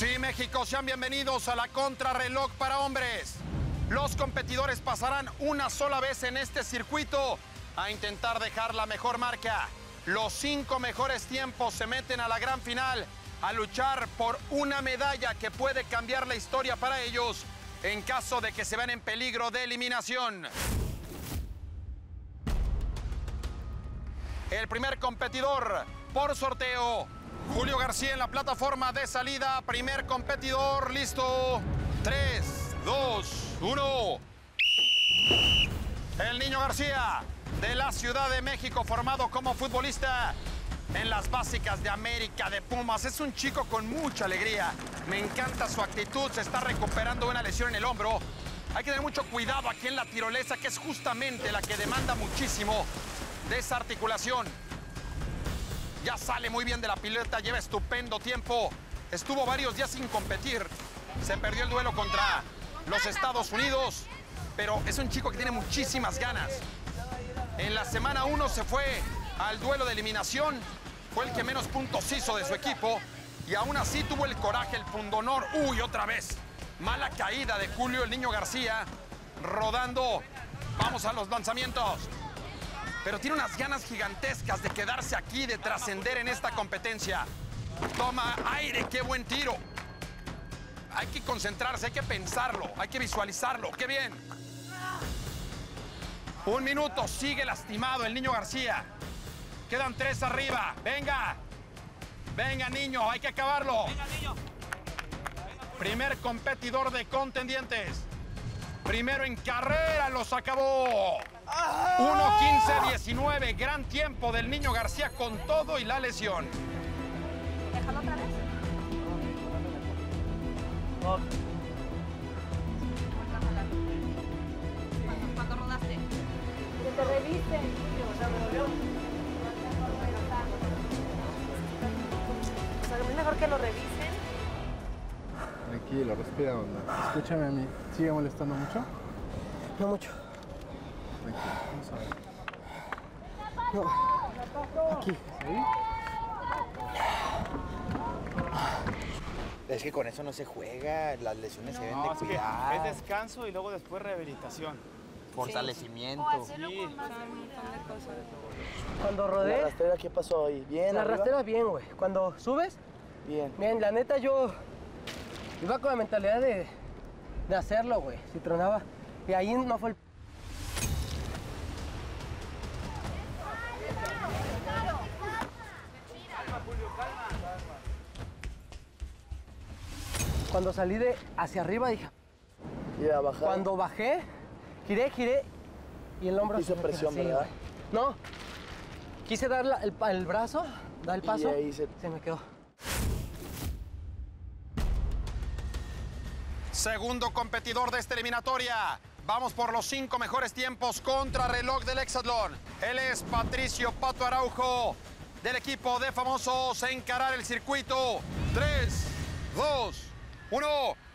Sí, México, sean bienvenidos a la contrarreloj para hombres. Los competidores pasarán una sola vez en este circuito a intentar dejar la mejor marca. Los 5 mejores tiempos se meten a la gran final a luchar por una medalla que puede cambiar la historia para ellos en caso de que se vean en peligro de eliminación. El primer competidor por sorteo, Julio García en la plataforma de salida. Primer competidor, listo. 3, 2, 1. El Niño García, de la Ciudad de México, formado como futbolista en las básicas de América de Pumas. Es un chico con mucha alegría. Me encanta su actitud. Se está recuperando una lesión en el hombro. Hay que tener mucho cuidado aquí en la tirolesa, que es justamente la que demanda muchísimo de esa articulación. Ya sale muy bien de la pileta, lleva estupendo tiempo. Estuvo varios días sin competir. Se perdió el duelo contra los Estados Unidos, pero es un chico que tiene muchísimas ganas. En la semana 1 se fue al duelo de eliminación. Fue el que menos puntos hizo de su equipo y aún así tuvo el coraje, el pundonor. ¡Uy, otra vez! Mala caída de Julio, el Niño García, rodando. Vamos a los lanzamientos. Pero tiene unas ganas gigantescas de quedarse aquí, de trascender en esta competencia. Toma aire, qué buen tiro. Hay que concentrarse, hay que pensarlo, hay que visualizarlo. ¡Qué bien! 1 minuto, sigue lastimado el Niño García. Quedan 3 arriba. ¡Venga! ¡Venga, niño! ¡Hay que acabarlo! ¡Venga, niño! Primer competidor de contendientes. Primero en carrera, los acabó. 1:15:19. Gran tiempo del Niño García con todo y la lesión. Déjalo otra vez. ¿Cuándo rodaste? Que te revisen. O sea, es mejor que lo revisen. Tranquilo, respira, onda. Escúchame a mí. ¿Sigue molestando mucho? No mucho. Tranquilo, vamos a ver. No. Aquí. ¿Sí? Es que con eso no se juega, las lesiones se deben de No, es que cuidar. es descanso y luego después rehabilitación. Fortalecimiento. O hacerlo Sí. con más de un montón de cosas. Cuando ¿La rodé, rastrera qué pasó ahí? ¿Bien la arriba? rastera bien, güey. Cuando subes, Bien. bien, la neta yo iba con la mentalidad de hacerlo, güey. Si tronaba. Y ahí no fue el... Cuando salí de hacia arriba dije... Y a bajar. Cuando bajé, giré y el hombro... Hizo se me quedó presión, así, ¿verdad? güey. No, quise dar el brazo, dar el paso, ahí se me quedó. Segundo competidor de esta eliminatoria. Vamos por los 5 mejores tiempos contra reloj del hexatlón. Él es Patricio Pato Araujo, del equipo de famosos a encarar el circuito. 3, 2, 1.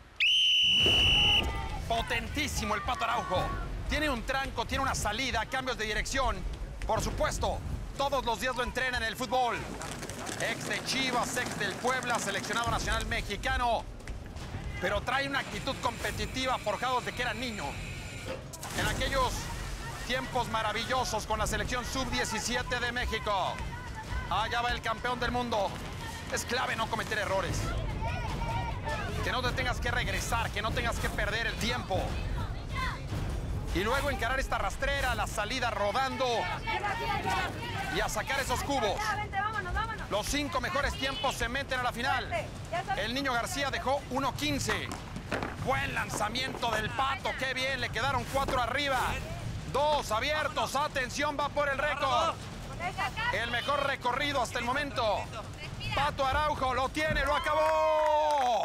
Potentísimo el Pato Araujo. Tiene un tranco, tiene una salida, cambios de dirección. Por supuesto, todos los días lo entrena en el fútbol. Ex de Chivas, ex del Puebla, seleccionado nacional mexicano. Pero trae una actitud competitiva forjado de que era niño. En aquellos tiempos maravillosos con la selección sub-17 de México. Allá va el campeón del mundo. Es clave no cometer errores. Que no te tengas que regresar, que no tengas que perder el tiempo. Y luego encarar esta rastrera, la salida rodando. Y a sacar esos cubos. Los 5 mejores tiempos se meten a la final. El Niño García dejó 1:15. Buen lanzamiento del Pato, qué bien, le quedaron 4 arriba. 2 abiertos, atención, va por el récord. El mejor recorrido hasta el momento. Pato Araujo lo tiene, lo acabó.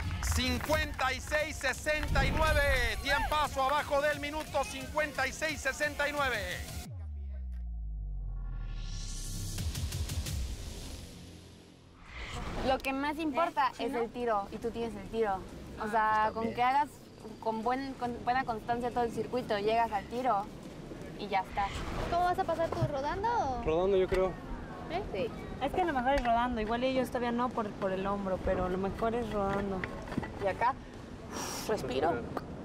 56:69. Tiempazo abajo del minuto, 56:69. Lo que más importa es el tiro y tú tienes el tiro. O sea, con que hagas con buena constancia todo el circuito, llegas al tiro y ya está. ¿Cómo vas a pasar tú? ¿Rodando o...? Rodando, yo creo. Sí. Es que lo mejor es rodando. Igual ellos todavía no por el hombro, pero lo mejor es rodando. Y acá, respiro.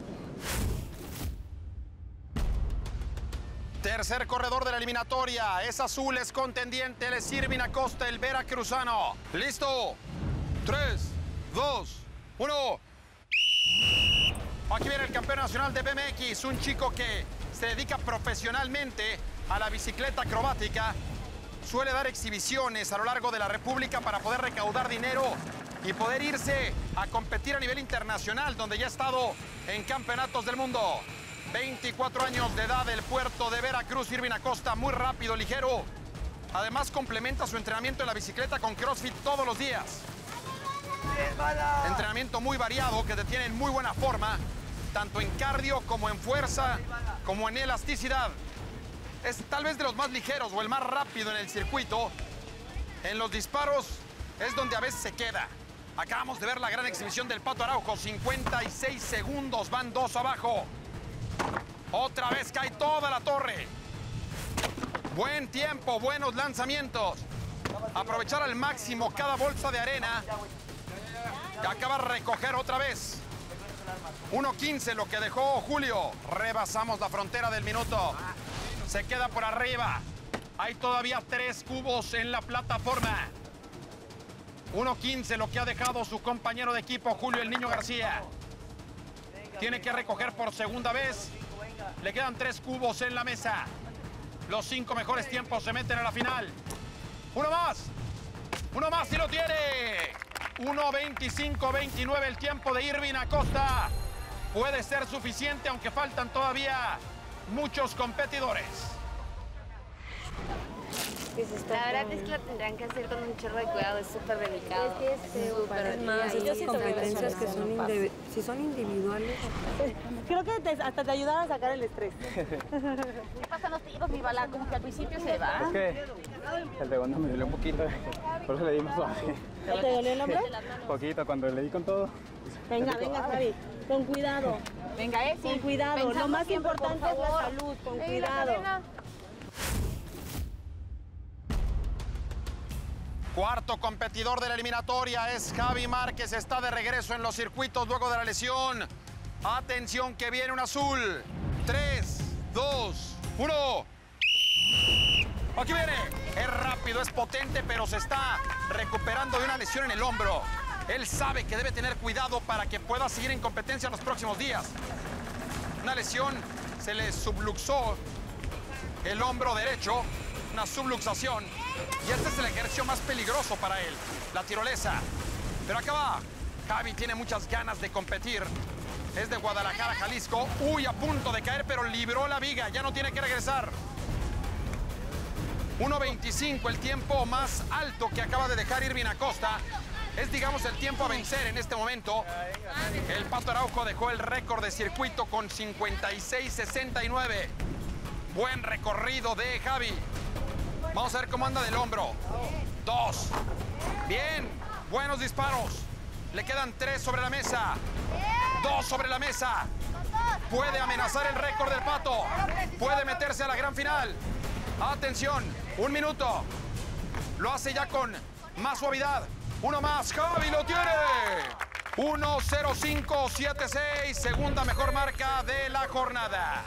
Tercer corredor de la eliminatoria. Es azul, es contendiente. Él es Irving Acosta, el veracruzano. ¿Listo? 3, 2, 1. Aquí viene el campeón nacional de BMX. Un chico que se dedica profesionalmente a la bicicleta acrobática. Suele dar exhibiciones a lo largo de la República para poder recaudar dinero y poder irse a competir a nivel internacional, donde ya ha estado en campeonatos del mundo. 24 años de edad del puerto de Veracruz, Irving Acosta, muy rápido, ligero. Además, complementa su entrenamiento en la bicicleta con CrossFit todos los días. Entrenamiento muy variado que te tiene en muy buena forma, tanto en cardio como en fuerza, como en elasticidad. Es tal vez de los más ligeros o el más rápido en el circuito. En los disparos es donde a veces se queda. Acabamos de ver la gran exhibición del Pato Araujo, 56 segundos, van 2 abajo. Otra vez cae toda la torre. Buen tiempo, buenos lanzamientos. Aprovechar al máximo cada bolsa de arena. Y acaba de recoger otra vez. 1:15 lo que dejó Julio. Rebasamos la frontera del minuto. Se queda por arriba. Hay todavía 3 cubos en la plataforma. 1:15 lo que ha dejado su compañero de equipo, Julio el Niño García. Tiene que recoger por segunda vez. Le quedan 3 cubos en la mesa. Los 5 mejores tiempos se meten a la final. Uno más y lo tiene. 1:25-29 el tiempo de Irving Acosta. Puede ser suficiente, aunque faltan todavía muchos competidores. La verdad es que lo tendrán que hacer con un chorro de cuidado, es súper delicado. Es más, esas competencias que si son individuales. Creo que hasta te ayudan a sacar el estrés. ¿Qué pasan los tiros, mi bala? Como que al principio se va. Es que el segundo me dolió un poquito, por eso le di más suave. ¿Te dolió el hombro? Poquito, cuando le di con todo. Venga, Javi, con cuidado. Venga, sí. Con cuidado. Pensando Lo más siempre, importante por es la favor. salud, con La cuidado. cadena. Cuarto competidor de la eliminatoria es Javi Márquez. Está de regreso en los circuitos luego de la lesión. Atención que viene un azul. 3, 2, 1. Aquí viene. Es rápido, es potente, pero se está recuperando de una lesión en el hombro. Él sabe que debe tener cuidado para que pueda seguir en competencia en los próximos días. Una lesión, se le subluxó el hombro derecho, una subluxación. Y este es el ejercicio más peligroso para él, la tirolesa. Pero acá va. Javi tiene muchas ganas de competir. Es de Guadalajara, Jalisco. Uy, a punto de caer, pero libró la viga. Ya no tiene que regresar. 1:25, el tiempo más alto que acaba de dejar Irving Acosta. Es, digamos, el tiempo a vencer en este momento. El Pato Araujo dejó el récord de circuito con 56:69. Buen recorrido de Javi. Vamos a ver cómo anda del hombro. 2. Bien. Buenos disparos. Le quedan 3 sobre la mesa. 2 sobre la mesa. Puede amenazar el récord del Pato. Puede meterse a la gran final. Atención. 1 minuto. Lo hace ya con más suavidad. Uno más. Javi lo tiene. 1:05.76. Segunda mejor marca de la jornada.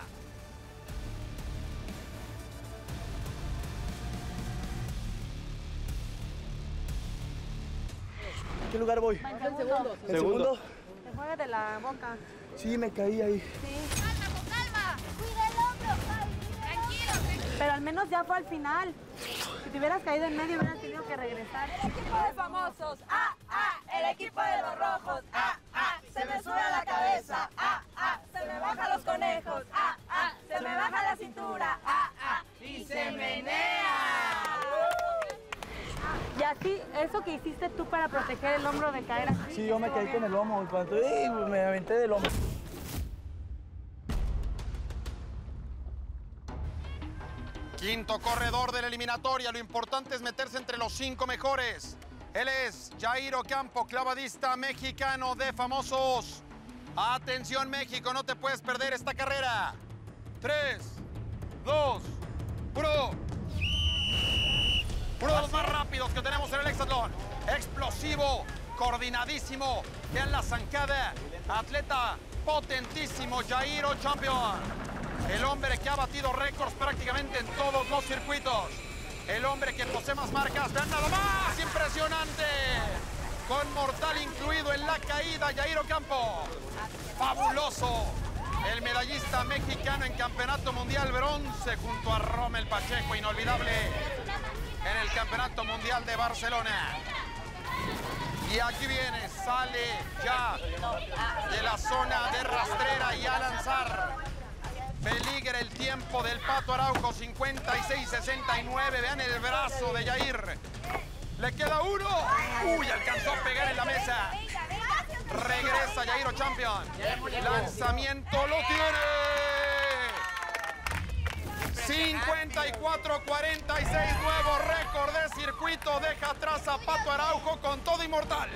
¿En qué lugar voy? ¿El segundo? Te juegas de la boca. Sí, me caí ahí. Calma, con calma. Cuida el hombro, Javi. Tranquilo. Pero al menos ya fue al final. Si te hubieras caído en medio, hubieras tenido que regresar. El equipo de famosos, el equipo de los rojos, se me sube a la cabeza, se me bajan los conejos, se me baja la cintura, y se menea. Y así, eso que hiciste tú para proteger el hombro de caer así. Sí, yo me caí con el lomo. Cuando me aventé del lomo. Quinto corredor de la eliminatoria. Lo importante es meterse entre los 5 mejores. Él es Jair Ocampo, clavadista mexicano de famosos. Atención, México, no te puedes perder esta carrera. 3, 2, 1. Uno de los más rápidos que tenemos en el hexatlón. Explosivo, coordinadísimo en la zancada. Atleta potentísimo, Jairo Champion. El hombre que ha batido récords prácticamente en todos los circuitos. El hombre que posee más marcas. ¡Vean nada más! ¡Impresionante! Con mortal incluido en la caída, Jairo Campo. ¡Fabuloso! El medallista mexicano en Campeonato Mundial Bronce junto a Rommel Pacheco, inolvidable en el Campeonato Mundial de Barcelona. Y aquí viene, sale ya de la zona de rastrera y a lanzar. Peligra el tiempo del Pato Araujo, 56-69. Vean el brazo de Jair. Le queda uno. Uy, alcanzó a pegar en la mesa. Regresa Jairo Champion. Lanzamiento lo tiene. 54-46, nuevo récord de circuito. Deja atrás a Pato Araujo con todo inmortal.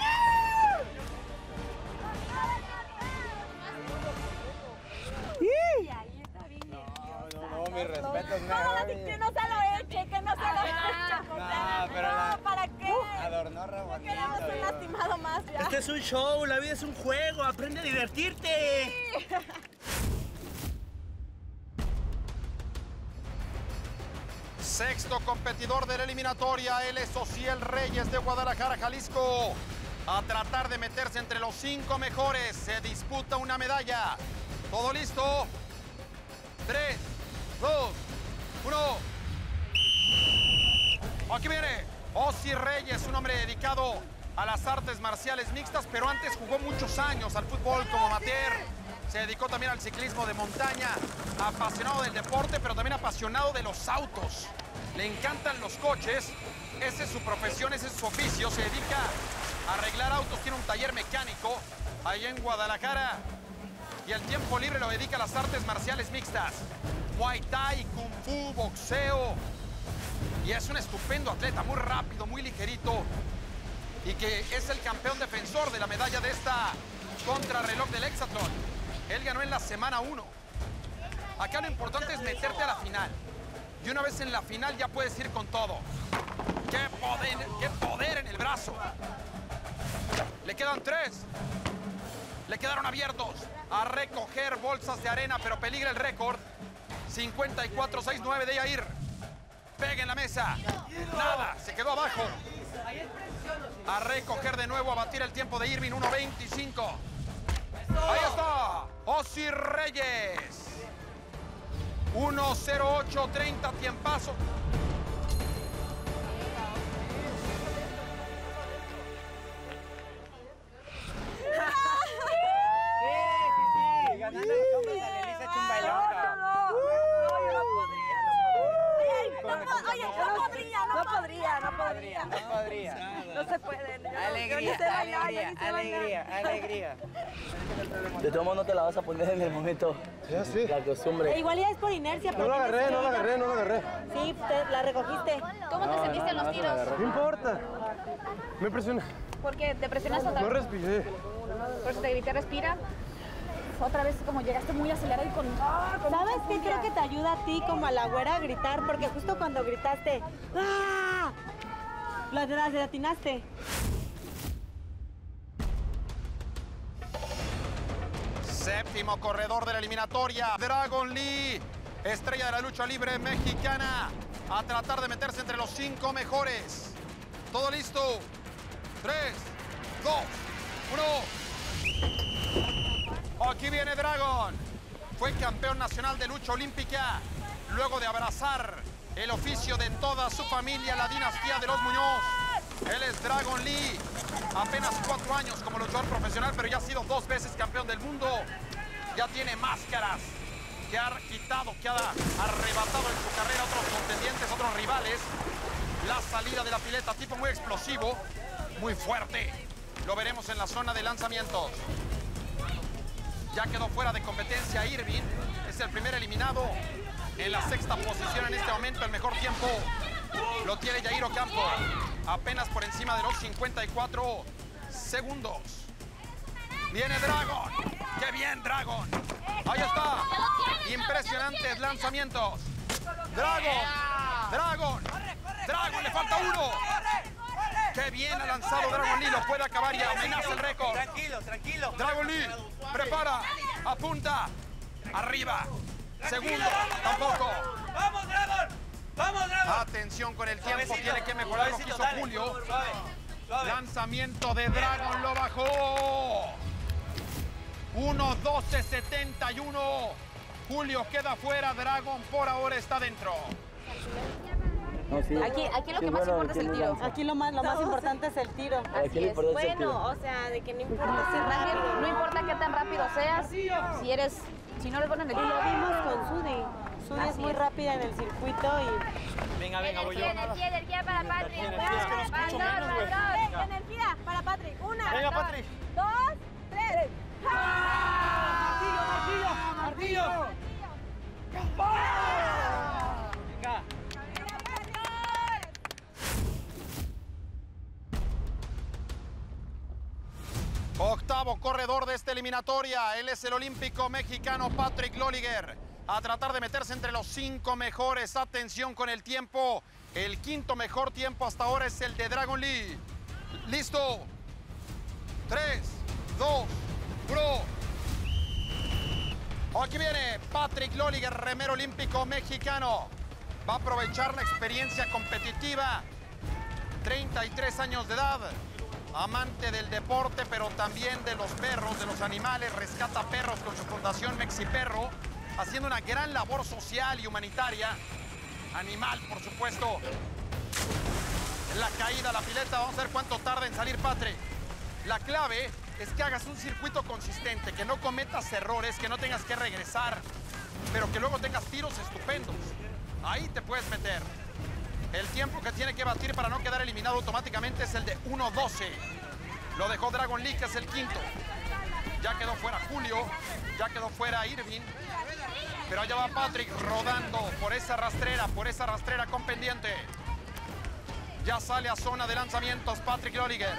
No, mis respetos. Que no se lo eche, que no se lo eche. pero ¿para qué? adornó re No queremos un lastimado más ya. Este es un show, la vida es un juego, aprende a divertirte. Sexto competidor de la eliminatoria, él es Ociel Reyes de Guadalajara, Jalisco. A tratar de meterse entre los 5 mejores, se disputa una medalla. ¿Todo listo? 3, 2, 1. Aquí viene Oci Reyes, un hombre dedicado a las artes marciales mixtas, pero antes jugó muchos años al fútbol como amateur. Se dedicó también al ciclismo de montaña, apasionado del deporte, pero también apasionado de los autos. Le encantan los coches, esa es su profesión, ese es su oficio. Se dedica a arreglar autos, tiene un taller mecánico ahí en Guadalajara. Y el tiempo libre lo dedica a las artes marciales mixtas. Muay Thai, Kung Fu, boxeo. Y es un estupendo atleta, muy rápido, muy ligerito. Y que es el campeón defensor de la medalla de esta contrarreloj del hexatlón. Él ganó en la semana 1. Acá lo importante es meterte a la final. Y una vez en la final ya puedes ir con todo. ¡Qué poder en el brazo! Le quedan 3. Le quedaron abiertos. A recoger bolsas de arena, pero peligra el récord. 54-69 de Jair. Pega en la mesa. Nada, se quedó abajo. A recoger de nuevo, a batir el tiempo de Irving, 1.25. Ahí está, Oci Reyes. 1.08.30, tiempazo. Sí, ganando el combo, Elisa echa un bailonga. No podría. No se puede. Alegría. De todos modos no te la vas a poner en el momento. Ya sí. La costumbre. Igual ya es por inercia. No la agarré. Sí, la recogiste. ¿Cómo te sentiste en los tiros? No importa. Me presioné. ¿Por qué? ¿Te presionaste otra No vez? respiré. Por eso te grité, respira. Otra vez como llegaste muy acelerado y con... ¿Sabes qué? Creo que te ayuda a ti como a la güera a gritar, porque justo cuando gritaste, ¡ah! Las atinaste. Séptimo corredor de la eliminatoria, Dragon Lee, estrella de la lucha libre mexicana, a tratar de meterse entre los 5 mejores. ¿Todo listo? 3, 2, 1. Aquí viene Dragon. Fue campeón nacional de lucha olímpica luego de abrazar el oficio de toda su familia, la dinastía de los Muñoz. Él es Dragon Lee. Apenas 4 años como luchador profesional, pero ya ha sido 2 veces campeón del mundo. Ya tiene máscaras que ha quitado, que ha arrebatado en su carrera a otros contendientes, otros rivales. La salida de la pileta, tipo muy explosivo, muy fuerte. Lo veremos en la zona de lanzamientos. Ya quedó fuera de competencia Irving. Es el primer eliminado. En la 6ª posición en este momento, el mejor tiempo lo tiene Jairo Campo. Apenas por encima de los 54 segundos. Viene Dragon. ¡Qué bien, Dragon! Ahí está. Impresionantes lanzamientos. Dragon. Dragon, le falta uno. ¡Qué bien ha lanzado Dragon Lee! Lo puede acabar y amenaza el récord. Tranquilo. Dragon Lee, prepara, apunta, arriba. Segundo, tampoco. ¡Vamos, Dragon! Atención con el tiempo, tiene que mejorar lo que hizo Julio. Suave. Lanzamiento de Dragon, lo bajó. 1:12:71. Julio queda fuera, Dragon por ahora está dentro. No, sí. Aquí lo que más importa es el tiro. Aquí lo más importante es el tiro. Aquí lo importante es el tiro. Bueno, o sea, de que no importa si rápido. No importa qué tan rápido seas, si no le ponen el Y lo tiro. vimos con Sudi. Sudi es muy rápida en el circuito y Venga, voy yo. Energía para Patrick. Energía, es que no escucho menos, güey. Energía para Patrick. 1, Venga, Patrick. 2, 3. ¡Martillo! Octavo corredor de esta eliminatoria. Él es el olímpico mexicano Patrick Loliger. A tratar de meterse entre los 5 mejores. Atención con el tiempo. El quinto mejor tiempo hasta ahora es el de Dragon Lee. Listo. 3, 2, 1. Aquí viene Patrick Loliger, remero olímpico mexicano. Va a aprovechar la experiencia competitiva. 33 años de edad. Amante del deporte, pero también de los perros, de los animales. Rescata perros con su fundación Mexiperro, haciendo una gran labor social y humanitaria. Animal, por supuesto. En la caída a la pileta, vamos a ver cuánto tarda en salir Patrick. La clave es que hagas un circuito consistente, que no cometas errores, que no tengas que regresar, pero que luego tengas tiros estupendos. Ahí te puedes meter. El tiempo que tiene que batir para no quedar eliminado automáticamente es el de 1:12. Lo dejó Dragon Lee, que es el quinto. Ya quedó fuera Julio, ya quedó fuera Irving. Pero allá va Patrick rodando por esa rastrera con pendiente. Ya sale a zona de lanzamientos Patrick Loliger.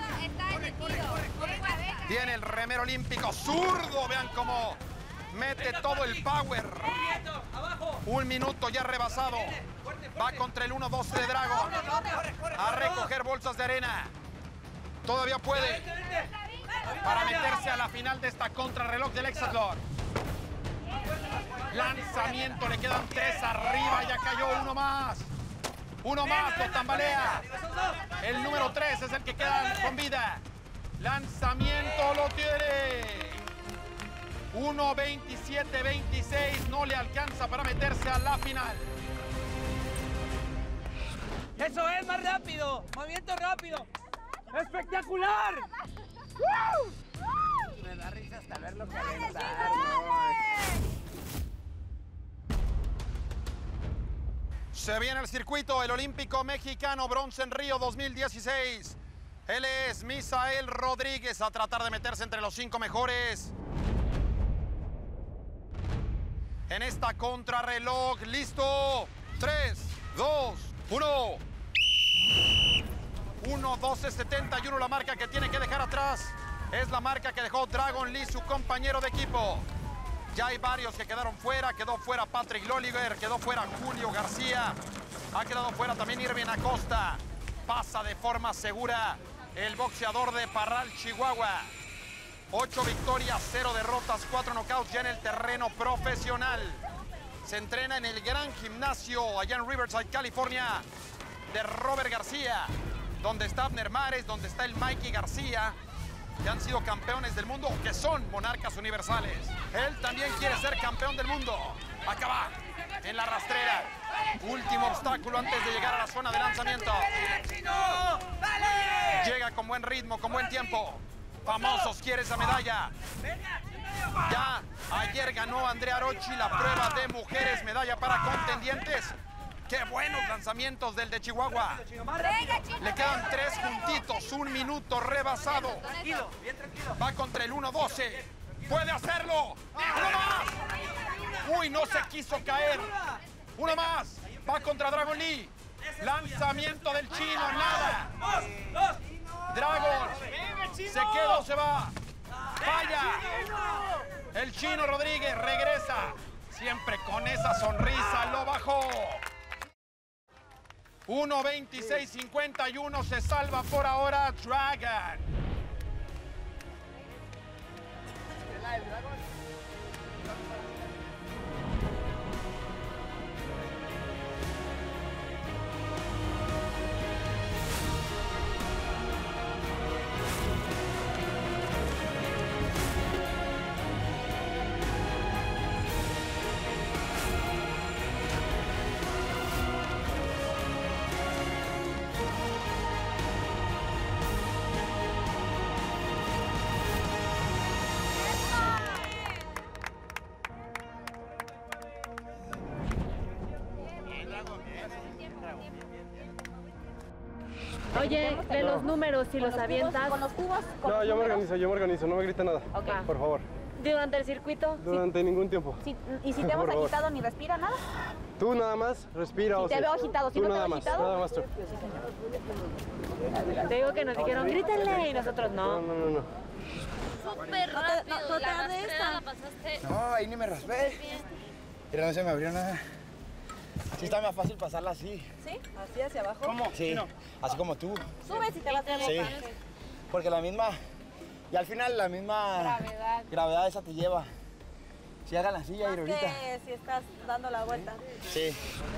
Tiene el remero olímpico zurdo. Vean cómo mete todo el power. 1 minuto ya rebasado. Va contra el 1:12 de Dragon. A recoger bolsas de arena. Todavía puede. Para meterse a la final de esta contrarreloj del Hexatlón. Lanzamiento, le quedan 3 arriba. Ya cayó uno más. Uno más, lo tambalea. El número 3 es el que queda con vida. Lanzamiento, lo tiene. 1:27:26, no le alcanza para meterse a la final. ¡Eso es, más rápido! ¡Movimiento rápido! ¡Espectacular! Me da risa hasta verlo calentar. Se viene el circuito, el olímpico mexicano, bronce en Río 2016. Él es Misael Rodríguez, a tratar de meterse entre los 5 mejores. En esta contrarreloj, listo. 3, 2, 1. 1:12:71, la marca que tiene que dejar atrás. Es la marca que dejó Dragon Lee, su compañero de equipo. Ya hay varios que quedaron fuera. Quedó fuera Patrick Loliger, quedó fuera Julio García. Ha quedado fuera también Irving Acosta. Pasa de forma segura el boxeador de Parral, Chihuahua. 8 victorias, 0 derrotas, 4 knockouts ya en el terreno profesional. Se entrena en el gran gimnasio allá en Riverside, California, de Robert García, donde está Abner Mares, donde está el Mikey García, que han sido campeones del mundo, que son monarcas universales. Él también quiere ser campeón del mundo. Acaba en la rastrera. Último obstáculo antes de llegar a la zona de lanzamiento. Llega con buen ritmo, con buen tiempo. Famosos quiere esa medalla. Ya ayer ganó Andrea Arochi la prueba de mujeres, medalla para contendientes. ¡Qué buenos lanzamientos del de Chihuahua! Le quedan 3 juntitos, 1 minuto rebasado. Va contra el 1:12. ¡Puede hacerlo! ¡Uno más! ¡Uy, no se quiso caer! ¡Uno más! Va contra Dragon Lee. Lanzamiento del chino, nada. Dragon, ¿se queda o se va? ¡Falla! El chino Rodríguez regresa. Siempre con esa sonrisa, lo bajó. 1:26:51, se salva por ahora Dragon. Oye, de los números, si los avientas. Con los cubos. No, yo me organizo, no me grite nada. Ok. Por favor. Durante el circuito. Durante ningún tiempo. ¿Y si te hemos Por favor. agitado ni respira nada? Tú nada más, respira. Si o te sea, veo agitado, si tú no te nada veo más, agitado. nada más tú. Te digo que nos dijeron, grítenle, y nosotros no. No. Súper rápido. No te la hagas de rastrera esta. la pasaste. No, ahí ni me raspé. Mira, no se me abrió nada. Sí está más fácil pasarla así. ¿Sí? Así hacia abajo. ¿Cómo? Sí, así como tú. Subes y te vas a Sí, porque la misma... Y al final la misma... Gravedad esa te lleva. Si hagan la silla y ahorita. que si estás dando la vuelta. Sí.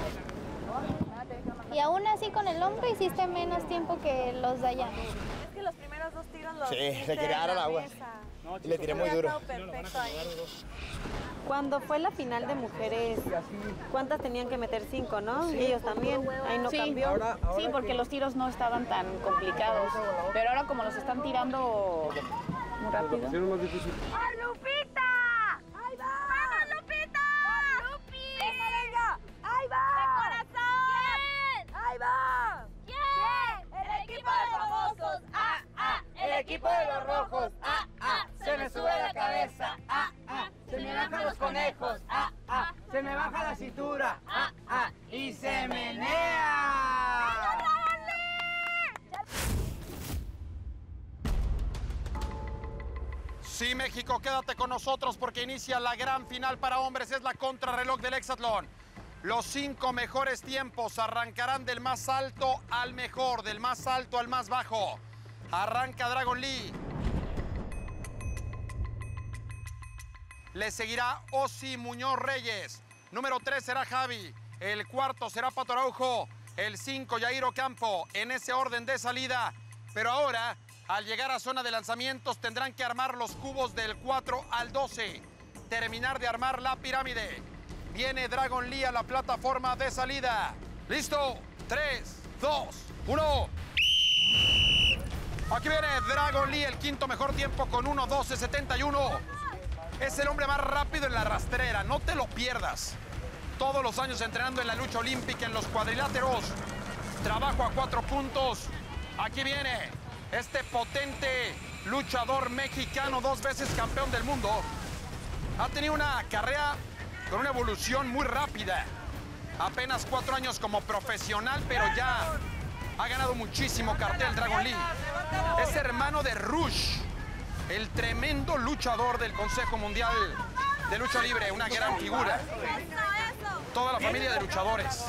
Y aún así con el hombro hiciste menos tiempo que los de allá. Es que los primeros dos tiros los Sí, hiciste le quería dar en al la agua. mesa. Y le tiré muy Hubiera duro. estado perfecto ahí. Cuando fue la final de mujeres, ¿cuántas tenían que meter? 5, ¿no? Y ellos también. Ahí no cambió. Sí, porque los tiros no estaban tan complicados. Pero ahora como los están tirando muy rápido. Sí, es más difícil. ¡Ay, Lupita! ¡Ahí va! ¡Vamos, Lupita! ¡Lupi! ¡Venga! ¡Ahí va! ¡De corazón! ¿Quién? ¡Ahí va! ¿Quién? ¡El equipo de famosos! ¡Ah, ah! ¡El equipo de los rojos! ¡Ah, ah! ¡Se me sube la cabeza! ¡Ah, ah! ¡Se me bajan los conejos! ¡Ah, ah! Se me baja la cintura. Y se menea. Sí, México, quédate con nosotros porque inicia la gran final para hombres. Es la contrarreloj del hexatlón. Los 5 mejores tiempos arrancarán del más alto al mejor, del más alto al más bajo. Arranca Dragon Lee. Le seguirá Osi Muñoz Reyes. Número 3 será Javi. El 4 será Pato Araujo. El 5, Yair Ocampo. En ese orden de salida. Pero ahora, al llegar a zona de lanzamientos, tendrán que armar los cubos del 4 al 12. Terminar de armar la pirámide. Viene Dragon Lee a la plataforma de salida. ¿Listo? 3, 2, 1. Aquí viene Dragon Lee, el quinto mejor tiempo con 1:12:71. Es el hombre más rápido en la rastrera, no te lo pierdas. Todos los años entrenando en la lucha olímpica, en los cuadriláteros. Trabajo a 4 puntos. Aquí viene este potente luchador mexicano, 2 veces campeón del mundo. Ha tenido una carrera con una evolución muy rápida. Apenas 4 años como profesional, pero ya ha ganado muchísimo cartel Dragon Lee. Es hermano de Rush, el tremendo luchador del Consejo Mundial de Lucha Libre, una gran figura. Toda la familia de luchadores.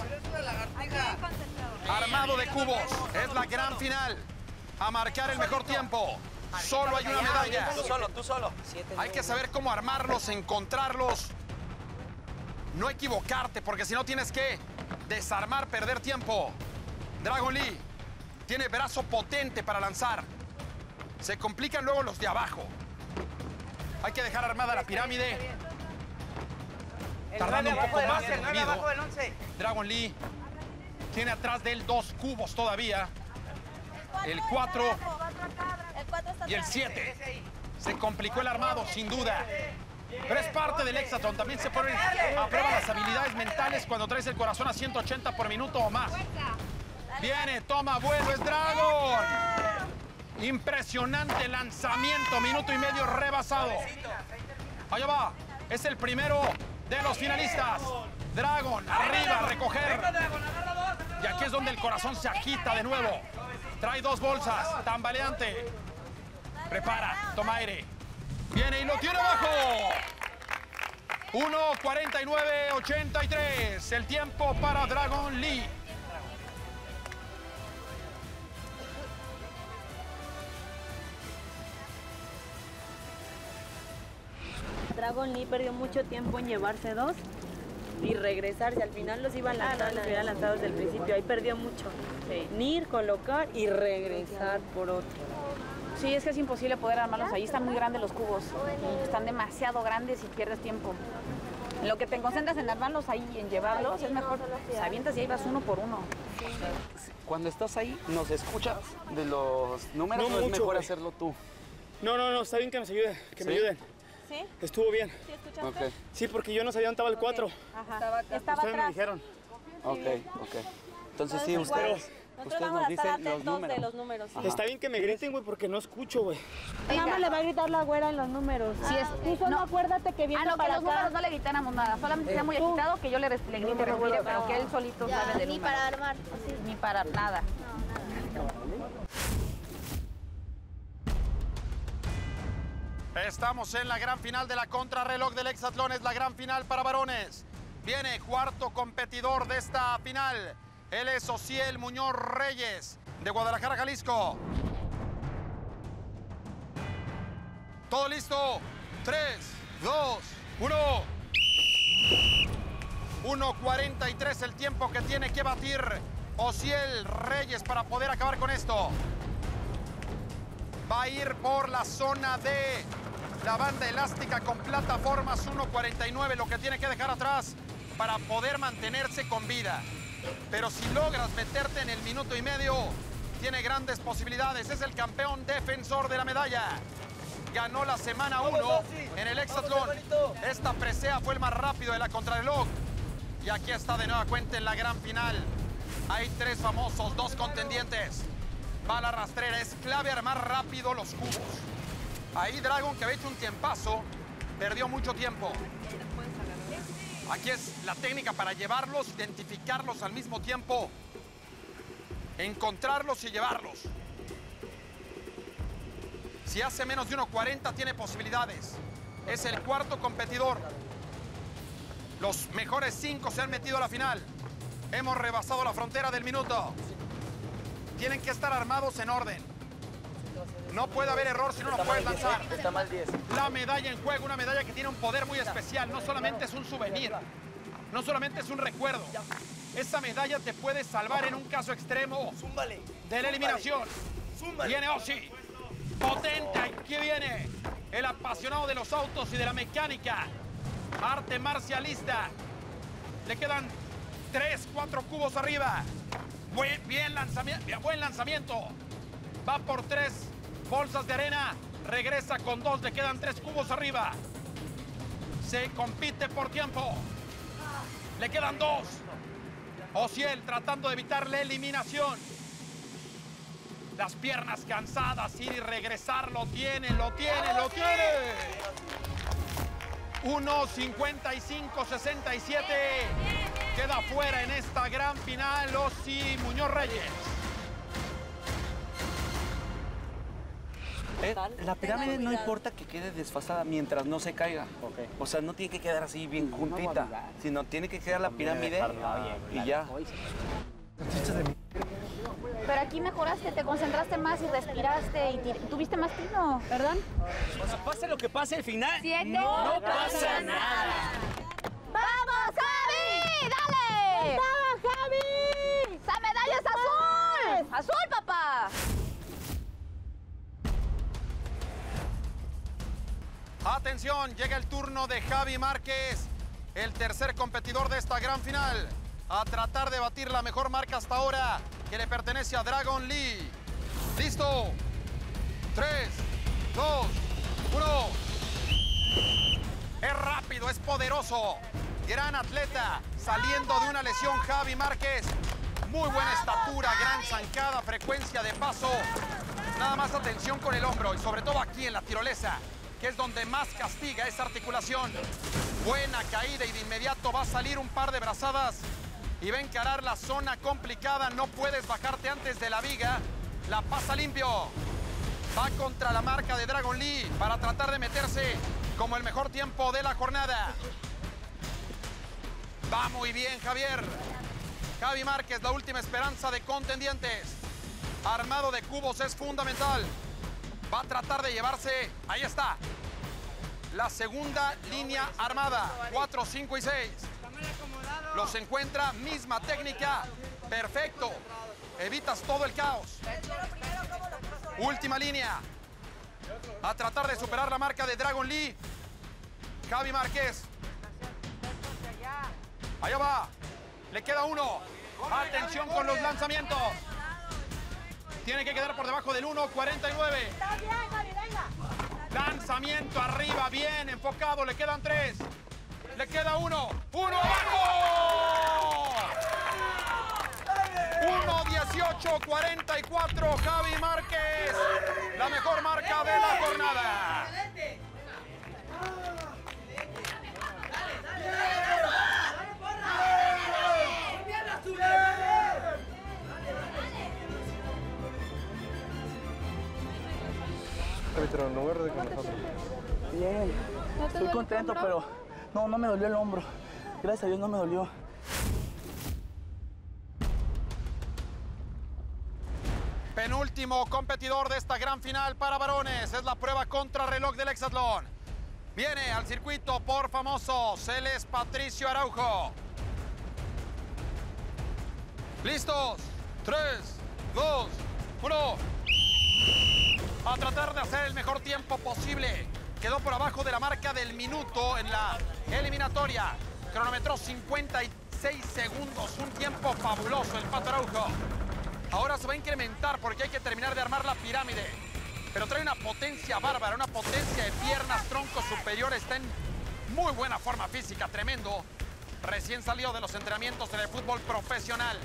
Armado de cubos, es la gran final. A marcar el mejor tiempo. Solo hay una medalla. Tú solo. Hay que saber cómo armarlos, encontrarlos. No equivocarte, porque si no tienes que desarmar, perder tiempo. Dragon Lee tiene brazo potente para lanzar. Se complican luego los de abajo. Hay que dejar armada la pirámide. Tardando un poco más de movido. Dragon Lee tiene atrás de él 2 cubos todavía. El 4 y el 7. Se complicó el armado, sin duda. Pero es parte del hexatlón. También se ponen a prueba las habilidades mentales cuando traes el corazón a 180 por minuto o más. Viene, toma vuelo, es Dragon. Impresionante lanzamiento, minuto y medio rebasado. Allá va, es el primero de los finalistas. Dragon, arriba, a recoger. Y aquí es donde el corazón se agita de nuevo. Trae 2 bolsas, tambaleante. Prepara, toma aire. Viene y lo tiene abajo. 1:49:83. El tiempo para Dragon Lee. Dragon Lee perdió mucho tiempo en llevarse 2 y regresarse. Al final los iba a lanzar, los hubiera lanzado desde el principio. Ahí perdió mucho. Venir, colocar y regresar por otro. Sí, es que es imposible poder armarlos ahí. Están muy grandes los cubos. Están demasiado grandes y pierdes tiempo. En lo que te concentras en armarlos ahí y en llevarlos, es mejor. Pues, avientas y ahí vas uno por uno. Cuando estás ahí, ¿nos escuchas de los números No o es mucho, mejor güey. hacerlo tú? No, está bien que nos ayuden, me ayuden. ¿Sí? Estuvo bien. ¿Sí escuchaste? Ok, Sí, porque yo no sabía dónde estaba el 4. Ajá. Estaba Ustedes me atrás. dijeron. ok. Entonces sí, Entonces, ustedes Nosotros vamos a estar atentos de los números. Sí. Está bien que me griten, güey, porque no escucho, güey. Nada más le va a gritar la güera en los números. Sí, es- Tú solo no. acuérdate que viene Ah, no, que para los acá. números no le gritáramos nada. Solamente sea muy agitado que yo le grite, respire, pero que él solito Ya, sabe de ni números. para armar. Ni para nada. Estamos en la gran final de la contrarreloj del hexatlón. Es la gran final para varones. Viene cuarto competidor de esta final. Él es Osiel Muñoz Reyes, de Guadalajara, Jalisco. ¿Todo listo? 3, 2, 1. 1:43 el tiempo que tiene que batir Osiel Reyes para poder acabar con esto. Va a ir por la zona de la banda elástica con plataformas. 1:49 lo que tiene que dejar atrás para poder mantenerse con vida. Pero si logras meterte en el minuto y medio, tiene grandes posibilidades. Es el campeón defensor de la medalla. Ganó la semana 1 en el hexatlón. Esta presea fue el más rápido de la contrarreloj. Y aquí está de nueva cuenta en la gran final. Hay 3 famosos, 2 contendientes. Va a la rastrera. Es clave armar rápido los cubos. Ahí Dragon, que había hecho un tiempazo, perdió mucho tiempo. Aquí es la técnica para llevarlos, identificarlos al mismo tiempo, encontrarlos y llevarlos. Si hace menos de 1:40 tiene posibilidades. Es el cuarto competidor. Los mejores 5 se han metido a la final. Hemos rebasado la frontera del minuto. Tienen que estar armados en orden. No puede haber error si no lo puedes lanzar. Está mal 10. La medalla en juego, una medalla que tiene un poder muy especial. No solamente es un souvenir, no solamente es un recuerdo. Esa medalla te puede salvar en un caso extremo de la eliminación. Viene Osi. Potente, aquí viene el apasionado de los autos y de la mecánica. Arte marcialista. Le quedan 3, 4 cubos arriba. Buen lanzamiento. Va por 3 bolsas de arena. Regresa con 2. Le quedan 3 cubos arriba. Se compite por tiempo. Le quedan 2. Osiel tratando de evitar la eliminación. Las piernas cansadas. Ir y regresar. Lo tiene. 1:55-67. Queda fuera en esta gran final Osi Muñoz Reyes. La pirámide no importa que quede desfasada mientras no se caiga. O sea, no tiene que quedar así bien juntita, sino tiene que quedar la pirámide y ya. Pero aquí mejoraste, te concentraste más y respiraste y tuviste más tino, ¿verdad? Pase lo que pase al final. 7. No pasa nada. ¡Vamos, Javi! ¡Dale! ¡Estaba Javi! ¡Esa medalla es azul! ¡Azul, papá! Atención, llega el turno de Javi Márquez, el tercer competidor de esta gran final, a tratar de batir la mejor marca hasta ahora, que le pertenece a Dragon Lee. ¡Listo! 3, 2, 1. Es rápido, es poderoso. Gran atleta, saliendo de una lesión Javi Márquez. Muy buena estatura, gran zancada, frecuencia de paso. Nada más atención con el hombro y sobre todo aquí en la tirolesa, que es donde más castiga esa articulación. Buena caída y de inmediato va a salir un par de brazadas y va a encarar la zona complicada. No puedes bajarte antes de la viga. La pasa limpio. Va contra la marca de Dragon Lee para tratar de meterse como el mejor tiempo de la jornada. Va muy bien, Javier. Javi Márquez, la última esperanza de contendientes. Armado de cubos es fundamental. Va a tratar de llevarse. Ahí está. la segunda línea armada. 4, 5 y 6. Los encuentra, misma técnica. Perfecto. Evitas todo el caos. Última línea. A tratar de superar la marca de Dragon Lee. Javi Márquez. Allá va. Le queda uno. Atención con los lanzamientos. Tiene que quedar por debajo del 1.49. Lanzamiento arriba, bien enfocado. Le quedan 3. Le queda uno. ¡Uno abajo! 1.18.44. Javi Márquez. La mejor marca de la jornada. Árbitro, no verde con nosotros. Bien. Estoy contento, pero no me dolió el hombro. Gracias a Dios no me dolió. Penúltimo competidor de esta gran final para varones. Es la prueba contrarreloj del hexatlón. Viene al circuito por famosos. Él es Patricio Araujo. ¿Listos? 3, 2, 1. A tratar de hacer el mejor tiempo posible. Quedó por abajo de la marca del minuto en la eliminatoria. Cronometró 56 segundos. Un tiempo fabuloso el Pato Araujo. Ahora se va a incrementar porque hay que terminar de armar la pirámide. Pero trae una potencia bárbara, una potencia de piernas, tronco superior. Está en muy buena forma física, tremendo. Recién salió de los entrenamientos en el fútbol profesional.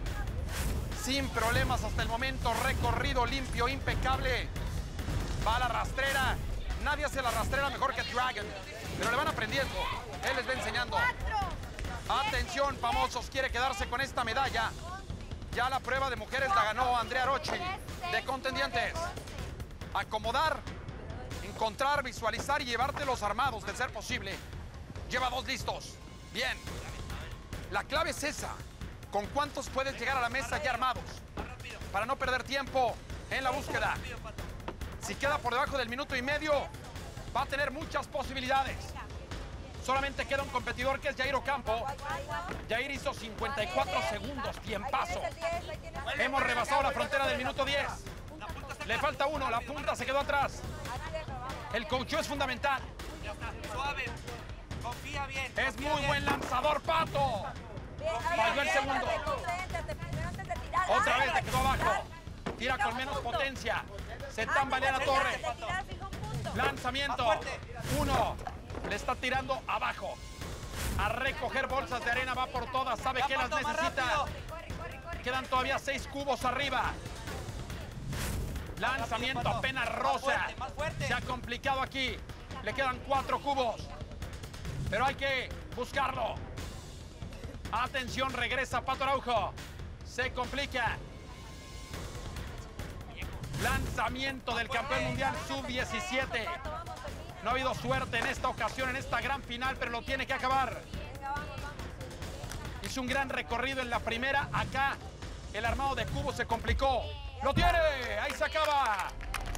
Sin problemas hasta el momento, recorrido limpio, impecable. Va a la rastrera. Nadie hace la rastrera mejor que Dragon, pero le van aprendiendo. Él les va enseñando. Atención, famosos, quiere quedarse con esta medalla. Ya la prueba de mujeres la ganó Andrea Rocci, de contendientes. Acomodar, encontrar, visualizar y llevártelos armados, de ser posible. Lleva 2 listos. Bien. La clave es esa. ¿Con cuántos puedes llegar a la mesa ya armados? Para no perder tiempo en la búsqueda. Si queda por debajo del minuto y medio, va a tener muchas posibilidades. Solamente queda un competidor que es Jair Ocampo. Jair hizo 54 segundos, tiempazo. Hemos rebasado la frontera del minuto 10. Le falta uno, la punta se quedó atrás. El coacheo es fundamental. Suave, confía bien. Es muy buen lanzador, Pato. Falló el segundo. Otra vez le quedó abajo. Tira con menos potencia. Se tambalea la torre. Lanzamiento. 1. Le está tirando abajo. A recoger bolsas de arena, va por todas. Sabe que las necesita. Quedan todavía 6 cubos arriba. Lanzamiento apenas rosa. Se ha complicado aquí. Le quedan 4 cubos. Pero hay que buscarlo. Atención, regresa Pato Araujo. Se complica. Lanzamiento del campeón mundial sub-17. No ha habido suerte en esta ocasión, en esta gran final, pero lo tiene que acabar. Hizo un gran recorrido en la primera. Acá el armado de cubos se complicó. ¡Lo tiene! ¡Ahí se acaba!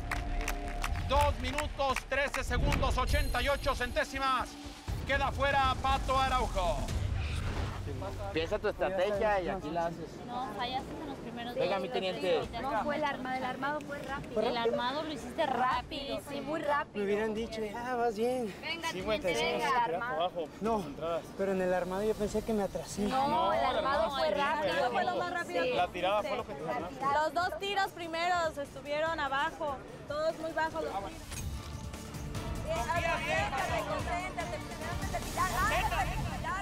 2 minutos, 13 segundos, 88 centésimas. Queda fuera Pato Araujo. Piensa tu estrategia y aquí la haces. No, fallaste en los primeros días. Venga, mi teniente. No, fue el armado fue rápido. El armado lo hiciste rápido, sí, muy rápido. Me hubieran dicho, ya vas bien. Venga, sí, güey, te venga, vas a tirar para abajo. No, pero en el armado yo pensé que me atrasé. No, el armado fue rápido. Eso fue lo más rápido. Sí. La tirada fue lo que te ganaste. Los 2 tiros primeros estuvieron abajo, todos muy bajos los tiros. Concéntrate, concéntrate, primero antes de tirar, antes de tirar.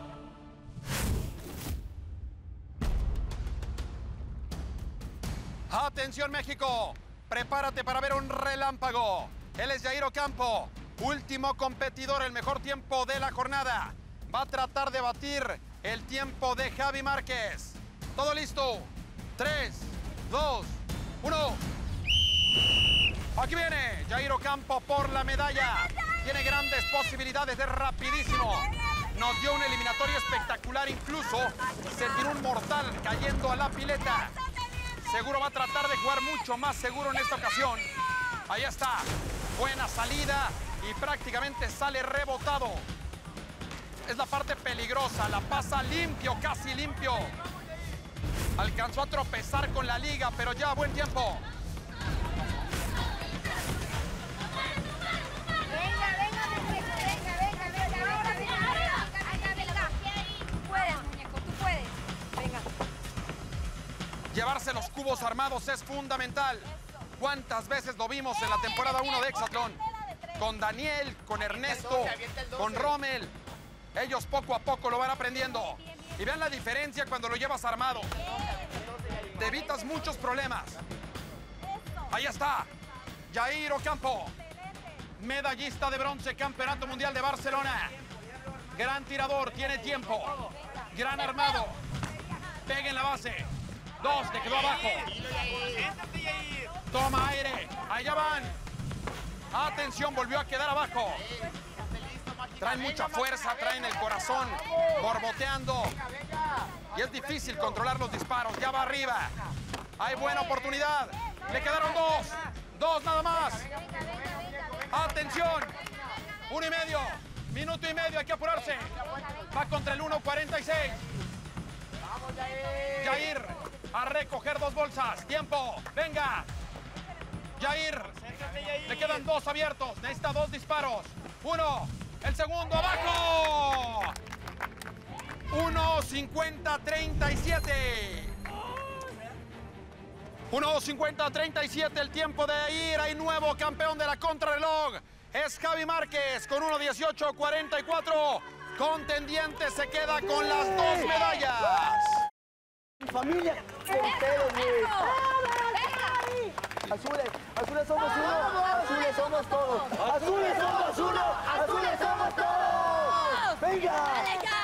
Atención, México. Prepárate para ver un relámpago. Él es Jair Ocampo, último competidor, el mejor tiempo de la jornada. Va a tratar de batir el tiempo de Javi Márquez. Todo listo. 3, 2, 1. Aquí viene Jair Ocampo por la medalla. Tiene grandes posibilidades, de rapidísimo. Nos dio una eliminatoria espectacular, incluso se tiró un mortal cayendo a la pileta. Seguro va a tratar de jugar mucho más seguro en esta ocasión. Ahí está. Buena salida y prácticamente sale rebotado. Es la parte peligrosa, la pasa limpio, casi limpio. Alcanzó a tropezar con la liga, pero ya buen tiempo. Llevarse los cubos armados es fundamental. ¿Cuántas veces lo vimos en la temporada 1 de Hexatlón? Con Daniel, con Ernesto, con Rommel. Ellos poco a poco lo van aprendiendo. Y vean la diferencia cuando lo llevas armado. Te evitas muchos problemas. Ahí está. Jair Ocampo, medallista de bronce, Campeonato Mundial de Barcelona. Gran tirador, tiene tiempo. Gran armado. Pega en la base. 2, le quedó abajo. Toma aire. Allá van. Atención, volvió a quedar abajo. Traen mucha fuerza, traen el corazón borboteando. Y es difícil controlar los disparos. Ya va arriba. Hay buena oportunidad. Le quedaron 2. 2 nada más. Atención. 1 y medio. Minuto y medio, hay que apurarse. Va contra el 1.46. Jair, a recoger 2 bolsas. Tiempo, venga. Jair, le quedan 2 abiertos. Necesita 2 disparos. 1, el segundo, abajo. 1.50-37. 1.50-37 el tiempo de Jair. Hay nuevo campeón de la contrarreloj. Es Javi Márquez con 1.18.44. Contendiente se queda con las 2 medallas. Familia, con ustedes, güey. Azules, azules somos uno, azules somos todos. Azules somos uno, azules somos todos. ¡Venga!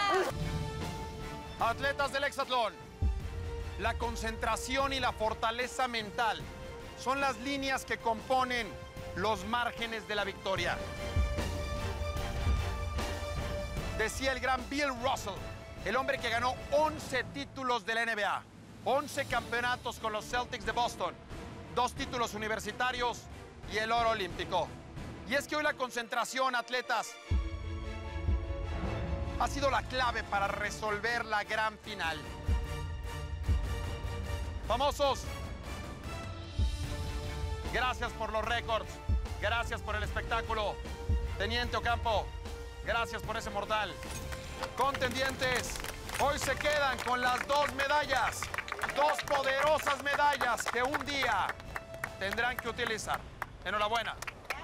Atletas del hexatlón. La concentración y la fortaleza mental son las líneas que componen los márgenes de la victoria. Decía el gran Bill Russell, el hombre que ganó 11 títulos de la NBA, 11 campeonatos con los Celtics de Boston, 2 títulos universitarios y el oro olímpico. Y es que hoy la concentración, atletas, ha sido la clave para resolver la gran final. Famosos, gracias por los récords, gracias por el espectáculo. Teniente Ocampo, gracias por ese mortal. Contendientes, hoy se quedan con las 2 medallas, 2 poderosas medallas que un día tendrán que utilizar. Enhorabuena.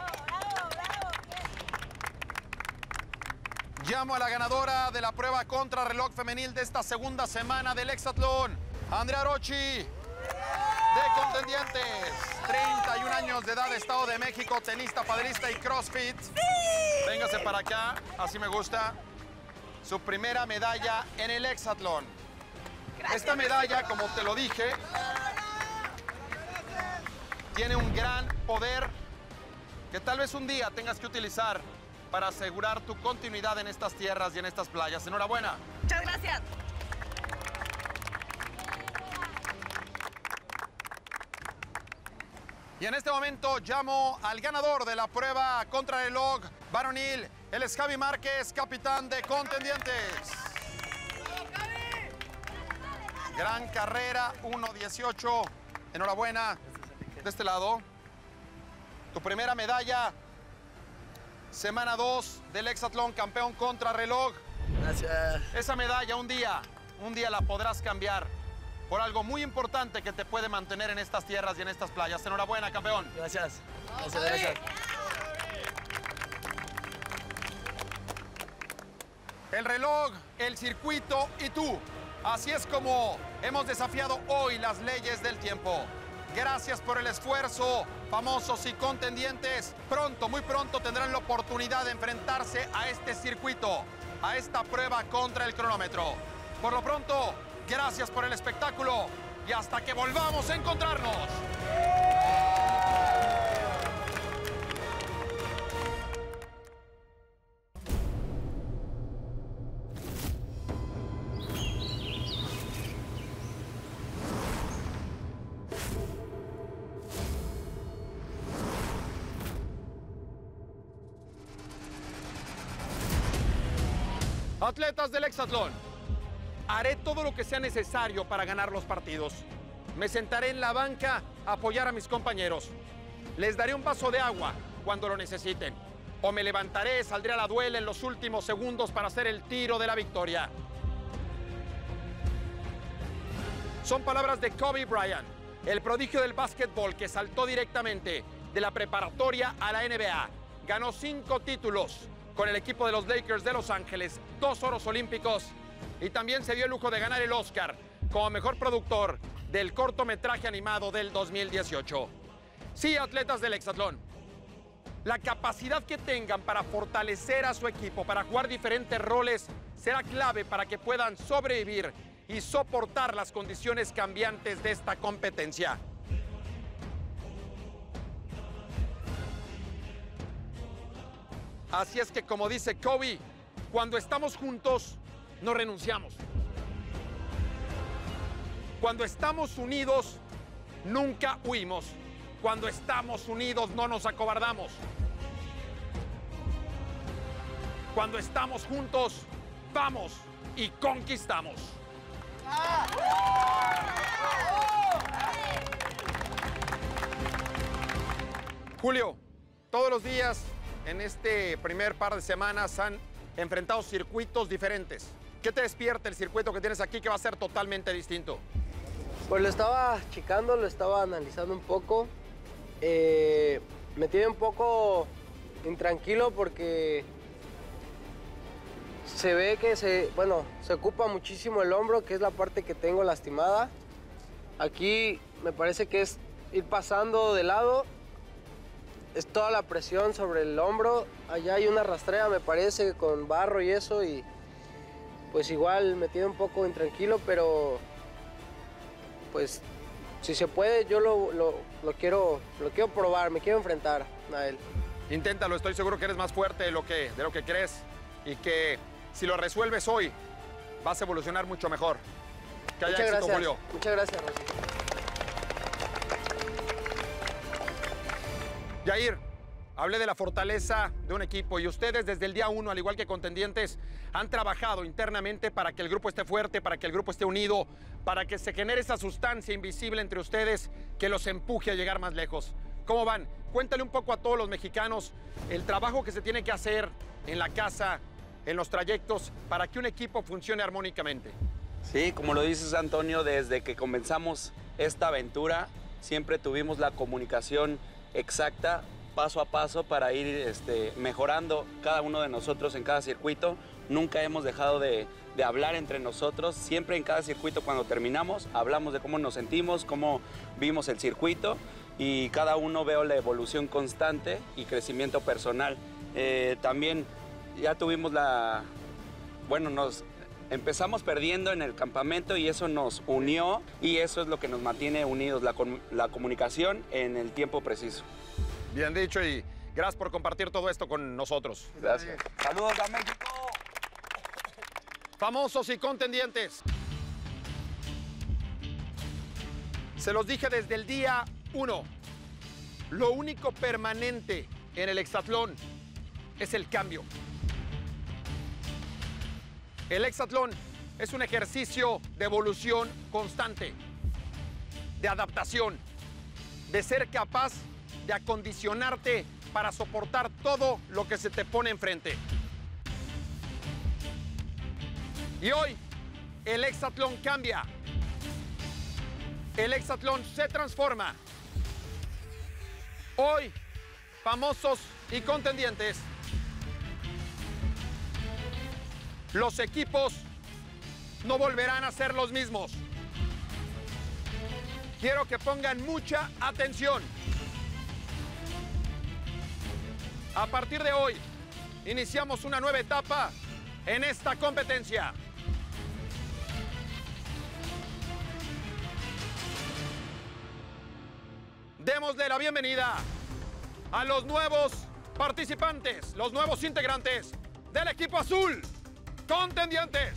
Llamo a la ganadora de la prueba contrarreloj femenil de esta segunda semana del hexatlón, Andrea Rocci, de Contendientes. 31 años de edad, Estado de México, tenista, padelista y crossfit. ¡Sí! Véngase para acá, así me gusta. Su primera medalla en el hexatlón. Esta medalla, como te lo dije, tiene un gran poder que tal vez un día tengas que utilizar para asegurar tu continuidad en estas tierras y en estas playas. Enhorabuena. Muchas gracias. Y en este momento llamo al ganador de la prueba contrarreloj varonil. Él es Javi Márquez, capitán de Contendientes. Gran carrera, 1.18. Enhorabuena. De este lado, tu primera medalla, semana 2 del hexatlón, campeón contrarreloj. Gracias. Esa medalla un día la podrás cambiar por algo muy importante que te puede mantener en estas tierras y en estas playas. Enhorabuena, campeón. Gracias. Gracias, gracias. El reloj, el circuito y tú. Así es como hemos desafiado hoy las leyes del tiempo. Gracias por el esfuerzo, famosos y contendientes. Pronto, muy pronto tendrán la oportunidad de enfrentarse a este circuito, a esta prueba contra el cronómetro. Por lo pronto, gracias por el espectáculo y hasta que volvamos a encontrarnos. Atletas del hexatlón, haré todo lo que sea necesario para ganar los partidos. Me sentaré en la banca a apoyar a mis compañeros. Les daré un vaso de agua cuando lo necesiten. O me levantaré, saldré a la duela en los últimos segundos para hacer el tiro de la victoria. Son palabras de Kobe Bryant, el prodigio del básquetbol que saltó directamente de la preparatoria a la NBA. Ganó 5 títulos con el equipo de los Lakers de Los Ángeles, 2 oros olímpicos y también se dio el lujo de ganar el Oscar como mejor productor del cortometraje animado del 2018. Sí, atletas del hexatlón, la capacidad que tengan para fortalecer a su equipo, para jugar diferentes roles, será clave para que puedan sobrevivir y soportar las condiciones cambiantes de esta competencia. Así es que, como dice Kobe, cuando estamos juntos, no renunciamos. Cuando estamos unidos, nunca huimos. Cuando estamos unidos, no nos acobardamos. Cuando estamos juntos, vamos y conquistamos. Julio, todos los días en este primer par de semanas han enfrentado circuitos diferentes. ¿Qué te despierta el circuito que tienes aquí que va a ser totalmente distinto? Pues lo estaba checando, lo estaba analizando un poco. Me tiene un poco intranquilo porque se ve que se ocupa muchísimo el hombro, que es la parte que tengo lastimada. Aquí me parece que es ir pasando de lado. Es toda la presión sobre el hombro. Allá hay una rastrea, me parece, con barro y eso. Y pues igual me tiene un poco intranquilo, pero pues si se puede, yo lo quiero probar, me quiero enfrentar a él. Inténtalo, estoy seguro que eres más fuerte de lo que crees y que si lo resuelves hoy, vas a evolucionar mucho mejor. Que haya éxito, Julio. Muchas gracias, Rosy. Yair, hablé de la fortaleza de un equipo y ustedes desde el día 1, al igual que contendientes, han trabajado internamente para que el grupo esté fuerte, para que el grupo esté unido, para que se genere esa sustancia invisible entre ustedes que los empuje a llegar más lejos. ¿Cómo van? Cuéntale un poco a todos los mexicanos el trabajo que se tiene que hacer en la casa, en los trayectos, para que un equipo funcione armónicamente. Sí, como lo dices, Antonio, desde que comenzamos esta aventura, siempre tuvimos la comunicación exacta, paso a paso, para ir mejorando cada uno de nosotros en cada circuito. Nunca hemos dejado de hablar entre nosotros. Siempre en cada circuito, cuando terminamos, hablamos de cómo nos sentimos, cómo vimos el circuito, y cada uno veo la evolución constante y crecimiento personal. También ya tuvimos nos empezamos perdiendo en el campamento y eso nos unió, y eso es lo que nos mantiene unidos, la comunicación en el tiempo preciso. Bien dicho, y gracias por compartir todo esto con nosotros. Gracias. Saludos a México. Famosos y contendientes. Se los dije desde el día 1. Lo único permanente en el hexatlón es el cambio. El hexatlón es un ejercicio de evolución constante, de adaptación, de ser capaz de acondicionarte para soportar todo lo que se te pone enfrente. Y hoy, el hexatlón cambia. El hexatlón se transforma. Hoy, famosos y contendientes, los equipos no volverán a ser los mismos. Quiero que pongan mucha atención. A partir de hoy, iniciamos una nueva etapa en esta competencia. Démosle la bienvenida a los nuevos participantes, los nuevos integrantes del equipo azul, contendientes.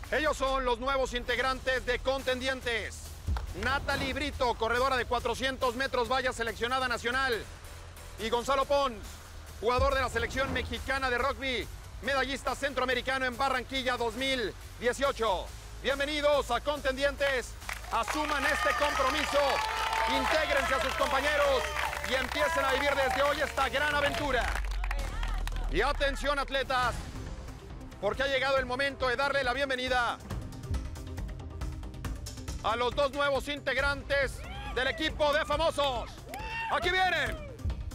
Ellos son los nuevos integrantes de Contendientes. Natalie Brito, corredora de 400 metros valla seleccionada nacional. Y Gonzalo Pons, jugador de la selección mexicana de rugby, medallista centroamericano en Barranquilla 2018. Bienvenidos a Contendientes. Asuman este compromiso, intégrense a sus compañeros y empiecen a vivir desde hoy esta gran aventura. Y atención, atletas, porque ha llegado el momento de darle la bienvenida a los dos nuevos integrantes del equipo de famosos. ¡Aquí vienen!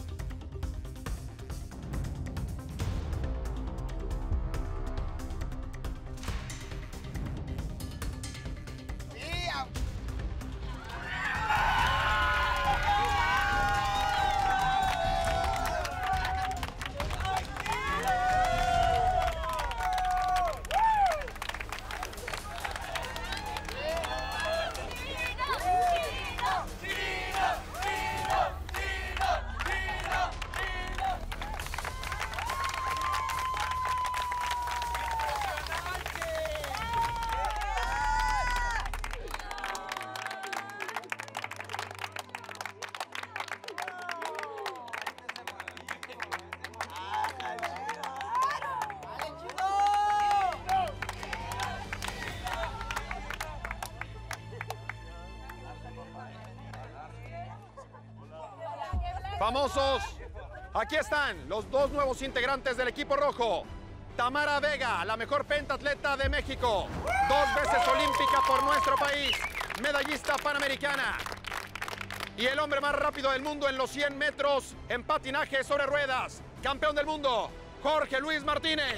Famosos, aquí están los dos nuevos integrantes del equipo rojo. Tamara Vega, la mejor pentatleta de México, 2 veces olímpica por nuestro país, medallista panamericana. Y el hombre más rápido del mundo en los 100 metros en patinaje sobre ruedas, campeón del mundo, Jorge Luis Martínez.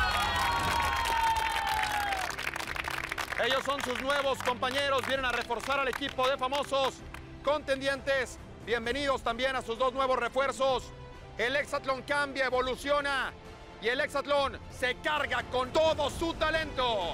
Ellos son sus nuevos compañeros, vienen a reforzar al equipo de famosos Contendientes. Bienvenidos también a sus dos nuevos refuerzos. El hexatlón cambia, evoluciona y el hexatlón se carga con todo su talento.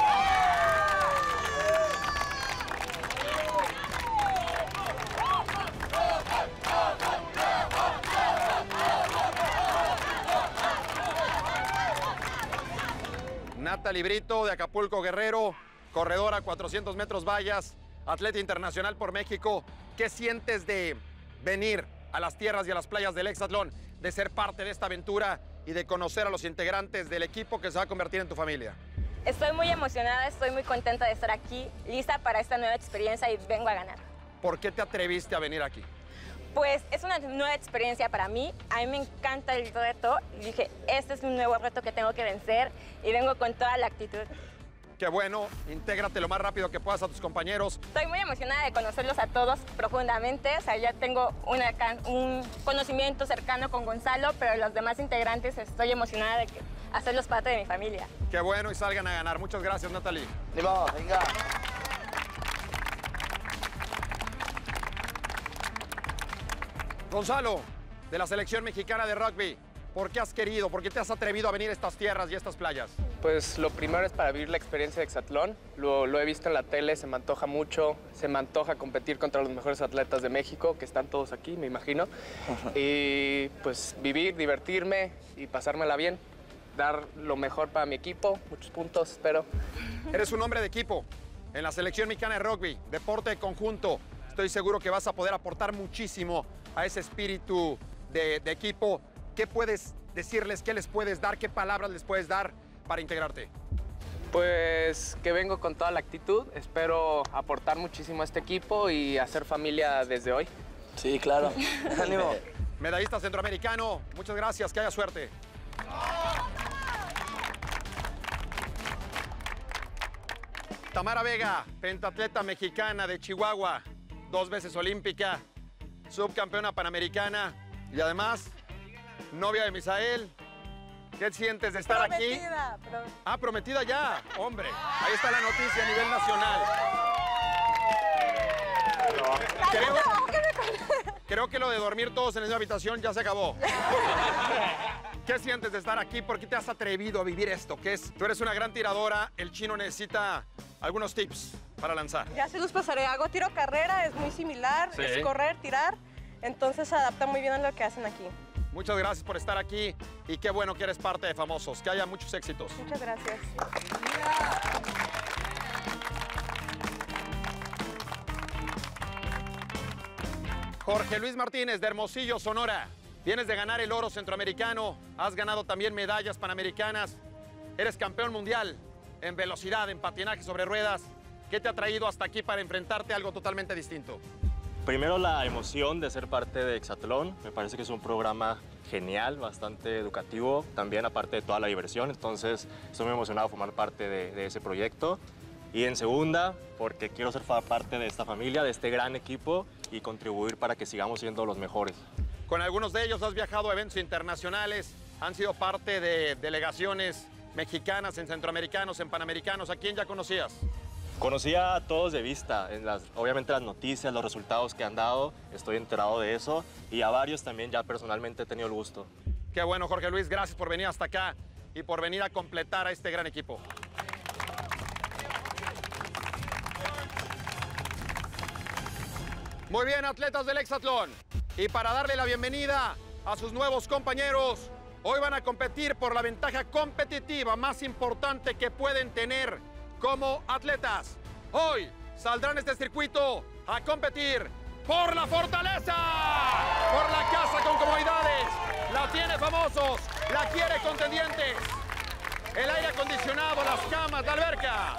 Natalie Brito de Acapulco, Guerrero, corredora 400 metros vallas, atleta internacional por México. ¿Qué sientes de venir a las tierras y a las playas del hexatlón, de ser parte de esta aventura y de conocer a los integrantes del equipo que se va a convertir en tu familia? Estoy muy emocionada, estoy muy contenta de estar aquí, lista para esta nueva experiencia y vengo a ganar. ¿Por qué te atreviste a venir aquí? Pues es una nueva experiencia para mí, a mí me encanta el reto y dije, este es un nuevo reto que tengo que vencer y vengo con toda la actitud. Qué bueno, intégrate lo más rápido que puedas a tus compañeros. Estoy muy emocionada de conocerlos a todos profundamente, o sea, ya tengo un conocimiento cercano con Gonzalo, pero los demás integrantes estoy emocionada de hacerlos parte de mi familia. Qué bueno y salgan a ganar. Muchas gracias, Natalie. ¡Ánimo, venga! Gonzalo, de la selección mexicana de rugby, ¿por qué has querido, por qué te has atrevido a venir a estas tierras y a estas playas? Pues lo primero es para vivir la experiencia de hexatlón. Lo he visto en la tele, se me antoja mucho. Se me antoja competir contra los mejores atletas de México, que están todos aquí, me imagino. Y pues vivir, divertirme y pasármela bien. Dar lo mejor para mi equipo, muchos puntos, espero. Eres un hombre de equipo en la selección mexicana de rugby, deporte de conjunto. Estoy seguro que vas a poder aportar muchísimo a ese espíritu de equipo. ¿Qué puedes decirles? ¿Qué les puedes dar? ¿Qué palabras les puedes dar para integrarte? Pues que vengo con toda la actitud. Espero aportar muchísimo a este equipo y hacer familia desde hoy. Sí, claro. ¡Ánimo! Medallista centroamericano, muchas gracias, que haya suerte. Tamara Vega, pentatleta mexicana de Chihuahua, 2 veces olímpica, subcampeona panamericana y además novia de Misael. ¿Qué sientes de estar aquí? Ah, prometida ya, hombre. Ahí está la noticia a nivel nacional. Creo que lo de dormir todos en la misma habitación ya se acabó. ¿Qué sientes de estar aquí? ¿Por qué te has atrevido a vivir esto? ¿Qué es? Tú eres una gran tiradora, el chino necesita algunos tips para lanzar. Ya se los pasaré. Hago tiro carrera, es muy similar, Sí. es correr, tirar, entonces se adapta muy bien a lo que hacen aquí. Muchas gracias por estar aquí y qué bueno que eres parte de Famosos. Que haya muchos éxitos. Muchas gracias. Jorge Luis Martínez, de Hermosillo, Sonora. Vienes de ganar el oro centroamericano, has ganado también medallas panamericanas, eres campeón mundial en velocidad, en patinaje sobre ruedas. ¿Qué te ha traído hasta aquí para enfrentarte a algo totalmente distinto? Primero, la emoción de ser parte de Exatlón. Me parece que es un programa genial, bastante educativo, también aparte de toda la diversión. Entonces, estoy muy emocionado de formar parte de ese proyecto. Y en segunda, porque quiero ser parte de esta familia, de este gran equipo y contribuir para que sigamos siendo los mejores. Con algunos de ellos has viajado a eventos internacionales, han sido parte de delegaciones mexicanas, en centroamericanos, en panamericanos. ¿A quién ya conocías? Conocía a todos de vista, obviamente las noticias, los resultados que han dado, estoy enterado de eso, y a varios también ya personalmente he tenido el gusto. Qué bueno, Jorge Luis, gracias por venir hasta acá y por venir a completar a este gran equipo. Muy bien, atletas del Exatlón. Y para darle la bienvenida a sus nuevos compañeros, hoy van a competir por la ventaja competitiva más importante que pueden tener como atletas. Hoy saldrán a este circuito a competir por la fortaleza, por la casa con comodidades. La tiene Famosos, la quiere Contendientes. El aire acondicionado, las camas, la alberca.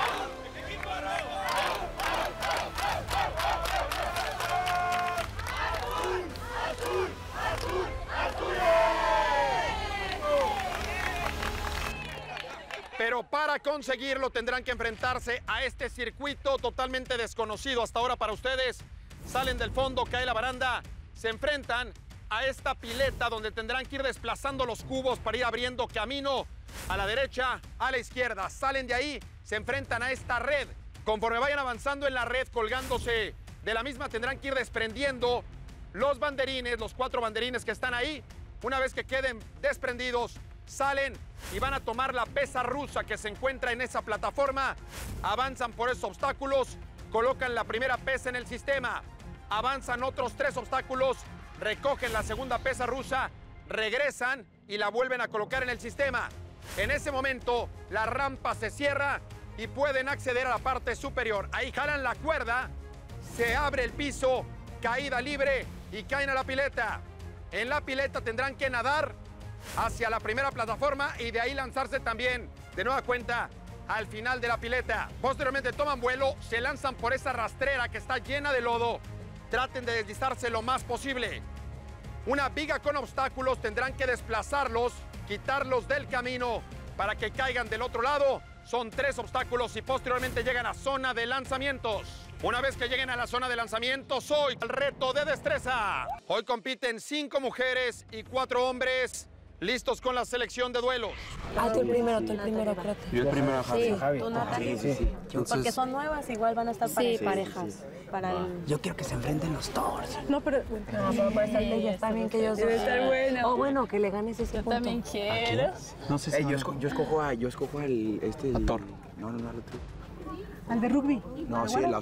Pero para conseguirlo tendrán que enfrentarse a este circuito totalmente desconocido hasta ahora para ustedes. Salen del fondo, cae la baranda, se enfrentan a esta pileta donde tendrán que ir desplazando los cubos para ir abriendo camino a la derecha, a la izquierda. Salen de ahí, se enfrentan a esta red. Conforme vayan avanzando en la red, colgándose de la misma, tendrán que ir desprendiendo los banderines, los 4 banderines que están ahí. Una vez que queden desprendidos, salen y van a tomar la pesa rusa que se encuentra en esa plataforma. Avanzan por esos obstáculos, colocan la primera pesa en el sistema. Avanzan otros 3 obstáculos, recogen la segunda pesa rusa, regresan y la vuelven a colocar en el sistema. En ese momento, la rampa se cierra y pueden acceder a la parte superior. Ahí jalan la cuerda, se abre el piso, caída libre y caen a la pileta. En la pileta tendrán que nadar hacia la primera plataforma y de ahí lanzarse también, de nueva cuenta, al final de la pileta. Posteriormente toman vuelo, se lanzan por esa rastrera que está llena de lodo. Traten de deslizarse lo más posible. Una viga con obstáculos, tendrán que desplazarlos, quitarlos del camino para que caigan del otro lado. Son 3 obstáculos y posteriormente llegan a zona de lanzamientos. Una vez que lleguen a la zona de lanzamientos, hoy el reto de destreza. Hoy compiten 5 mujeres y 4 hombres. Listos con la selección de duelos. Tú el primero, espérate. Yo el primero, Sí, Javi. tú, Natalia. Sí. Porque son nuevas, igual van a estar parejas. Para el... Yo quiero que se enfrenten los dos. No, pero para estar ellas también, que ellos... Debe estar bueno. O bueno, que le ganes ese punto. Yo también quiero. No sé si... yo escojo al Thor. No, al otro. ¿Al de rugby? No, Ociel.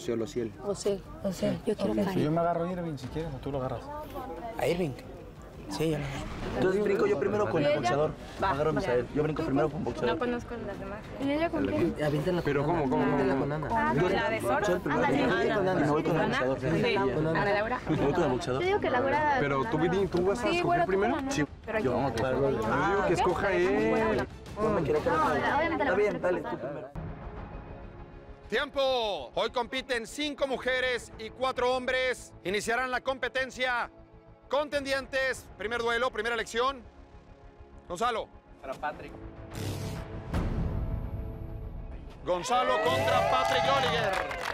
O sea, yo quiero que Si yo me agarro a Irving, si quieres, o tú lo agarras. ¿A Irving? Sí, ya lo Entonces brinco yo primero con el boxeador. Agarro a Misael. Yo brinco primero con boxeador. No conozco las demás. ¿Y ella con quién? Aviéntala Pero ¿cómo? Aviéntala con Ana. ¿La de Sor? Yo el primero. Me voy con el boxeador. Ana Laura. Me voy con el boxeador. Yo digo que Laura... Pero tú vas a escoger primero. Sí. Yo vamos a Yo digo que escoja él. No me quiero quedar. obviamente Está bien, dale tú primero. ¡Tiempo! Hoy compiten 5 mujeres y 4 hombres. Iniciarán la competencia. Contendientes, primer duelo, primera elección. Gonzalo. Para Patrick. Gonzalo contra Patrick Loliger.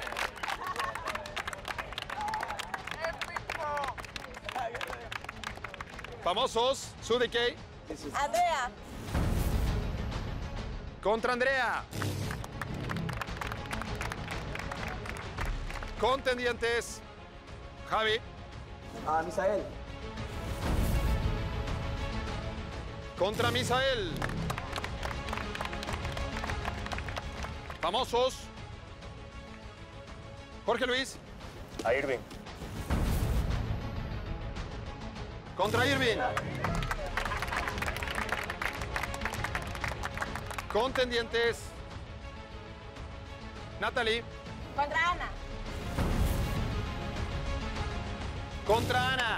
Famosos, Sudikey. Andrea. Contra Andrea. Contendientes, Javi. Misael. Contra Misael. Famosos. Jorge Luis. A Irving. Contra Irving. Contendientes. Natalie. Contra Ana. Contra Ana.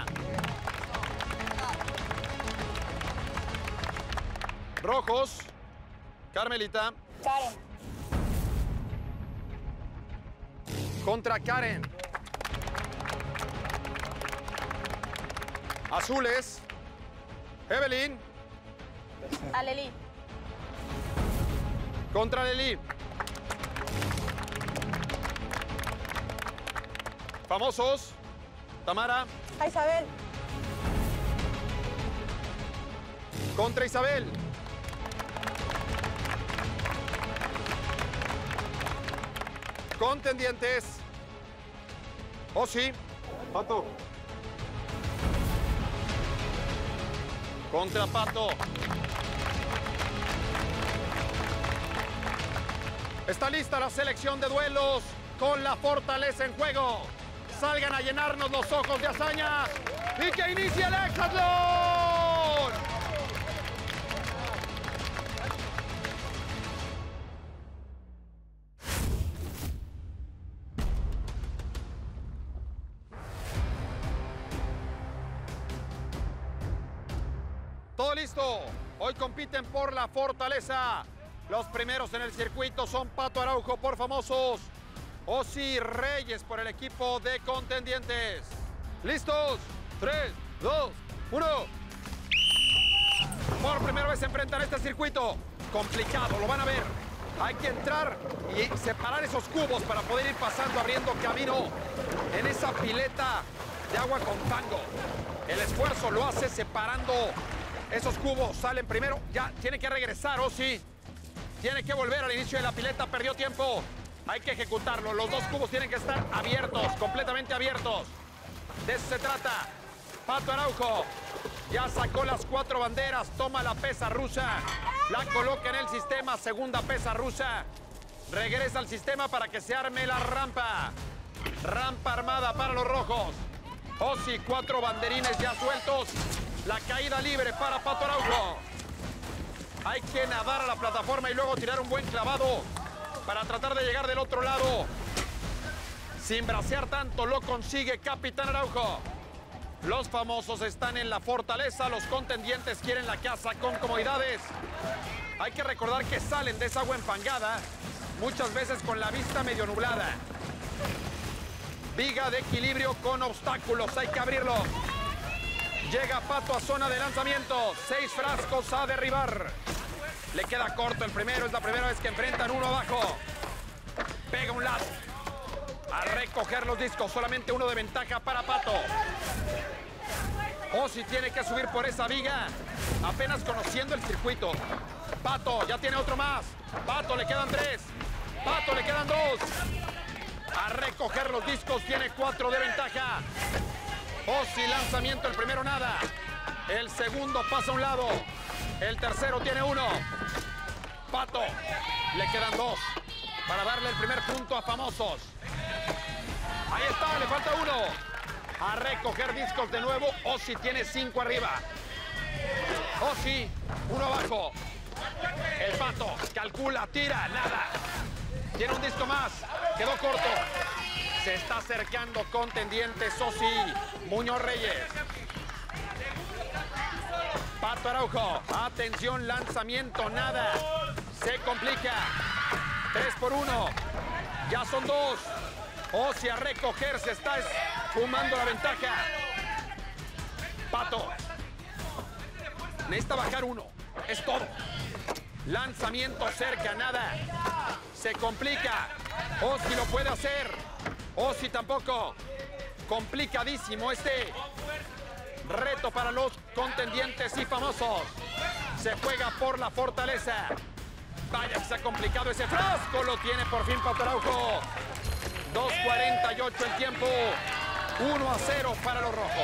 Rojos. Carmelita. Karen. Contra Karen. Azules. Evelyn. Aleli. Contra Leli. Famosos. Tamara. A Isabel. Contra Isabel. Contendientes. Osi. Pato. Contra Pato. Está lista la selección de duelos con la fortaleza en juego. Salgan a llenarnos los ojos de hazañas y que inicie el hexatlón. Todo listo. Hoy compiten por la fortaleza. Los primeros en el circuito son Pato Araujo por Famosos. Osi Reyes por el equipo de Contendientes. ¿Listos? 3, 2, 1. Por primera vez se enfrentan este circuito. Complicado, lo van a ver. Hay que entrar y separar esos cubos para poder ir pasando, abriendo camino en esa pileta de agua con fango. El esfuerzo lo hace separando esos cubos. Salen primero, ya tiene que regresar, Osi. Tiene que volver al inicio de la pileta, perdió tiempo. Hay que ejecutarlo. Los dos cubos tienen que estar abiertos, completamente abiertos. De eso se trata. Pato Araujo ya sacó las 4 banderas, toma la pesa rusa, la coloca en el sistema, segunda pesa rusa. Regresa al sistema para que se arme la rampa. Rampa armada para los rojos. Osi, 4 banderines ya sueltos. La caída libre para Pato Araujo. Hay que nadar a la plataforma y luego tirar un buen clavado para tratar de llegar del otro lado. Sin bracear tanto, lo consigue Capitán Araujo. Los famosos están en la fortaleza, los contendientes quieren la casa con comodidades. Hay que recordar que salen de esa agua enfangada, muchas veces con la vista medio nublada. Viga de equilibrio con obstáculos, hay que abrirlo. Llega Pato a zona de lanzamiento, 6 frascos a derribar. Le queda corto el primero, es la primera vez que enfrentan uno abajo. Pega un lazo. A recoger los discos, solamente uno de ventaja para Pato. Osi tiene que subir por esa viga, apenas conociendo el circuito. Pato ya tiene otro más. Pato le quedan 3. Pato le quedan 2. A recoger los discos, tiene 4 de ventaja. Osi, lanzamiento, el primero nada. El segundo pasa a un lado. El tercero tiene 1. Pato, le quedan 2 para darle el primer punto a Famosos. Ahí está, le falta 1. A recoger discos de nuevo. Osi tiene 5 arriba. Osi, 1 abajo. El Pato calcula, tira, nada. Tiene un disco más. Quedó corto. Se está acercando Contendientes. Osi, Muñoz Reyes. Pato Araujo. Atención, lanzamiento, nada. Se complica. 3 por 1. Ya son 2. Osi a recoger, se está fumando la ventaja. Pato. Necesita bajar 1. Es todo. Lanzamiento cerca, nada. Se complica. Osi lo puede hacer. Osi tampoco. Complicadísimo este reto para los Contendientes y Famosos. Se juega por la fortaleza. Vaya que se ha complicado ese frasco. Lo tiene por fin Pato Araujo. 2:48 el tiempo. 1-0 para los rojos.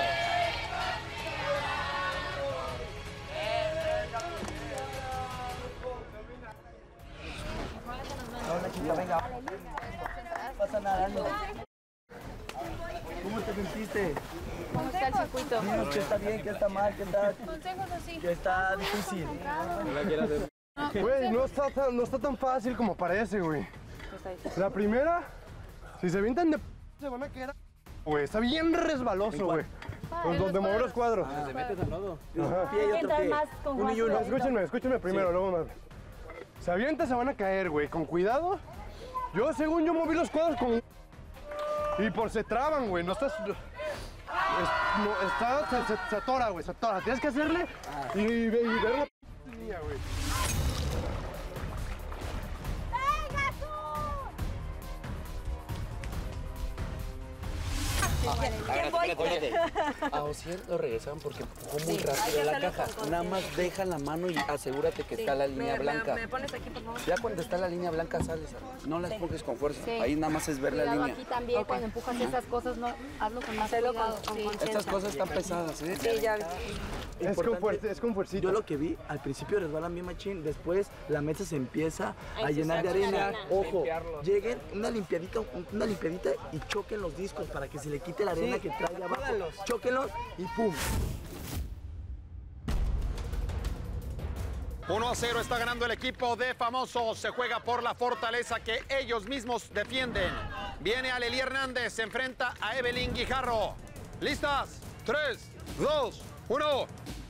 Hola, chica, venga. No pasa nada, no. ¿Cómo te sentiste? ¿Cómo está el circuito? Dinos que está bien, que está mal, que está... Consejos así. Que está difícil. Güey, no está tan fácil como parece, güey. La primera, si se avientan de se van a quedar Güey, está bien resbaloso, güey. Pues donde mover los cuadros. Te metes al lodo. Ajá. Pie y otro pie. Uno y uno. Escúchenme primero, luego más. Se avienta, se van a caer, güey. Con cuidado. Según yo moví los cuadros con... Y por se traban, güey. No estás... se atora, güey. Se atora. Tienes que hacerle y ver la línea, güey. Espérate. A Osiel lo regresaron porque empujó muy rápido la caja. Nada más deja la mano y asegúrate que está la línea blanca. ¿Me pones aquí, por favor? Ya cuando está la línea blanca sales. No la empujes con fuerza. Sí. Ahí nada más es ver la línea. Aquí también, cuando empujas esas cosas, no, hazlo con más cuidado, con conciencia. Estas cosas están pesadas, ¿eh? Sí, ya. Es con fuercita. Yo lo que vi, al principio resbalan bien machín, después la mesa se empieza a llenar de arena. Ojo, lleguen una limpiadita y choquen los discos para que se le quite la arena que trae abajo. Chóquenlos y ¡pum! 1-0 está ganando el equipo de Famosos. Se juega por la fortaleza que ellos mismos defienden. Viene Aleli Hernández, se enfrenta a Evelyn Guijarro. ¿Listas? 3, 2, 1.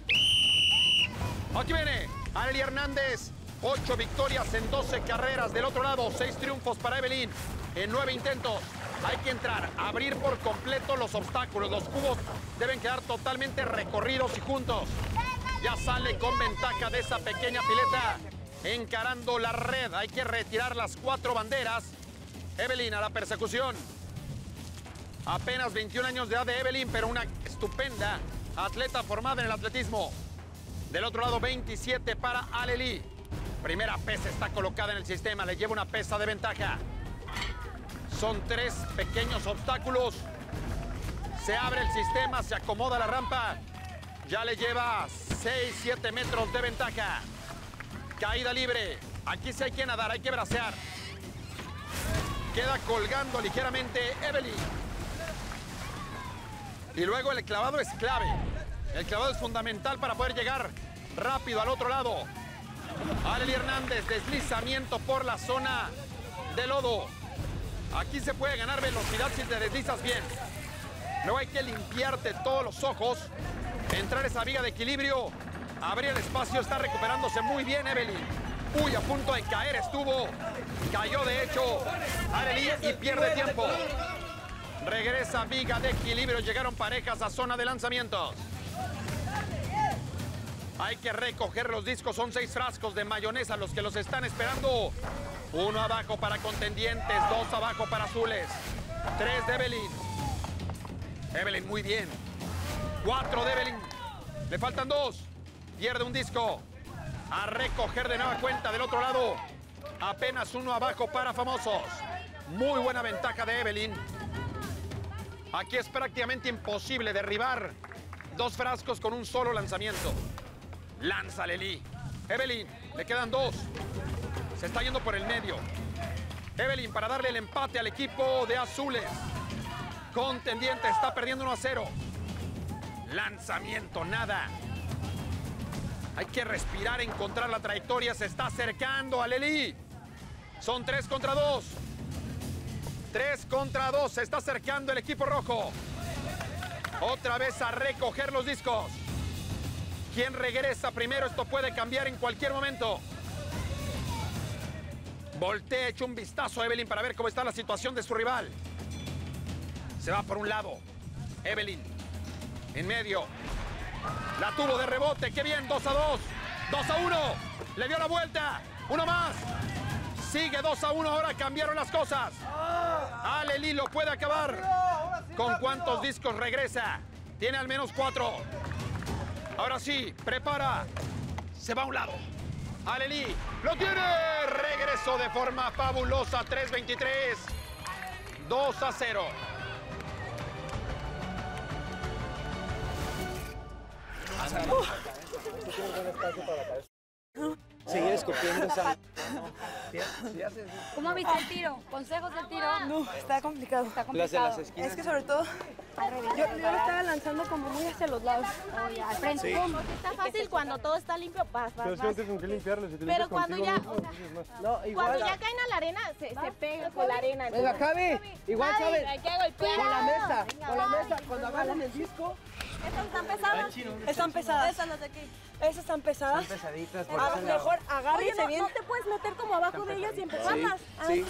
Aquí viene Aleli Hernández. 8 victorias en 12 carreras. Del otro lado, 6 triunfos para Evelyn en 9 intentos. Hay que entrar, abrir por completo los obstáculos. Los cubos deben quedar totalmente recorridos y juntos. Ya sale con ventaja de esa pequeña pileta. Encarando la red. Hay que retirar las 4 banderas. Evelyn a la persecución. Apenas 21 años de edad de Evelyn, pero una estupenda atleta formada en el atletismo. Del otro lado, 27 para Aleli. Primera pesa está colocada en el sistema. Le lleva una pesa de ventaja. Son 3 pequeños obstáculos. Se abre el sistema, se acomoda la rampa. Ya le lleva 6, 7 metros de ventaja. Caída libre. Aquí sí hay que nadar, hay que bracear. Queda colgando ligeramente Evelyn. Y luego el clavado es clave. El clavado es fundamental para poder llegar rápido al otro lado. Aleli Hernández, deslizamiento por la zona de lodo. Aquí se puede ganar velocidad si te deslizas bien. Luego hay que limpiarte todos los ojos, entrar esa viga de equilibrio, abrir el espacio, está recuperándose muy bien Evelyn. Uy, a punto de caer estuvo. Cayó de hecho Aleli y pierde tiempo. Regresa viga de equilibrio, llegaron parejas a zona de lanzamientos. Hay que recoger los discos, son 6 frascos de mayonesa los que los están esperando. 1 abajo para contendientes, 2 abajo para azules. 3 de Evelyn. Evelyn muy bien. 4 de Evelyn. Le faltan 2. Pierde un disco. A recoger de nueva cuenta del otro lado. Apenas 1 abajo para Famosos. Muy buena ventaja de Evelyn. Aquí es prácticamente imposible derribar 2 frascos con un solo lanzamiento. Lanza Aleli. Evelyn, le quedan 2. Se está yendo por el medio. Evelyn para darle el empate al equipo de azules. Contendiente está perdiendo 1-0. Lanzamiento, nada. Hay que respirar, encontrar la trayectoria. Se está acercando Aleli. Son 3 contra 2. 3 contra 2. Se está acercando el equipo rojo. Otra vez a recoger los discos. ¿Quién regresa primero? Esto puede cambiar en cualquier momento. Voltea, echa un vistazo a Evelyn para ver cómo está la situación de su rival. Se va por un lado. Evelyn en medio. La tuvo de rebote. ¡Qué bien! 2-2. 2-1. Le dio la vuelta. Uno más. Sigue 2-1. Ahora cambiaron las cosas. Aleli lo puede acabar. ¿Con cuántos discos regresa? Tiene al menos 4. Ahora sí, prepara. Se va a un lado. Aleli lo tiene. Regresó de forma fabulosa. 3-23. 2-0. Seguir escupiendo esa... ¿Cómo viste el tiro? ¿Consejos del tiro? No, está complicado. Está complicado. Es que sobre todo, yo lo estaba lanzando como muy hacia los lados. Oye, al frente. Sí. Porque está fácil cuando todo está limpio. Pero es que no tienes con qué limpiarlo. Si te Pero limpias cuando contigo ya, mismo, o sea, entonces más. No, igual. cuando ya caen a la arena, se pegan con la arena. Venga, Javi, igual Javi, sabes. hay que golpear. Con la mesa, Venga, con la Javi. mesa, cuando agarran el disco. ¿Estas están pesadas? Están pesadas. Esas las de aquí. Esas están pesadas. Están pesaditas. A lo mejor agárrense Oye, bien. no te puedes meter como abajo de ellas y empujarlas. Sí.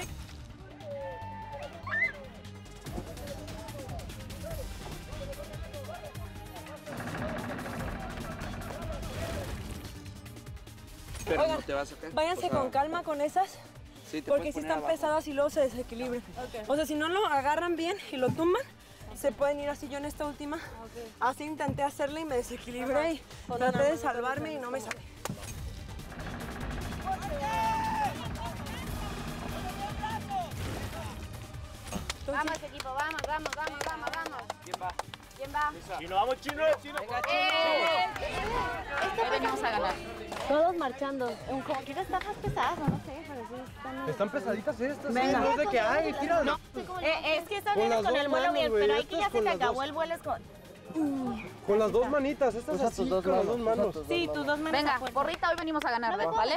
Pero Oigan, no te vas a caer. Váyanse O sea, con calma con esas. sí, te Porque puedes si poner están abajo. pesadas y luego se desequilibran. O sea, si no lo agarran bien y lo tumban, se pueden ir así. Yo en esta última, así intenté hacerle y me desequilibré y traté de salvarme y no me sale. Vamos, equipo, vamos. ¿Quién va? ¿Quién va? Chino, vamos, Chino. Venga, Hoy venimos a ganar. Todos marchando. Como que están más pesadas, no sé, pero sí están... Están pesaditas estas. Venga. No es de que, ay, tira. No, es que está Con bien las con dos el vuelo manos, bien, güey, pero hay estas que ya se con te las acabó dos. el vuelo, es con... Con las dos manitas, estas Usa así, tus dos con las manos, dos manos. Sí, tus dos manos. Venga, a fuerza. gorrita, hoy venimos a ganar, ¿vale?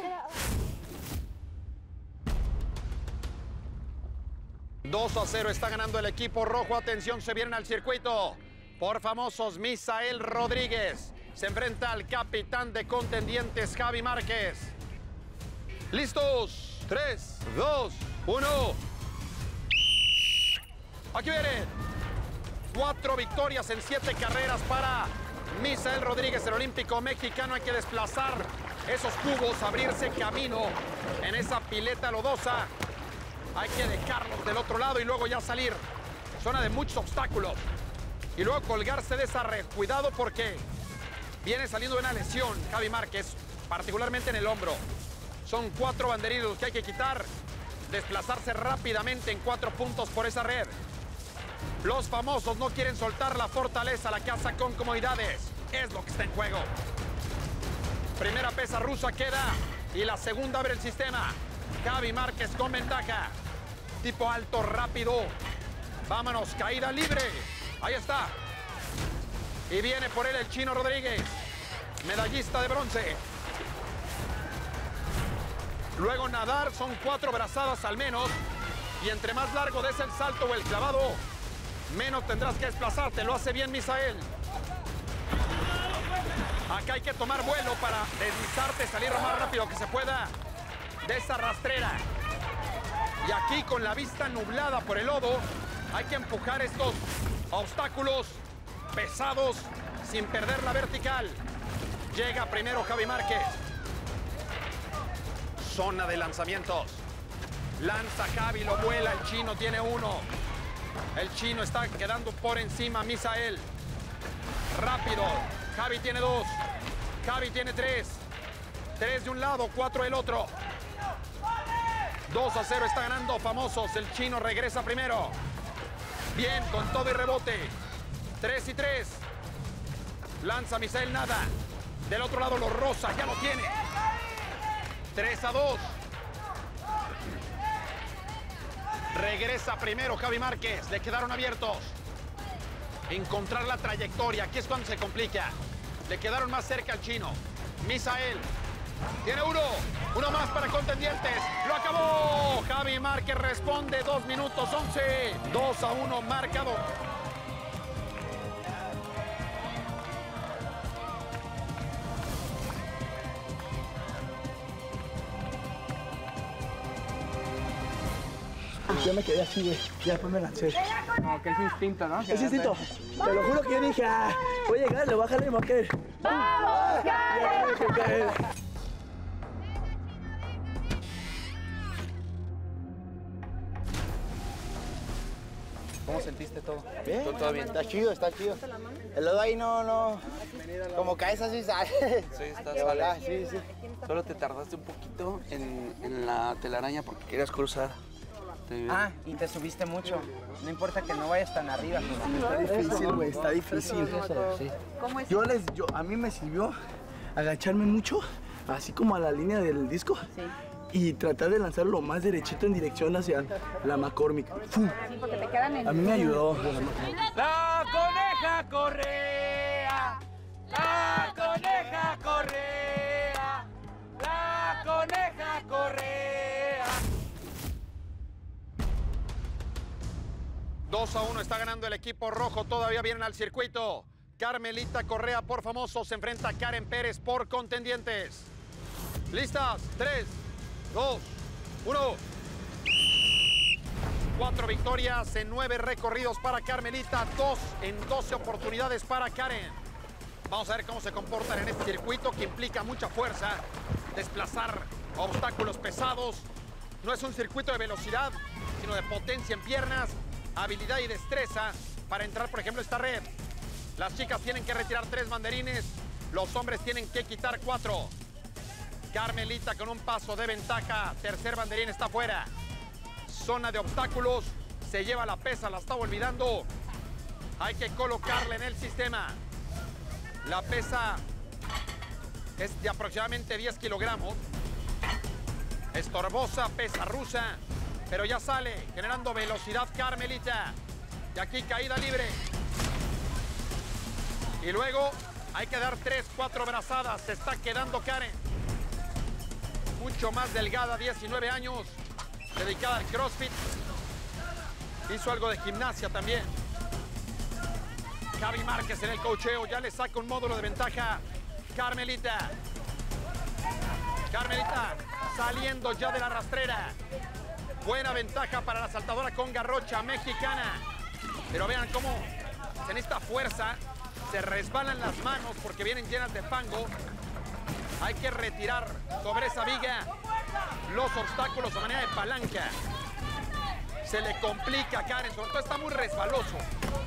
2-0 está ganando el equipo rojo. Atención, se vienen al circuito. Por famosos, Misael Rodríguez se enfrenta al capitán de contendientes, Javi Márquez. ¿Listos? 3, 2, 1. Aquí vienen. 4 victorias en 7 carreras para Misael Rodríguez, el olímpico mexicano. Hay que desplazar esos cubos, abrirse camino en esa pileta lodosa. Hay que dejarlos del otro lado y luego ya salir. Zona de muchos obstáculos. Y luego colgarse de esa red. Cuidado porque viene saliendo de una lesión Javi Márquez, particularmente en el hombro. Son 4 banderilleros que hay que quitar. Desplazarse rápidamente en 4 puntos por esa red. Los famosos no quieren soltar la fortaleza, la casa con comodidades. Es lo que está en juego. Primera pesa rusa queda y la segunda abre el sistema. Javi Márquez con ventaja. Tipo alto, rápido. Vámonos, caída libre. Ahí está. Y viene por él el Chino Rodríguez, medallista de bronce. Luego nadar, son 4 brazadas al menos. Y entre más largo des el salto o el clavado, menos tendrás que desplazarte. Lo hace bien Misael. Acá hay que tomar vuelo para deslizarte, salir lo más rápido que se pueda de esa rastrera. Y aquí con la vista nublada por el lodo, hay que empujar estos obstáculos pesados sin perder la vertical. Llega primero Javi Márquez. Zona de lanzamientos. Lanza Javi, lo vuela, el Chino tiene 1. El Chino está quedando por encima Misael. Rápido, Javi tiene 2. Javi tiene 3. 3 de un lado, 4 del otro. 2-0 está ganando famosos. El Chino regresa primero. Bien, con todo y rebote. 3 y 3. Lanza Misael, nada. Del otro lado los rosa, ya lo tiene. 3-2. Regresa primero Javi Márquez. Le quedaron abiertos. Encontrar la trayectoria. Aquí es cuando se complica. Le quedaron más cerca al Chino. Misael. Tiene 1. 1 más para contendientes. ¡Lo acabó! Javi Márquez responde. 2 minutos 11. 2-1 marcado. Yo me quedé así, güey. Ya después me lancé. No, que es instinto, ¿no? Es instinto. Te lo juro que yo dije, voy a llegar, le voy a jalar y me voy a caer. ¡Vamos, Javi! ¿Cómo sentiste todo? Bien, ¿Todo bien? está chido, está chido. El lodo ahí no, como caes así sale. Sí, está De verdad, sale. sí. Solo te tardaste un poquito en la telaraña porque querías cruzar. Ah, y te subiste mucho. No importa que no vayas tan arriba. Está difícil, güey, está difícil. Sí. ¿Cómo es? A mí me sirvió agacharme mucho, así como a la línea del disco. Sí. y tratar de lanzarlo lo más derechito en dirección hacia la McCormick. ¡Fum! Sí, porque te quedan en... A mí me ayudó. ¡La coneja correa! ¡La coneja correa! ¡La coneja correa! 2-1 está ganando el equipo rojo. Todavía vienen al circuito. Carmelita Correa por Famosos se enfrenta a Karen Pérez por Contendientes. ¿Listas? 3, 2, 1. 4 victorias en 9 recorridos para Carmelita, 2 en 12 oportunidades para Karen. Vamos a ver cómo se comportan en este circuito que implica mucha fuerza, desplazar obstáculos pesados. No es un circuito de velocidad, sino de potencia en piernas, habilidad y destreza para entrar, por ejemplo, a esta red. Las chicas tienen que retirar 3 banderines, los hombres tienen que quitar 4. Carmelita con un paso de ventaja, tercer banderín está fuera. Zona de obstáculos, se lleva la pesa, la estaba olvidando. Hay que colocarla en el sistema. La pesa es de aproximadamente 10 kilogramos. Estorbosa, pesa rusa, pero ya sale, generando velocidad Carmelita. Y aquí caída libre. Y luego hay que dar 3, 4 brazadas. Se está quedando Karen. Mucho más delgada, 19 años. Dedicada al CrossFit. Hizo algo de gimnasia también. Javi Márquez en el coacheo. Ya le saca un módulo de ventaja. Carmelita. Carmelita saliendo ya de la rastrera. Buena ventaja para la saltadora con garrocha mexicana. Pero vean cómo en esta fuerza se resbalan las manos porque vienen llenas de fango. Hay que retirar sobre esa viga los obstáculos a manera de palanca. Se le complica a Karen, sobre todo está muy resbaloso.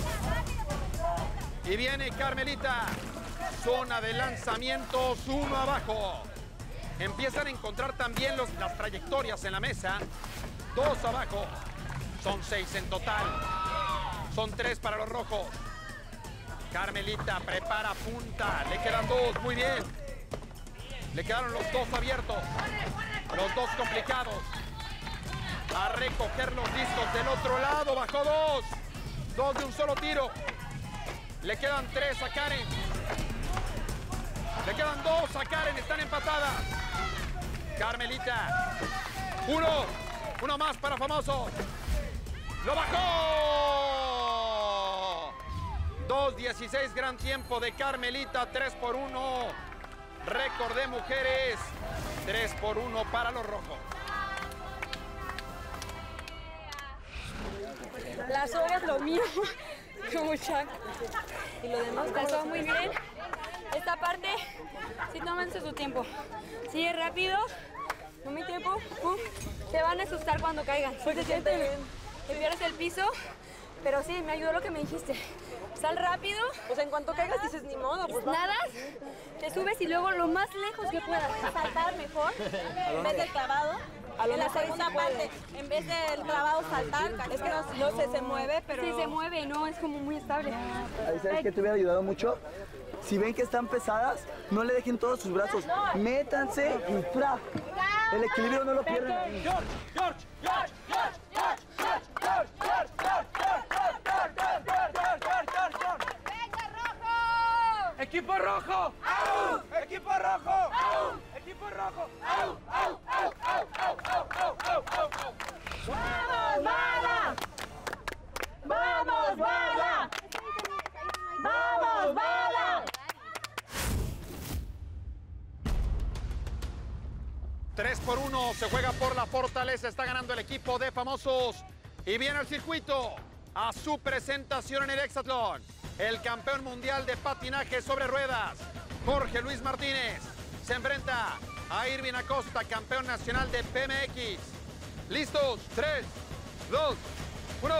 Y viene Carmelita. Zona de lanzamientos, 1 abajo. Empiezan a encontrar también las trayectorias en la mesa. 2 abajo. Son 6 en total. Son 3 para los rojos. Carmelita prepara punta. Le quedan 2, muy bien. Le quedaron los 2 abiertos. Los 2 complicados. A recoger los discos del otro lado. Bajó 2. 2 de un solo tiro. Le quedan 3 a Karen. Le quedan 2 a Karen. Están empatadas. Carmelita. 1. 1 más para Famosos. ¡Lo bajó! 2:16, gran tiempo de Carmelita. 3 por 1. Récord de mujeres. 3 por 1 para los rojos. Las horas lo mío, como Chuck. Y lo demás Pasó muy bien. Esta parte, sí, tómense su tiempo. Sigue rápido. No mi tiempo. Pum. Te van a asustar cuando caigan. Pues se siente bien. Que pierdes el piso. Pero sí, me ayudó lo que me dijiste. Sal rápido. Pues en cuanto caigas dices, ni modo. Pues nadas, te subes y luego lo más lejos que puedas. Saltar mejor, en vez del clavado. En la segunda parte, en vez del clavado, saltar. Es que no se mueve, pero... Sí, se mueve, no, es como muy estable. Ahí sabes que te hubiera ayudado mucho. Si ven que están pesadas, no le dejen todos sus brazos. Métanse y ¡fra! El equilibrio no lo pierdan. ¡Equipo rojo! ¡Au! ¡Equipo rojo! ¡Au! ¡Equipo rojo! ¡Au! ¡Au! ¡Au! ¡Au! ¡Au! ¡Au! ¡Au! ¡Au! ¡Vamos, Bala! ¡Vamos, Bala! ¡Vamos, Bala! 3 por 1, se juega por la fortaleza, está ganando el equipo de Famosos. Y viene al circuito a su presentación en el hexatlón. El campeón mundial de patinaje sobre ruedas, Jorge Luis Martínez, se enfrenta a Irving Acosta, campeón nacional de BMX. ¿Listos? 3, 2, 1.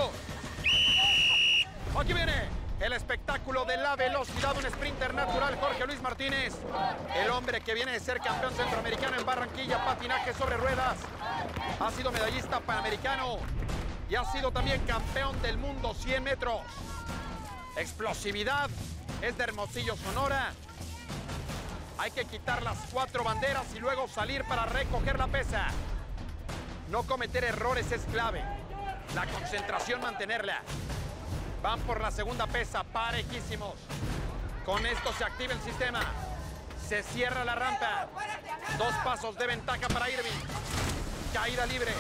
Aquí viene el espectáculo de la velocidad, un sprinter natural, Jorge Luis Martínez, el hombre que viene de ser campeón centroamericano en Barranquilla, patinaje sobre ruedas. Ha sido medallista panamericano y ha sido también campeón del mundo 100 metros. Explosividad, es de Hermosillo, Sonora. Hay que quitar las 4 banderas y luego salir para recoger la pesa. No cometer errores es clave. La concentración, mantenerla. Van por la segunda pesa, parejísimos. Con esto se activa el sistema. Se cierra la rampa. 2 pasos de ventaja para Irving. Caída libre.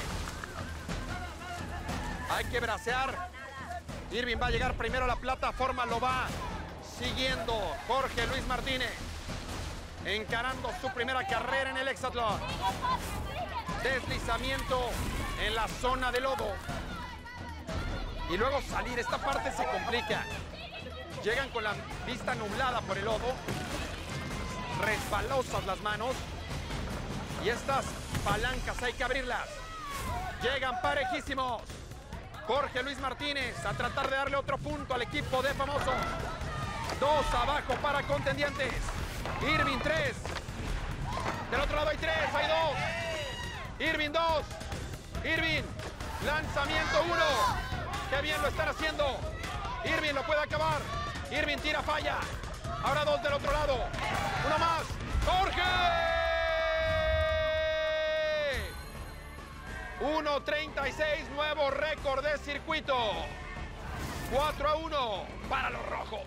Hay que bracear. Irving va a llegar primero a la plataforma, lo va siguiendo Jorge Luis Martínez. Encarando su primera carrera en el hexatlón. Deslizamiento en la zona de lodo. Y luego salir, esta parte se complica. Llegan con la vista nublada por el lodo. Resbalosas las manos. Y estas palancas hay que abrirlas. Llegan parejísimos. Jorge Luis Martínez a tratar de darle otro punto al equipo de Famosos. 2 abajo para Contendientes. Irving 3. Del otro lado hay 3, hay 2. Irving 2. Irving. Lanzamiento 1. Qué bien lo están haciendo. Irving lo puede acabar. Irving tira, falla. Ahora 2 del otro lado. Uno más. ¡Jorge! 1:36, nuevo récord de circuito. 4-1 para los rojos.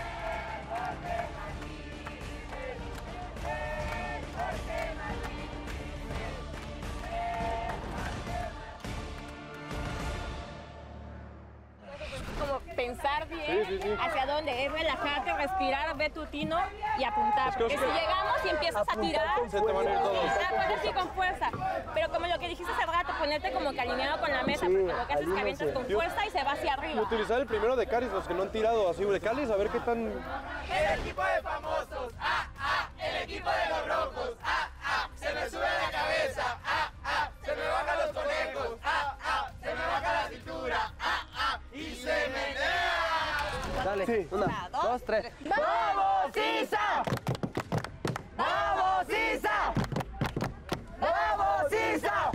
Como pensar bien hacia dónde, es relajarte, respirar, ver tu tino y apuntar. Porque si llegamos y empiezas a tirar, se te van a ir todos. sí, con fuerza. Pero como lo que dijiste hace rato, ponerte como que alineado con la mesa, porque lo que haces es que avientas con fuerza y se va hacia arriba. Utilizar el primero de Caris, los que no han tirado así de Calis, a ver qué tan... El equipo de Famosos, el equipo de los rojos, se me sube la cabeza, se me bajan los conejos, se me baja la cintura, y se menea. Dale, Sí. 1, 2, 3. ¡Vamos, Isa! ¡Vamos, Isa! ¡Vamos, Isa!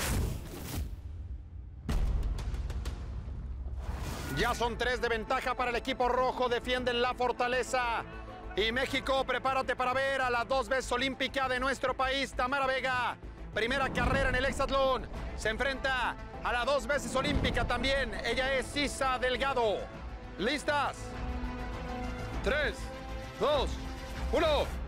Ya son 3 de ventaja para el equipo rojo. Defienden la fortaleza. Y México, prepárate para ver a la 2 veces olímpica de nuestro país, Tamara Vega. Primera carrera en el hexatlón. Se enfrenta a la 2 veces olímpica también. Ella es Isa Delgado. ¿Listas? 3, 2, 1.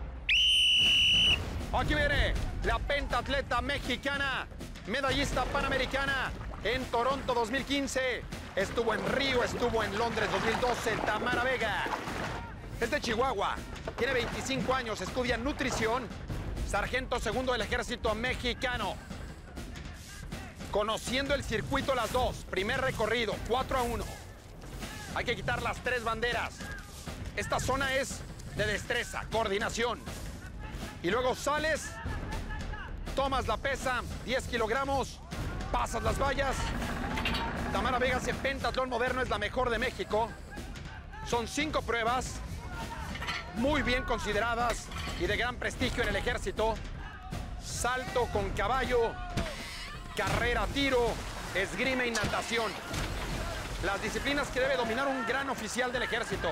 Aquí viene la pentatleta mexicana, medallista panamericana en Toronto 2015. Estuvo en Río, estuvo en Londres 2012, Tamara Vega. Es de Chihuahua, tiene 25 años, estudia nutrición, sargento segundo del ejército mexicano. Conociendo el circuito las 2, primer recorrido, 4-1. Hay que quitar las 3 banderas. Esta zona es de destreza, coordinación. Y luego sales, tomas la pesa, 10 kilogramos, pasas las vallas. Tamara Vega en pentatlón moderno es la mejor de México. Son 5 pruebas, muy bien consideradas y de gran prestigio en el ejército. Salto con caballo, carrera, tiro, esgrima y natación. Las disciplinas que debe dominar un gran oficial del ejército.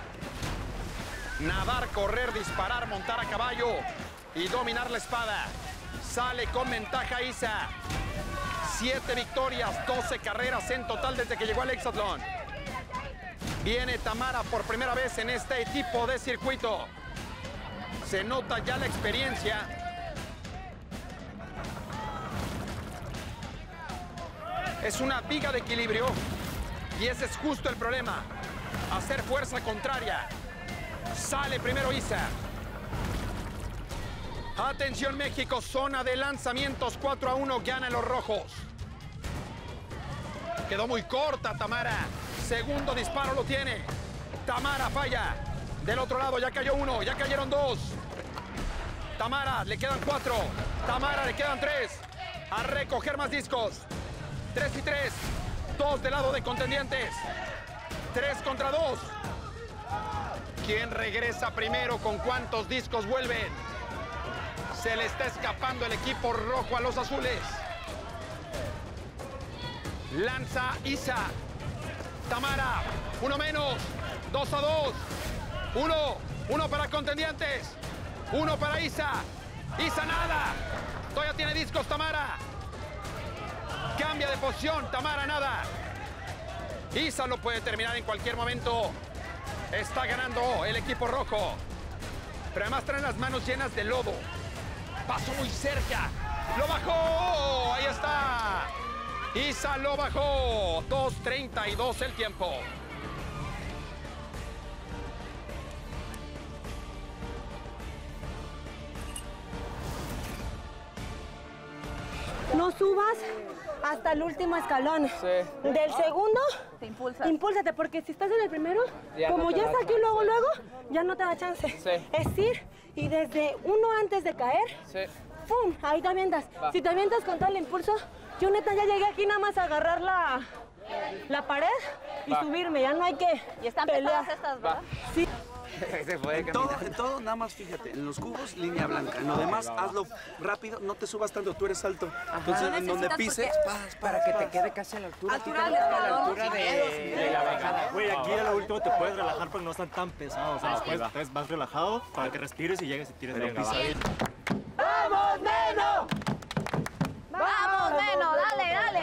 Nadar, correr, disparar, montar a caballo y dominar la espada. Sale con ventaja Isa. 7 victorias, 12 carreras en total desde que llegó al hexatlón. Viene Tamara por primera vez en este tipo de circuito. Se nota ya la experiencia. Es una viga de equilibrio y ese es justo el problema. Hacer fuerza contraria. Sale primero Isa. Atención México, zona de lanzamientos, 4-1, ganan los rojos. Quedó muy corta Tamara. Segundo disparo lo tiene. Tamara falla. Del otro lado ya cayó 1, ya cayeron 2. Tamara, le quedan 4. Tamara, le quedan 3. A recoger más discos. 3 y 3. 2 del lado de Contendientes. 3 contra 2. ¿Quién regresa primero? ¿Con cuántos discos vuelven? Se le está escapando el equipo rojo a los azules. Lanza Isa. Tamara, 1 menos. 2-2. 1 para Contendientes. 1 para Isa. Isa nada. Todavía tiene discos Tamara. Cambia de posición, Tamara, nada. Isa lo puede terminar en cualquier momento. Está ganando el equipo rojo. Pero además traen las manos llenas de lodo. Pasó muy cerca. ¡Lo bajó! ¡Ahí está! Isa lo bajó. 2:32 el tiempo. No subas hasta el último escalón. Sí. Del segundo, Te impulsas. impúlsate, porque si estás en el primero, Ya como no te ya da está aquí chance. luego, ya no te da chance. Sí. Es ir y desde uno antes de caer, Sí. ¡pum! Ahí te avientas. Va. Si te avientas con todo el impulso, yo neta ya llegué aquí nada más a agarrar la pared y Va. subirme, ya no hay que Y están pelear. pesadas estas, ¿verdad? Sí. Se puede en todo, nada más fíjate, en los cubos, línea blanca. En lo demás, hazlo rápido, no te subas tanto, tú eres alto. Entonces, en donde pises, Para que te quede casi a la altura. Altura del escalón. A la altura de la bajada. Güey, aquí a lo último te puedes relajar porque no están tan pesados. O sea, después entonces vas relajado para que respires y llegues y tires del piso. ¡Vamos, Neno! ¡Vamos, Neno! ¡Dale, dale!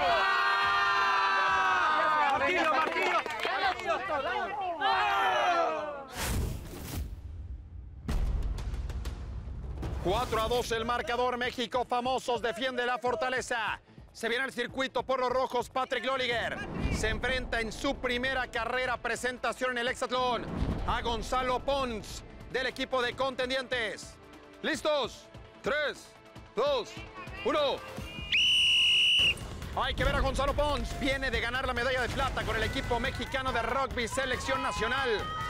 ¡Martillo, martillo! 4-2 el marcador. México Famosos defiende la fortaleza. Se viene el circuito por los rojos. Patrick Lolliger se enfrenta en su primera carrera presentación en el hexatlón a Gonzalo Pons del equipo de contendientes. ¿Listos? 3, 2, 1. Hay que ver a Gonzalo Pons. Viene de ganar la medalla de plata con el equipo mexicano de rugby selección nacional.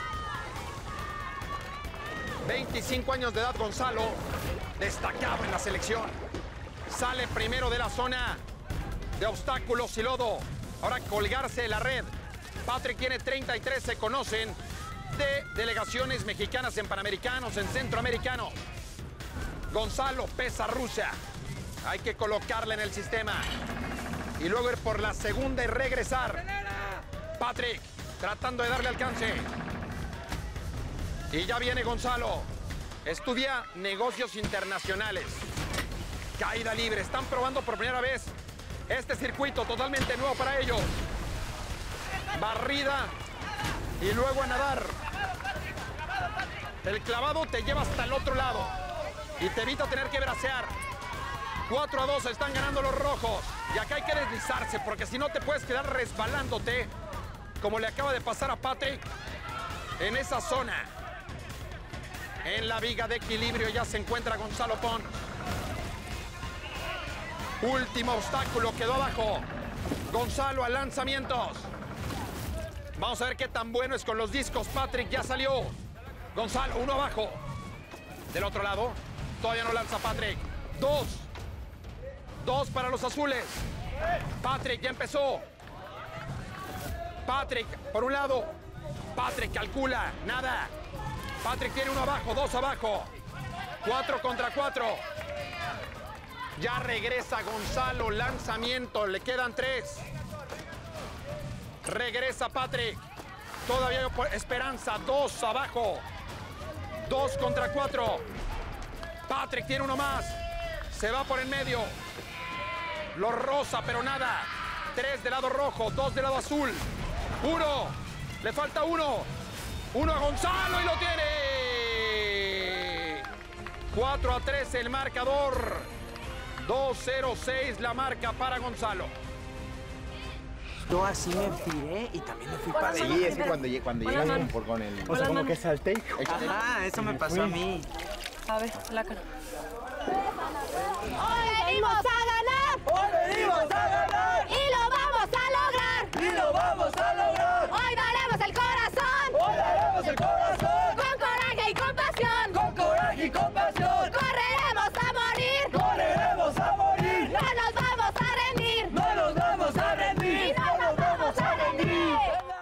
25 años de edad Gonzalo, destacado en la selección. Sale primero de la zona de obstáculos y lodo. Ahora colgarse de la red. Patrick tiene 33, se conocen de delegaciones mexicanas en Panamericanos, en Centroamericanos. Gonzalo pesa rusa. Hay que colocarla en el sistema. Y luego ir por la segunda y regresar. Patrick tratando de darle alcance. Y ya viene Gonzalo. Estudia negocios internacionales. Caída libre. Están probando por primera vez este circuito totalmente nuevo para ellos. Barrida y luego a nadar. El clavado te lleva hasta el otro lado y te evita tener que bracear. 4-2 están ganando los rojos. Y acá hay que deslizarse porque si no te puedes quedar resbalándote como le acaba de pasar a Patrick en esa zona. En la viga de equilibrio ya se encuentra Gonzalo Pons. Último obstáculo, quedó abajo. Gonzalo a lanzamientos. Vamos a ver qué tan bueno es con los discos. Patrick ya salió. Gonzalo, uno abajo. Del otro lado, todavía no lanza Patrick. 2 para los azules. Patrick ya empezó. Patrick, por un lado. Patrick calcula, nada. Patrick tiene uno abajo, 2 abajo. 4 contra 4. Ya regresa Gonzalo, lanzamiento, le quedan 3. Regresa Patrick. Todavía hay esperanza, 2 abajo. 2 contra 4. Patrick tiene uno más. Se va por en medio. Lo roza, pero nada. 3 del lado rojo, 2 del lado azul. 1. Le falta 1. 1 a Gonzalo y lo tiene. 4-3 el marcador. 2-0-6 la marca para Gonzalo. Yo así me tiré y también me fui para Sí, allí. es que cuando llegas con el... O sea, como que salté. Ajá, eso me pasó a mí. A ver, la cara. ¡Hoy venimos a ganar! ¡Hoy venimos a ganar! ¡Y lo vamos a lograr! ¡Y lo vamos a lograr! ¡Hoy daremos el corazón! ¡Hoy daremos el corazón! ¡Con coraje y compasión! ¡Con coraje y compasión! ¡Correremos a morir! ¡Correremos a morir! ¡No nos vamos a rendir! ¡No nos vamos a rendir! ¡Y no nos vamos a rendir!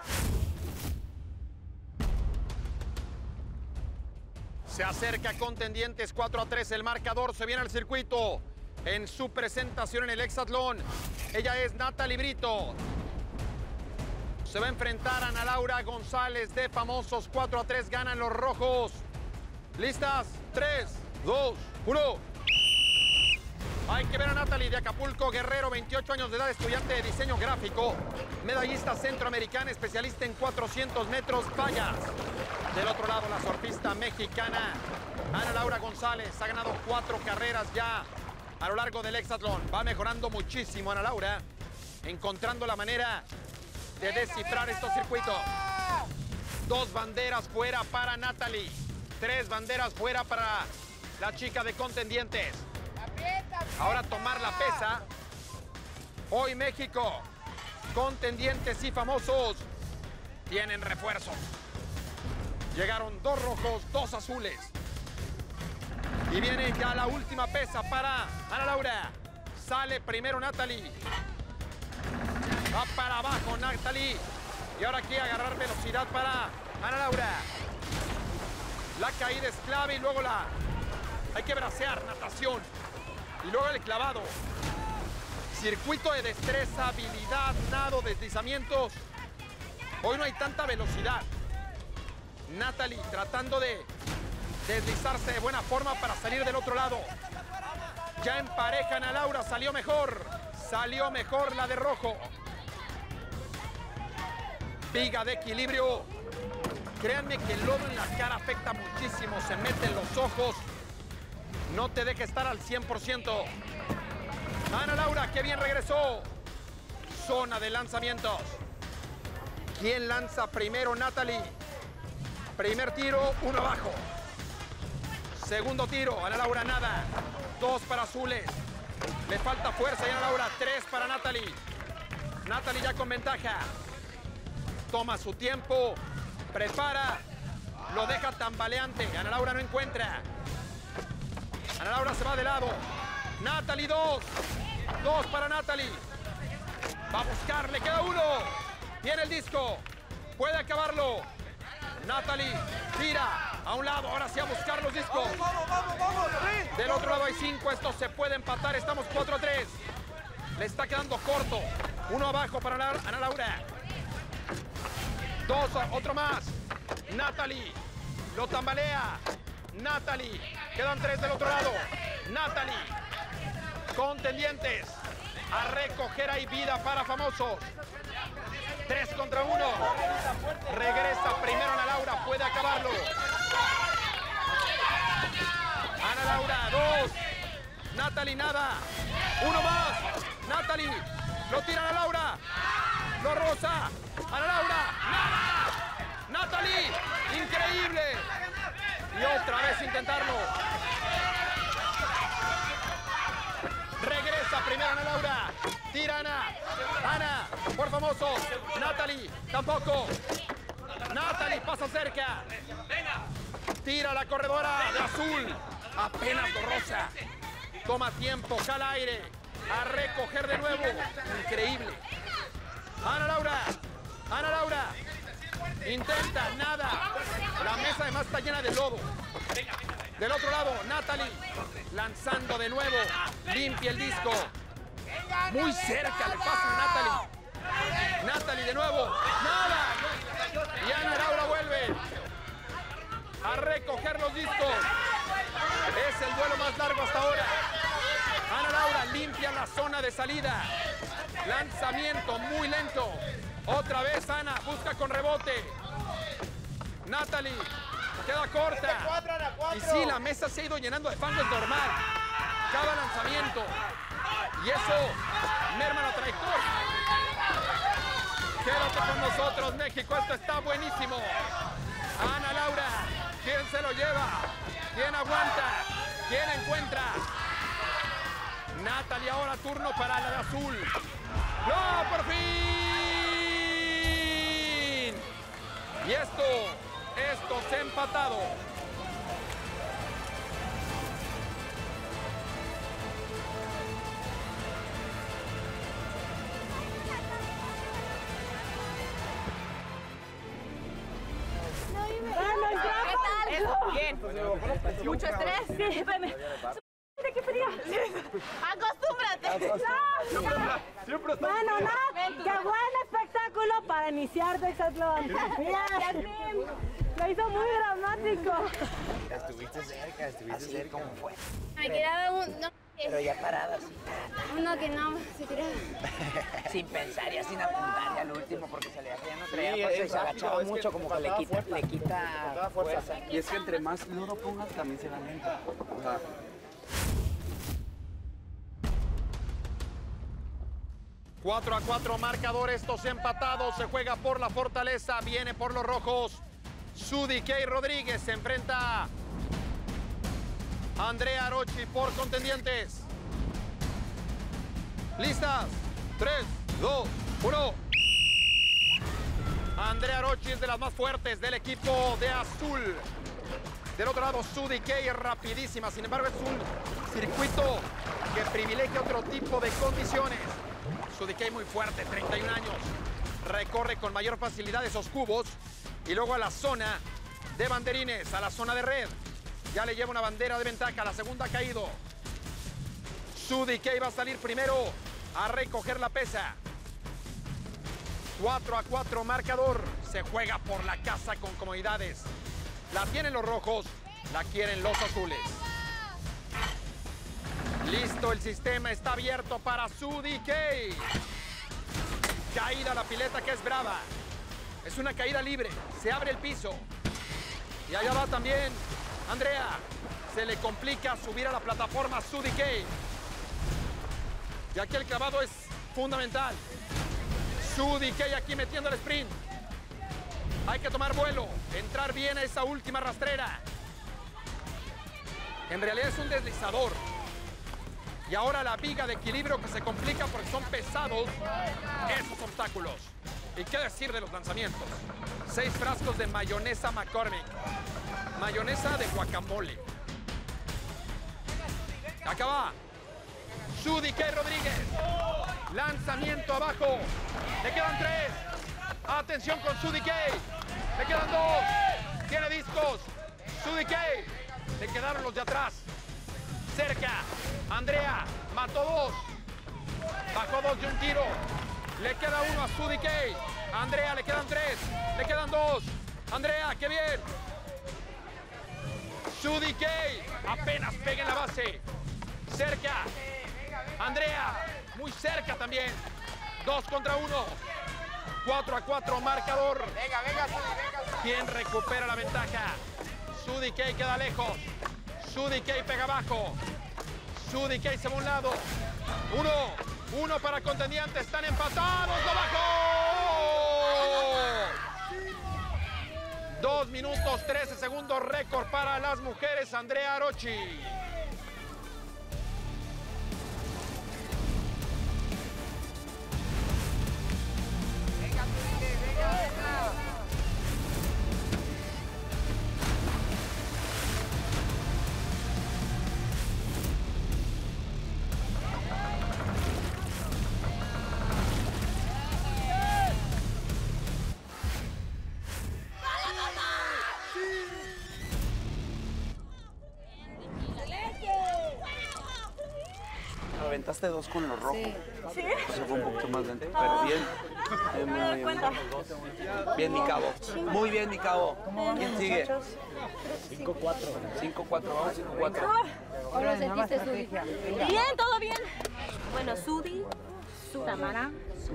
Se acerca Contendientes 4-3 el marcador. Se viene al circuito en su presentación en el hexatlón. Ella es Natalie Brito. Se va a enfrentar a Ana Laura González de Famosos. 4-3 ganan los rojos. ¿Listas? 3, 2, 1. Hay que ver a Natalie de Acapulco, Guerrero, 28 años de edad, estudiante de diseño gráfico, medallista centroamericana, especialista en 400 metros vallas. Del otro lado, la surfista mexicana Ana Laura González ha ganado 4 carreras ya a lo largo del hexatlón. Va mejorando muchísimo Ana Laura, encontrando la manera de descifrar estos circuitos. 2 banderas fuera para Natalie, 3 banderas fuera para la chica de Contendientes. Ahora tomar la pesa. Hoy México, Contendientes y Famosos tienen refuerzo. Llegaron 2 rojos, 2 azules. Y viene ya la última pesa para Ana Laura. Sale primero Natalie. Va para abajo Natalie. Y ahora quiere agarrar velocidad para Ana Laura. La caída es clave y luego hay que bracear, natación. Y luego el clavado. Circuito de destreza, habilidad, nado, deslizamientos. Hoy no hay tanta velocidad. Natalie tratando de deslizarse de buena forma para salir del otro lado. Ya en pareja Ana Laura salió mejor. Salió mejor la de rojo. Viga de equilibrio. Créanme que el lodo en la cara afecta muchísimo. Se mete en los ojos. No te deja estar al 100%. Ana Laura, qué bien regresó. Zona de lanzamientos. ¿Quién lanza primero? Natalie. Primer tiro, 1 abajo. Segundo tiro, Ana Laura nada. 2 para azules. Le falta fuerza y Ana Laura, 3 para Natalie. Natalie ya con ventaja. Toma su tiempo. Prepara. Lo deja tambaleante. Ana Laura no encuentra. Ana Laura se va de lado. Natalie 2. 2 para Natalie. Va a buscar, le queda 1. Tiene el disco. Puede acabarlo. Natalie tira a un lado. Ahora sí a buscar los discos. Vamos. Del otro lado hay 5. Esto se puede empatar. Estamos 4-3. Le está quedando corto. 1 abajo para Ana Laura. 2, otro más. Natalie lo tambalea. Natalie. Quedan 3 del otro lado. Natalie. Contendientes. A recoger ahí vida para Famosos. 3 contra 1. Regresa primero Ana Laura. Puede acabarlo. Ana Laura, 2. Natalie nada. 1 más. Natalie. Lo tira Ana Laura. Lo roza. Ana Laura. Nada. Natalie. Increíble. Y otra vez intentarlo. Regresa primero Ana Laura. Tira Ana. Ana, por Famosos. Natalie, tampoco. Natalie pasa cerca. Tira la corredora de azul. Apenas lo roza. Toma tiempo, jala aire. A recoger de nuevo. Increíble. Ana Laura. Ana Laura. Intenta, nada. La mesa además está llena de lodo. Del otro lado, Natalie. Lanzando de nuevo. Limpia el disco. Muy cerca le pasa a Natalie. Natalie de nuevo. Nada. Y Ana Laura vuelve a recoger los discos. Es el duelo más largo hasta ahora. Ana Laura limpia la zona de salida. Lanzamiento muy lento. Otra vez Ana busca con rebote. Natalie queda corta. Y sí, la mesa se ha ido llenando de fango, es normal. Cada lanzamiento. Y eso merma la trayectoria. Quédate con nosotros, México. Esto está buenísimo. Ana Laura. ¿Quién se lo lleva? ¿Quién aguanta? ¿Quién encuentra? Natalie ahora turno para la de azul. ¡No, por fin! Y esto se ha empatado. Bien. ¿Mucho estrés? Sí, espérame. ¡Qué fría! ¡Acostúmbrate! Siempre está. Bueno, Nat, qué buen espectáculo para iniciar tu hexatlón. Mira, lo hizo muy dramático. Estuviste cerca, ¿cómo fue? Me quedaba Pero ya paradas. Uno que no se tira. Sin pensar, ya sin apuntar, ya al último, porque se le ya no traía Sí, fuerza y es se rápido, agachaba es que mucho, como que le quita fuerza. Y es que entre más lodo pongas, también se va lento. O sea, 4-4 marcador, estos empatados, se juega por la Fortaleza, viene por los rojos. Sudikey Rodríguez se enfrenta a Andrea Arochi por Contendientes. ¿Listas? 3, 2, 1. Andrea Arochi es de las más fuertes del equipo de azul. Del otro lado, Sudikey es rapidísima, sin embargo es un circuito que privilegia otro tipo de condiciones. Sudikey muy fuerte, 31 años. Recorre con mayor facilidad esos cubos y luego a la zona de banderines, a la zona de red. Ya le lleva una bandera de ventaja, la segunda ha caído. Sudikey va a salir primero a recoger la pesa. 4-4 marcador. Se juega por la casa con comodidades. La tienen los rojos, la quieren los azules. Listo, el sistema está abierto para Sudikey. Caída la pileta que es brava. Es una caída libre, se abre el piso. Y allá va también Andrea. Se le complica subir a la plataforma a Sudikey. Y aquí el clavado es fundamental. Sudikey aquí metiendo el sprint. Hay que tomar vuelo, entrar bien a esa última rastrera. En realidad es un deslizador. Y ahora la viga de equilibrio que se complica porque son pesados esos obstáculos. ¿Y qué decir de los lanzamientos? 6 frascos de mayonesa McCormick. Mayonesa de guacamole. Acá va. Sudikey Rodríguez. Lanzamiento abajo. Le quedan 3. Atención con Sudikey. Le quedan 2. Tiene discos. Sudikey. Le quedaron los de atrás. Cerca. Andrea. Mató 2. Bajó 2 de un tiro. Le queda 1 a Sudikey. Andrea, le quedan 3. Le quedan 2. Andrea, qué bien. Sudikey. Apenas pega en la base. Cerca. Andrea. Muy cerca también. 2 contra 1. 4-4 marcador. Venga, Sudi, ¿Quién recupera la ventaja? Sudikey queda lejos. Sudikey pega abajo. Sudikey se va a un lado. 1 para Contendientes. Están empatados. ¡Lo bajó! 2 minutos 13 segundos. Récord para las mujeres. Andrea Arochi. Aventaste 2 con los rojos. Sí. Eso fue un poquito más lento, pero bien. Bien, mi cabo. Muy bien, mi cabo. ¿Quién sigue? 5-4. 5-4, vamos 5-4. ¿Cómo lo sentiste, Sudi? Bien, todo bien. Bueno, Sudi, Tamara,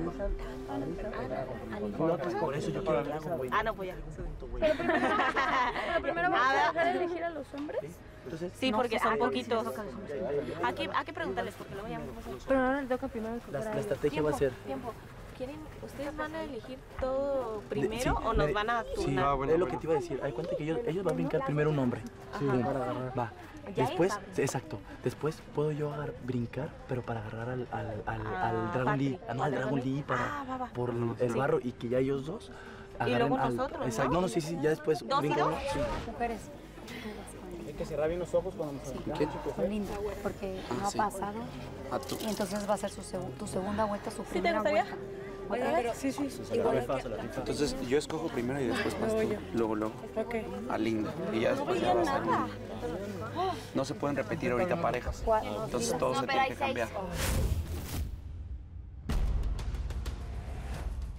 Por eso yo quiero Dragon, güey. Ah, no, pues ya. Pero primero vamos a dejar de elegir a los hombres. Sí, porque son poquitos. Hay que preguntarles porque luego ya vamos a... Pero ahora le toca primero escoger La estrategia va a ser... ¿Ustedes van a elegir todo primero o nos van a turnar? Sí, es lo que te iba a decir. Hay cuenta que ellos van a brincar primero un hombre. Pum, va. Después, exacto. Después puedo yo brincar, pero para agarrar al Dragon Lee. No, al Dragon Lee por el barro y que ya ellos dos agarren y luego al... nosotros, Exacto. ¿no? No, sí, ya después brinca uno. Sí. Mujeres. Hay que cerrar bien los ojos cuando nos Con Linda, porque no ha pasado. Y entonces va a ser tu segunda vuelta, su primera vuelta. Sí. Entonces yo escojo primero y después vas tú. Luego. A Linda. Y ya después ya vas a Linda. No se pueden repetir ahorita parejas. Entonces todo se tiene que cambiar.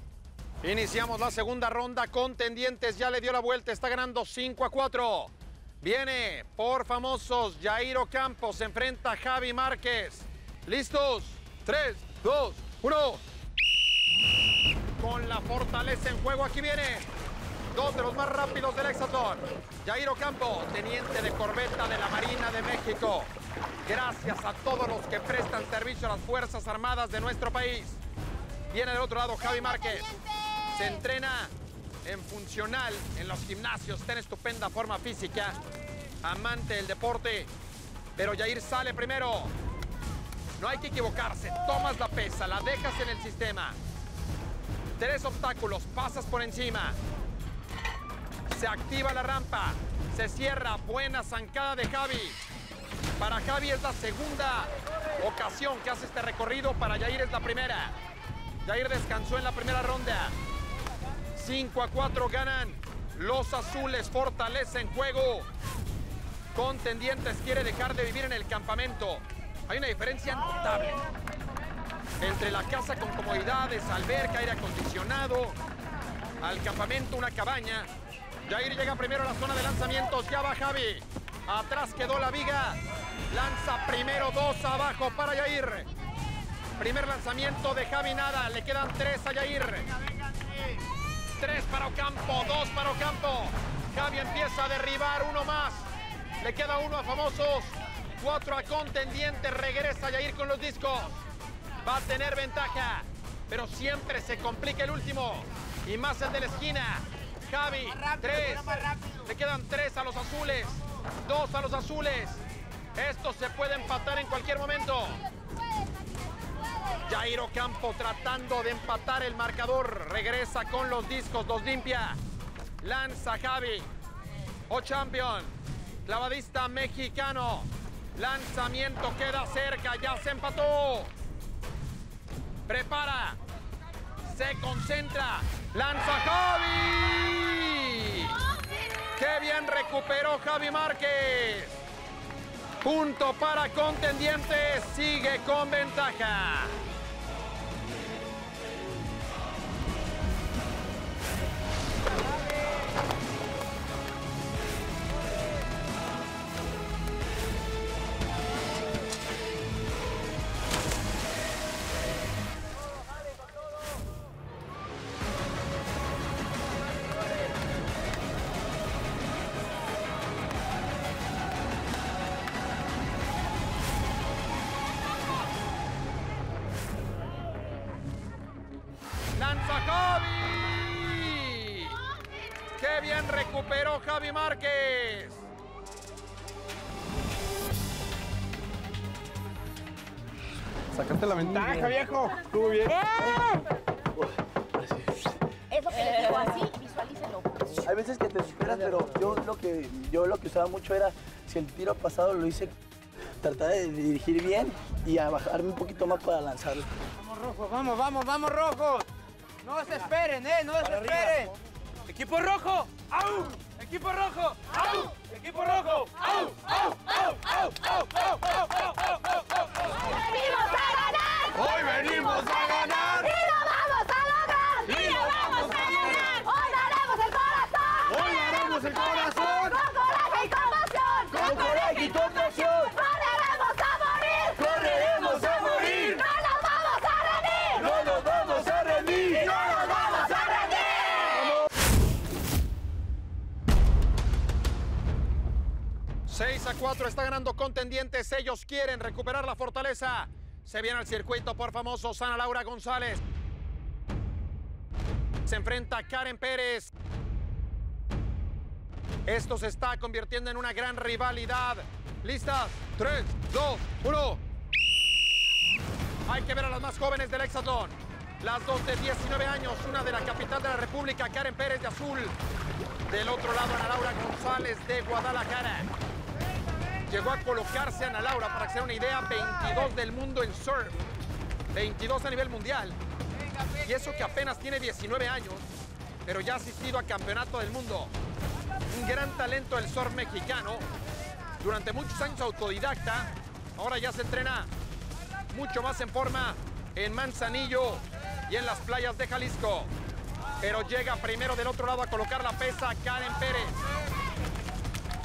Iniciamos la segunda ronda. Contendientes ya le dio la vuelta. Está ganando 5-4. Viene por famosos Jair Ocampo, se enfrenta a Javi Márquez. ¿Listos? 3, 2, 1. Con la fortaleza en juego, aquí viene. Dos de los más rápidos del hexatlón. Jair Ocampo, teniente de corbeta de la Marina de México. Gracias a todos los que prestan servicio a las Fuerzas Armadas de nuestro país. Viene del otro lado Javi Márquez. Se entrena en funcional en los gimnasios. Está en estupenda forma física. Amante del deporte. Pero Jair sale primero. No hay que equivocarse. Tomas la pesa, la dejas en el sistema. 3 obstáculos, pasas por encima. Se activa la rampa. Se cierra. Buena zancada de Javi. Para Javi es la segunda ocasión que hace este recorrido. Para Jair es la primera. Jair descansó en la primera ronda. 5-4 ganan los azules. Fortaleza en juego. Contendientes quiere dejar de vivir en el campamento. Hay una diferencia notable entre la casa con comodidades, alberca, aire acondicionado, al campamento, una cabaña. Jair llega primero a la zona de lanzamientos. Ya va Javi. Atrás quedó la viga. Lanza primero, 2 abajo para Jair. Primer lanzamiento de Javi, nada. Le quedan 3 a Jair. 3 para Ocampo, 2 para Ocampo. Javi empieza a derribar, 1 más. Le queda 1 a famosos. 4 a contendientes. Regresa Jair con los discos. Va a tener ventaja, pero siempre se complica el último. Y más el de la esquina. Javi, 3. Le quedan 3 a los azules. 2 a los azules. Esto se puede empatar en cualquier momento. Jair Ocampo tratando de empatar el marcador. Regresa con los discos, los limpia. Lanza Javi. Ochampion. Clavadista mexicano. Lanzamiento queda cerca. Ya se empató. Prepara. Se concentra. Lanza Javi. ¡Qué bien recuperó Javi Márquez! Punto para contendientes. Sigue con ventaja. ¡Lanza Javi! ¡Qué bien recuperó Javi Márquez! Sacaste la ventaja, viejo. Estuvo bien. Eso que les digo así, visualícenlo. Hay veces que te superas, pero yo lo que usaba mucho era, si el tiro pasado lo hice, tratar de dirigir bien y a bajarme un poquito más para lanzarlo. Vamos, rojos, vamos, rojos. No se esperen, no se esperen. Equipo rojo, ¡au! Equipo rojo, ¡au! Equipo rojo, ¡au! ¡Au! ¡Au! ¡Au! ¡Au! ¡Au! ¡Hoy venimos a ganar! ¡Y lo vamos a lograr! ¡Y lo vamos a ganar! ¡Hoy daremos el corazón! ¡Hoy daremos el corazón! ¡Con coraje y con pasión! ¡Con coraje y con pasión! ¡Correremos a morir! ¡Correremos a morir! ¡No nos vamos a rendir! ¡No nos vamos a rendir! ¡No nos vamos a rendir! 6-4 está ganando contendientes. Ellos quieren recuperar la fortaleza. Se viene al circuito por famosos. Ana Laura González. Se enfrenta a Karen Pérez. Esto se está convirtiendo en una gran rivalidad. ¿Listas? 3, 2, 1. Hay que ver a las más jóvenes del hexatlón. Las dos de 19 años, una de la capital de la República, Karen Pérez de azul. Del otro lado, Ana Laura González de Guadalajara. Llegó a colocarse Ana Laura, para que se den una idea, 22 del mundo en surf. 22 a nivel mundial. Y eso que apenas tiene 19 años, pero ya ha asistido a campeonato del mundo. Un gran talento del surf mexicano. Durante muchos años autodidacta. Ahora ya se entrena mucho más en forma en Manzanillo y en las playas de Jalisco. Pero llega primero del otro lado a colocar la pesa Karen Pérez.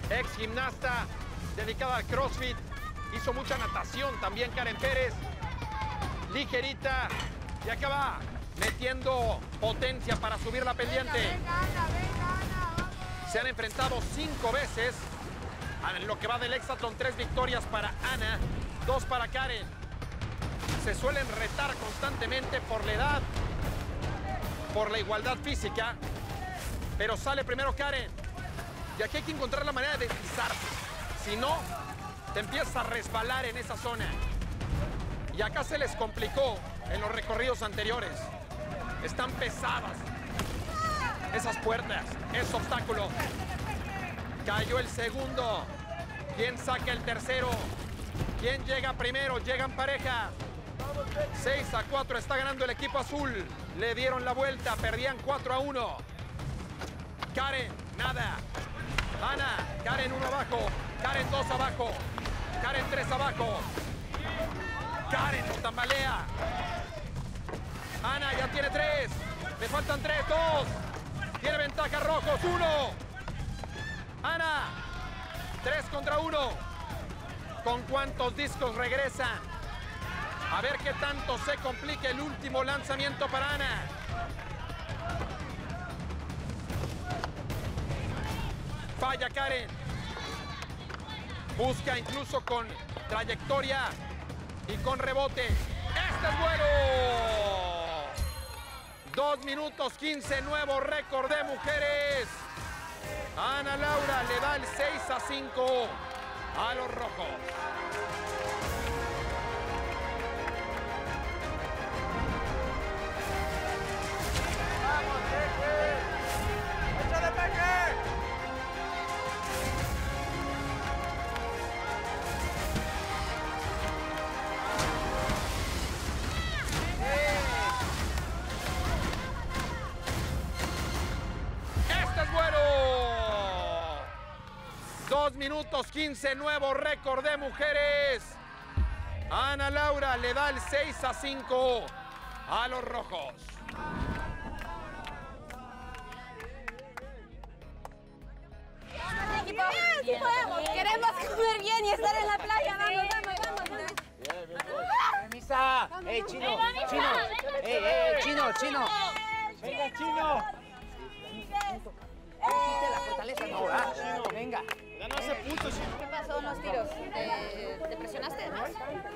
ex gimnasta dedicada al CrossFit. Hizo mucha natación también Karen Pérez. Ligerita. Y acaba metiendo potencia para subir la pendiente. Se han enfrentado 5 veces. En lo que va del hexatlón, 3 victorias para Ana, 2 para Karen. Se suelen retar constantemente por la edad, por la igualdad física, pero sale primero Karen. Y aquí hay que encontrar la manera de deslizarse. Si no, te empiezas a resbalar en esa zona. Y acá se les complicó en los recorridos anteriores. Están pesadas esas puertas, ese obstáculo. Cayó el segundo. ¿Quién saca el tercero? ¿Quién llega primero? Llegan pareja. 6-4 está ganando el equipo azul. Le dieron la vuelta, perdían 4-1. Karen, nada. Ana, Karen 1 abajo. Karen 2 abajo. Karen 3 abajo. Karen lo tambalea. Ana ya tiene 3. Le faltan 3, 2. Tiene ventaja Rojos, 1. Ana, 3 contra 1. ¿Con cuántos discos regresan? A ver qué tanto se complica el último lanzamiento para Ana. Falla Karen. Busca incluso con trayectoria y con rebote. ¡Este es bueno! 2 minutos 15, nuevo récord de mujeres. Ana Laura le da el 6-5 a los rojos. ¡Vamos, Peque! ¡Échale, Peque! ¡Este es bueno! 2 minutos 15, nuevo récord de mujeres. Ana Laura le da el 6-5 a los rojos. Equipo, sí podemos. Queremos comer bien y estar en la playa. Vamos. Permisa. ¡Ey, Chino! ¡Chino! ¡Ey, Chino! ¡Venga, Chino! La fortaleza, no, venga. Ya no hace puntos. ¿Qué pasó en los tiros? ¿Te presionaste además?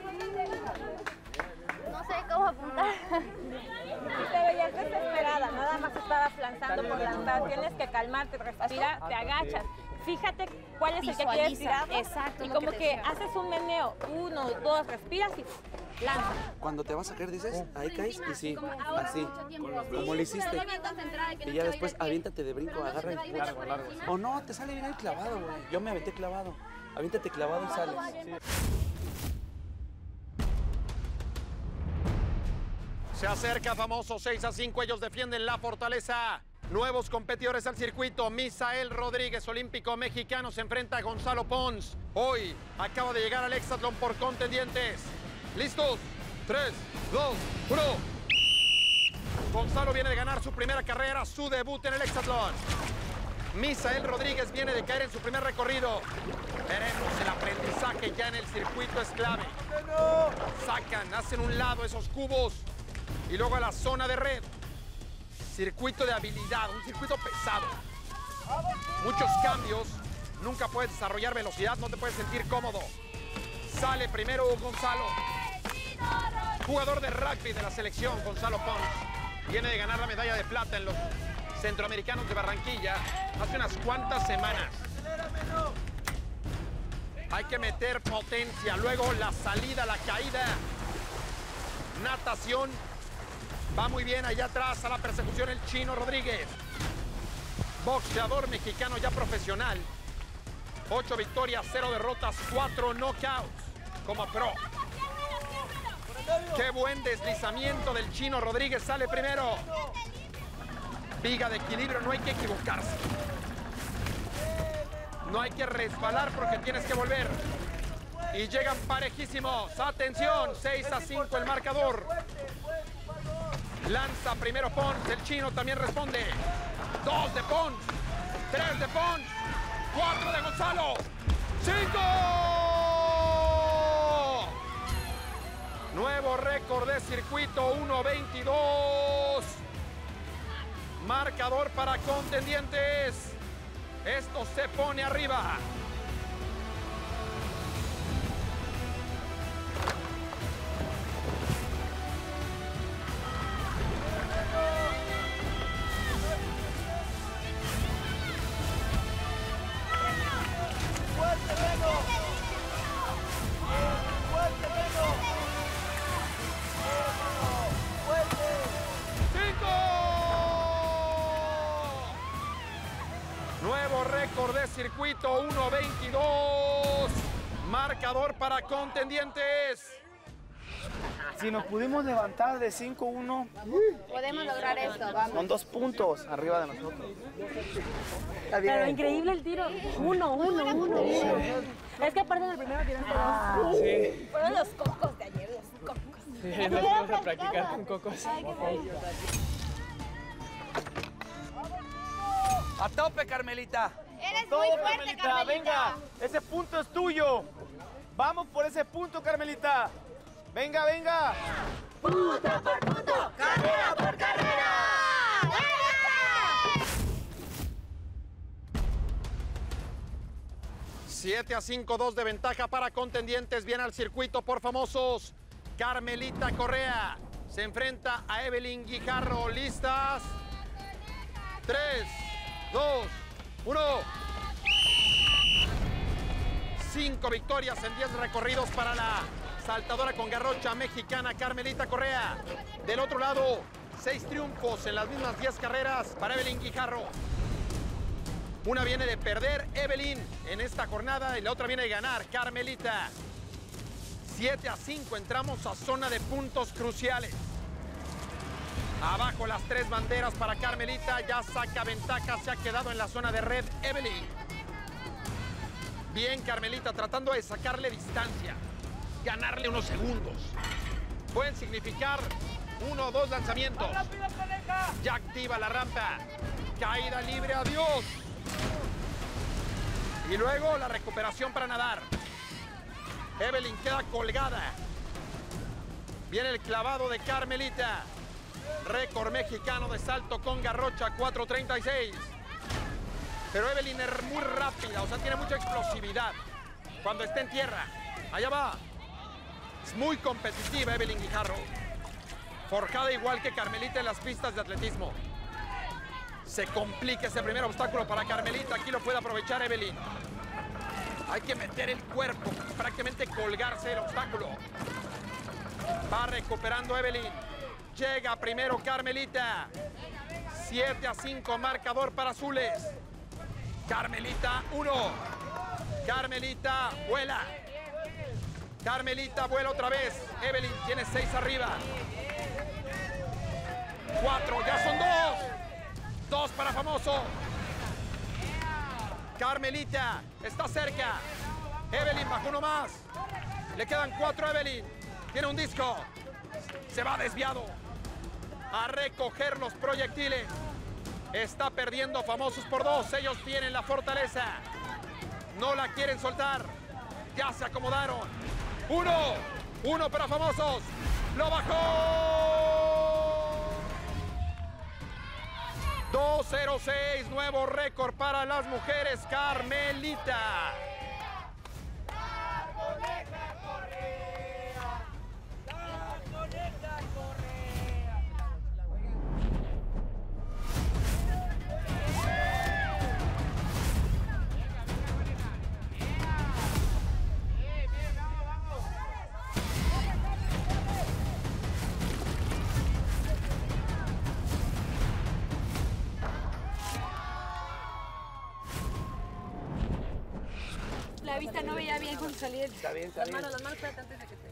No sé cómo apuntar. Pero ya estás desesperada, nada más estabas lanzando por lanzar. Tienes que calmarte, respirar, te agachas. Fíjate cuál es el que quieres tirar. Exacto. Y como que haces un meneo. 1, 2, respiras y lanza. Cuando te vas a caer dices, ahí caes y sí, así, como lo hiciste. Y ya después aviéntate de brinco, agarra y largo. O no, te sale bien el clavado, güey. Yo me aventé clavado. Aviéntate clavado y sales. Se acerca famoso 6-5, ellos defienden la fortaleza. Nuevos competidores al circuito. Misael Rodríguez, olímpico mexicano, se enfrenta a Gonzalo Pons. Hoy acaba de llegar al hexatlón por contendientes. ¿Listos? 3, 2, 1. Gonzalo viene de ganar su primera carrera, su debut en el hexatlón. Misael Rodríguez viene de caer en su primer recorrido. Veremos, el aprendizaje ya en el circuito es clave. Sacan, hacen un lado esos cubos y luego a la zona de red. Circuito de habilidad, un circuito pesado. Muchos cambios, nunca puedes desarrollar velocidad, no te puedes sentir cómodo. Sale primero Gonzalo. Jugador de rugby de la selección, Gonzalo Pons. Viene de ganar la medalla de plata en los Centroamericanos de Barranquilla hace unas cuantas semanas. Hay que meter potencia, luego la salida, la caída. Natación. Va muy bien allá atrás a la persecución el Chino Rodríguez. Boxeador mexicano ya profesional. 8 victorias, 0 derrotas, 4 knockouts como pro. Qué buen deslizamiento del Chino Rodríguez, sale primero. Viga de equilibrio, no hay que equivocarse. No hay que resbalar porque tienes que volver. Y llegan parejísimos. Atención, 6-5 el marcador. Lanza primero Pons, el Chino también responde. 2 de Pons, 3 de Pons. 4 de Gonzalo. 5. Nuevo récord de circuito, 1:22. Marcador para contendientes. Esto se pone arriba. ¡Fuerte, Bego! ¡Fuerte, Bego! ¡Fuerte! 5. Nuevo récord de circuito, 1:22. Marcador para contendientes. Si nos pudimos levantar de 5-1, Podemos lograr esto, vamos. con 2 puntos arriba de nosotros. Pero increíble el tiro. 1. Es que aparte del primero tiraste 2. Sí. Fueron los cocos de ayer, los cocos. Sí, nos vamos a practicar con cocos. ¡A tope, Carmelita! Eres Todo, muy fuerte, Carmelita. Venga, ese punto es tuyo. Vamos por ese punto, Carmelita. Venga, venga. ¡Punto por punto! ¡Carrera por carrera! 7-5, 2 de ventaja para contendientes. Viene al circuito por famosos. Carmelita Correa se enfrenta a Evelyn Guijarro. ¿Listas? 3, 2, 1. 5 victorias en 10 recorridos para la saltadora con garrocha mexicana Carmelita Correa. Del otro lado, 6 triunfos en las mismas 10 carreras para Evelyn Guijarro. Una viene de perder Evelyn en esta jornada y la otra viene de ganar Carmelita. 7-5, entramos a zona de puntos cruciales. Abajo las 3 banderas para Carmelita, ya saca ventaja, se ha quedado en la zona de red Evelyn. Bien Carmelita tratando de sacarle distancia, ganarle unos segundos. Pueden significar 1 o 2 lanzamientos. Ya activa la rampa, caída libre, adiós. Y luego la recuperación para nadar. Evelyn queda colgada. Viene el clavado de Carmelita. Récord mexicano de salto con garrocha, 4:36. Pero Evelyn es muy rápida, o sea, tiene mucha explosividad cuando está en tierra. Allá va. Es muy competitiva Evelyn Guijarro. Forjada igual que Carmelita en las pistas de atletismo. Se complica ese primer obstáculo para Carmelita. Aquí lo puede aprovechar Evelyn. Hay que meter el cuerpo, prácticamente colgarse del obstáculo. Va recuperando Evelyn. Llega primero Carmelita. 7-5, marcador para azules. Carmelita, 1. Carmelita vuela. Carmelita vuela otra vez. Evelyn tiene 6 arriba. 4, ya son 2. 2 para famoso. Carmelita está cerca. Evelyn bajó uno más. Le quedan 4 a Evelyn. Tiene un disco. Se va desviado. A recoger los proyectiles. Está perdiendo famosos por 2. Ellos tienen la fortaleza. No la quieren soltar. Ya se acomodaron. 1 para famosos. Lo bajó. 2:06, nuevo récord para las mujeres. Carmelita. La vista no veía bien cuando salí. Está bien, está bien. Las manos, espérate antes de que te...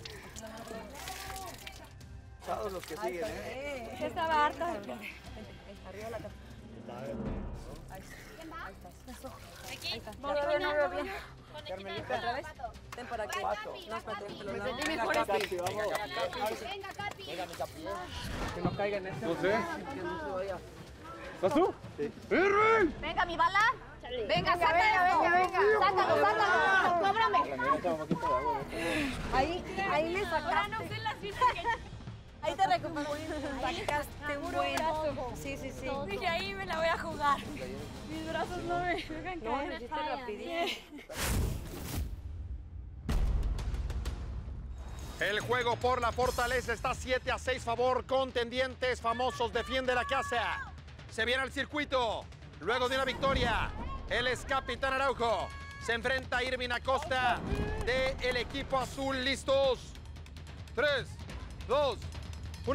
Todos los que siguen, ¿eh? Ya estaba harta de perder. Arriba de la cama. Ahí está. Ahí está. No veo bien. Carmelita, ¿otra vez? Ven para aquí. No, espérate, te lo Me damos. sentí mejor Venga, así. Capi, vamos. Venga, Capi. Venga, mi Capi. Que no caiga en este. No sé. Que no se vaya. ¿Estás tú? Sí. Venga, mi bala. Venga, sácalo, cóbrame. Ahí me sacaste. Ahora no sé las fichas que... Ahí te recuperó. Sacaste un buen. Sí. Dije, ahí me la voy a jugar. Mis brazos no me dejan caer. No, lo hiciste rapidísimo. El juego por la fortaleza está 7-6 favor. Contendientes famosos defiende la casa. Se viene al circuito. Luego de una victoria, él es Capitán Araujo. Se enfrenta a Irving Acosta del equipo azul. ¿Listos? 3, 2, 1.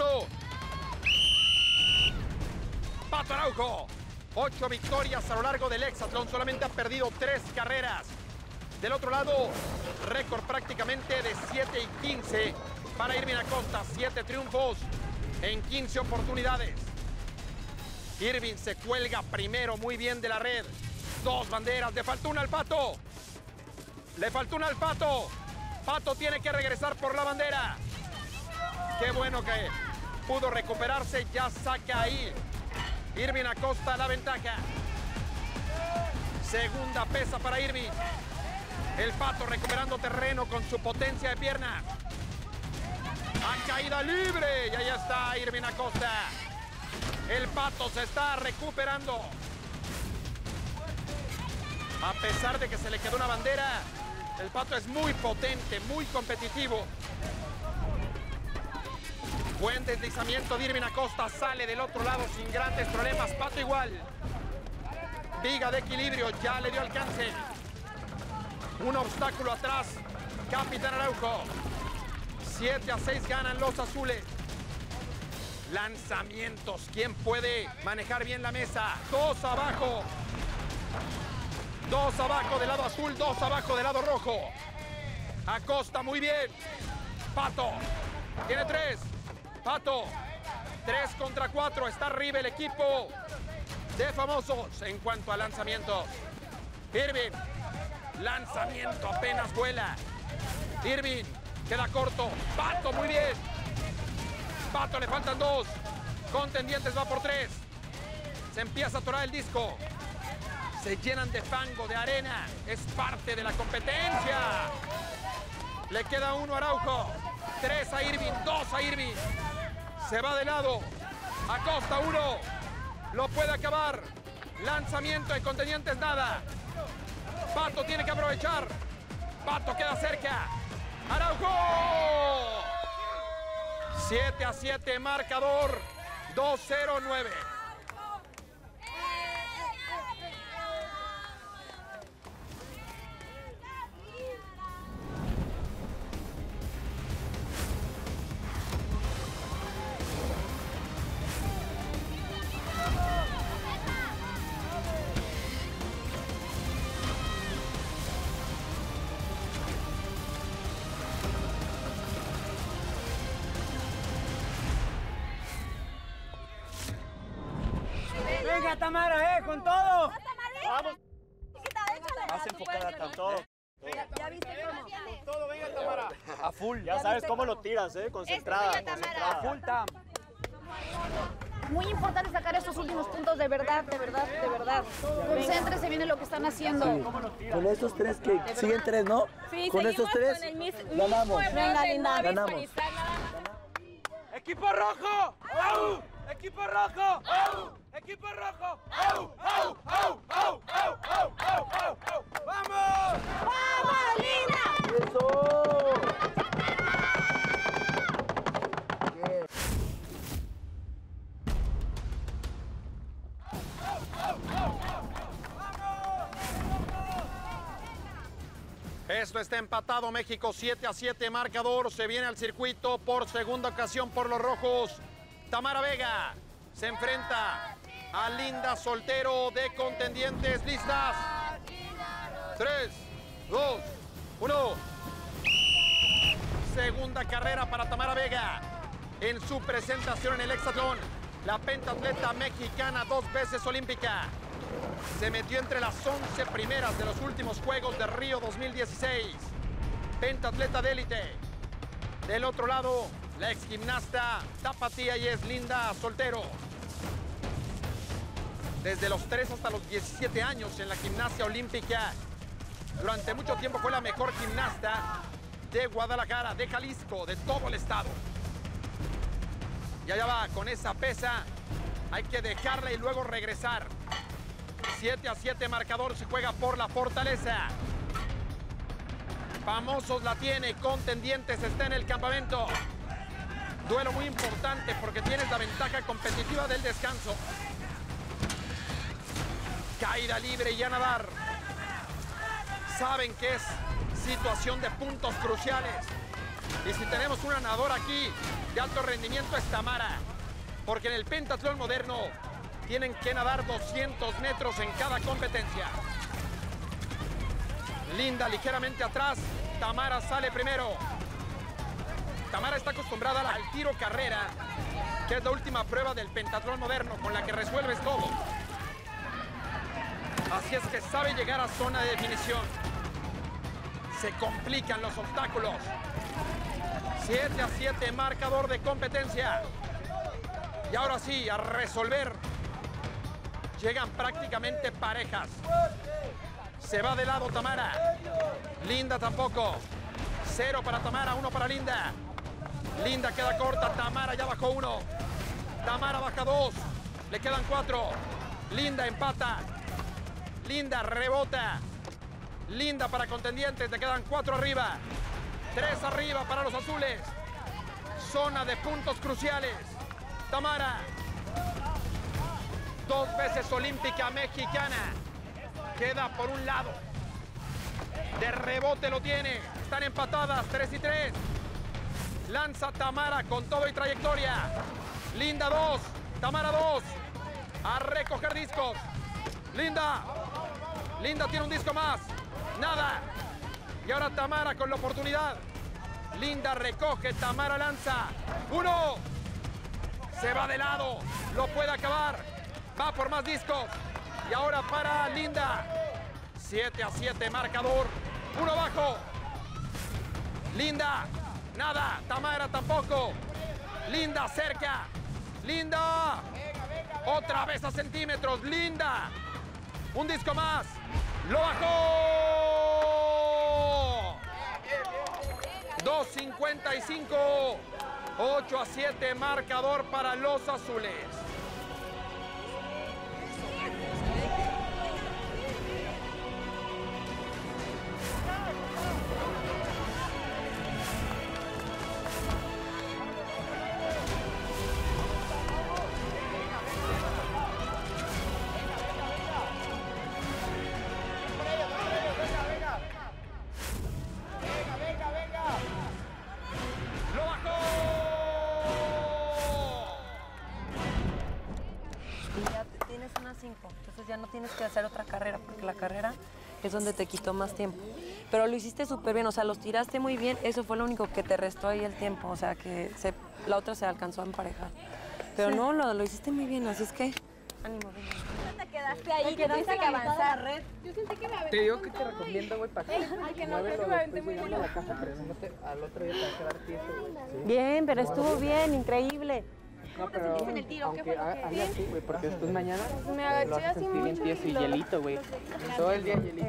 Pato Araujo. 8 victorias a lo largo del hexatlón. Solamente ha perdido 3 carreras. Del otro lado, récord prácticamente de 7-15 para Irving Acosta. 7 triunfos en 15 oportunidades. Irving se cuelga primero muy bien de la red. 2 banderas, le faltó una al Pato. Le faltó una al Pato. Pato tiene que regresar por la bandera. Qué bueno que pudo recuperarse, ya saca ahí Irving Acosta la ventaja. Segunda pesa para Irving. El Pato recuperando terreno con su potencia de pierna. A caída libre. Y ahí está Irving Acosta. El Pato se está recuperando. A pesar de que se le quedó una bandera, el Pato es muy potente, muy competitivo. Buen deslizamiento de Irving Acosta. Sale del otro lado sin grandes problemas. Pato igual. Viga de equilibrio. Ya le dio alcance. Un obstáculo atrás, Capitán Araujo. 7-6 ganan los azules. Lanzamientos. ¿Quién puede manejar bien la mesa? 2 abajo. 2 abajo del lado azul, 2 abajo del lado rojo. Acosta muy bien. Pato. Tiene 3. Pato. 3 contra 4. Está arriba el equipo de famosos en cuanto a lanzamientos. Irving. Lanzamiento, apenas vuela. Irving queda corto. Pato muy bien. Pato le faltan 2. Contendientes va por 3. Se empieza a atorar el disco. Se llenan de fango, de arena. Es parte de la competencia. Le queda 1 a Araujo. 3 a Irving, 2 a Irving. Se va de lado. Acosta 1. Lo puede acabar. Lanzamiento de contendientes nada. Pato tiene que aprovechar. Pato queda cerca. ¡Araujo! 7-7 marcador. 2-0-9. Venga, Tamara, con todo. Vamos. Más enfocada con todo. ¿Ya viste cómo? Todo, venga, Tamara. A full. Ya sabes cómo lo tiras, concentrada. Concentrada. Full Tam. Muy importante sacar estos últimos puntos de verdad. Concéntrese bien en lo que están haciendo. Sí. Con estos 3 que siguen 3, ¿no? Sí, con estos 3 ganamos. Venga, linda. Ganamos. ¡Equipo rojo! ¡Au! ¡Equipo rojo! ¡Au! ¡Equipo rojo! ¡Au! ¡Au! ¡Au! ¡Au! ¡Au! ¡Au! ¡Au! ¡Au! ¡Au! ¡Vamos! ¡Vamos, Lina! ¡Eso! Esto está empatado. México 7-7 marcador. Se viene al circuito por segunda ocasión por los rojos. Tamara Vega se enfrenta a Linda Soltero de Contendientes. ¿Listas? 3, 2, 1. Segunda carrera para Tamara Vega en su presentación en el hexatlón. La pentatleta mexicana 2 veces olímpica. Se metió entre las 11 primeras de los últimos Juegos de Río 2016. Pentatleta de élite. Del otro lado, la exgimnasta tapatía y es Linda Soltero. desde los 3 hasta los 17 años en la gimnasia olímpica. Durante mucho tiempo fue la mejor gimnasta de Guadalajara, de Jalisco, de todo el estado. Y allá va, con esa pesa hay que dejarla y luego regresar. 7-7 marcador, se juega por la fortaleza. Famosos la tiene, Contendientes está en el campamento. Duelo muy importante porque tienes la ventaja competitiva del descanso. Caída libre y a nadar. Saben que es situación de puntos cruciales. Y si tenemos una nadadora aquí de alto rendimiento es Tamara. Porque en el pentatlón moderno tienen que nadar 200 metros en cada competencia. Linda ligeramente atrás, Tamara sale primero. Tamara está acostumbrada al tiro carrera, que es la última prueba del pentatlón moderno con la que resuelves todo. Así es que sabe llegar a zona de definición. Se complican los obstáculos. 7-7 marcador de competencia. Y ahora sí, a resolver. Llegan prácticamente parejas. Se va de lado Tamara. Linda tampoco. 0 para Tamara, 1 para Linda. Linda queda corta, Tamara ya bajó 1. Tamara baja 2. Le quedan 4. Linda empata. Linda rebota. Linda para Contendientes, le quedan 4 arriba. 3 arriba para los azules. Zona de puntos cruciales. Tamara. 2 veces olímpica mexicana. Queda por un lado. De rebote lo tiene. Están empatadas, 3-3. Lanza Tamara con todo y trayectoria. Linda 2. Tamara 2. A recoger discos. Linda. Linda tiene un disco más. Nada. Y ahora Tamara con la oportunidad. Linda recoge, Tamara lanza. 1. Se va de lado. Lo puede acabar. Va por más discos. Y ahora para Linda. 7-7 marcador. 1 abajo. Linda. Nada. Tamara tampoco. Linda cerca. Linda. Otra vez a centímetros. Linda. Un disco más. Lo bajó. 2.55. 8-7 marcador para los azules. Entonces ya no tienes que hacer otra carrera, porque la carrera es donde te quitó más tiempo. Pero lo hiciste súper bien, o sea, los tiraste muy bien, eso fue lo único que te restó ahí el tiempo, o sea, que la otra se alcanzó a emparejar. Pero sí, no, lo hiciste muy bien, así es que ánimo, venga. Te quedaste ahí, que tuviste que avanzar. Yo sentí que me aventé. Te digo que te recomiendo, güey, para que que no, creo que me aventé muy bien. a la casa, pero al otro día te va a quedar tieso, güey. Bien, pero estuvo bien, increíble. No, pero en el tiro? ¿Qué fue lo que hazle así, güey, porque después mañana me agaché lo vas a así sentir bien mucho tieso y lo- hielito, güey. Todo el día hielito.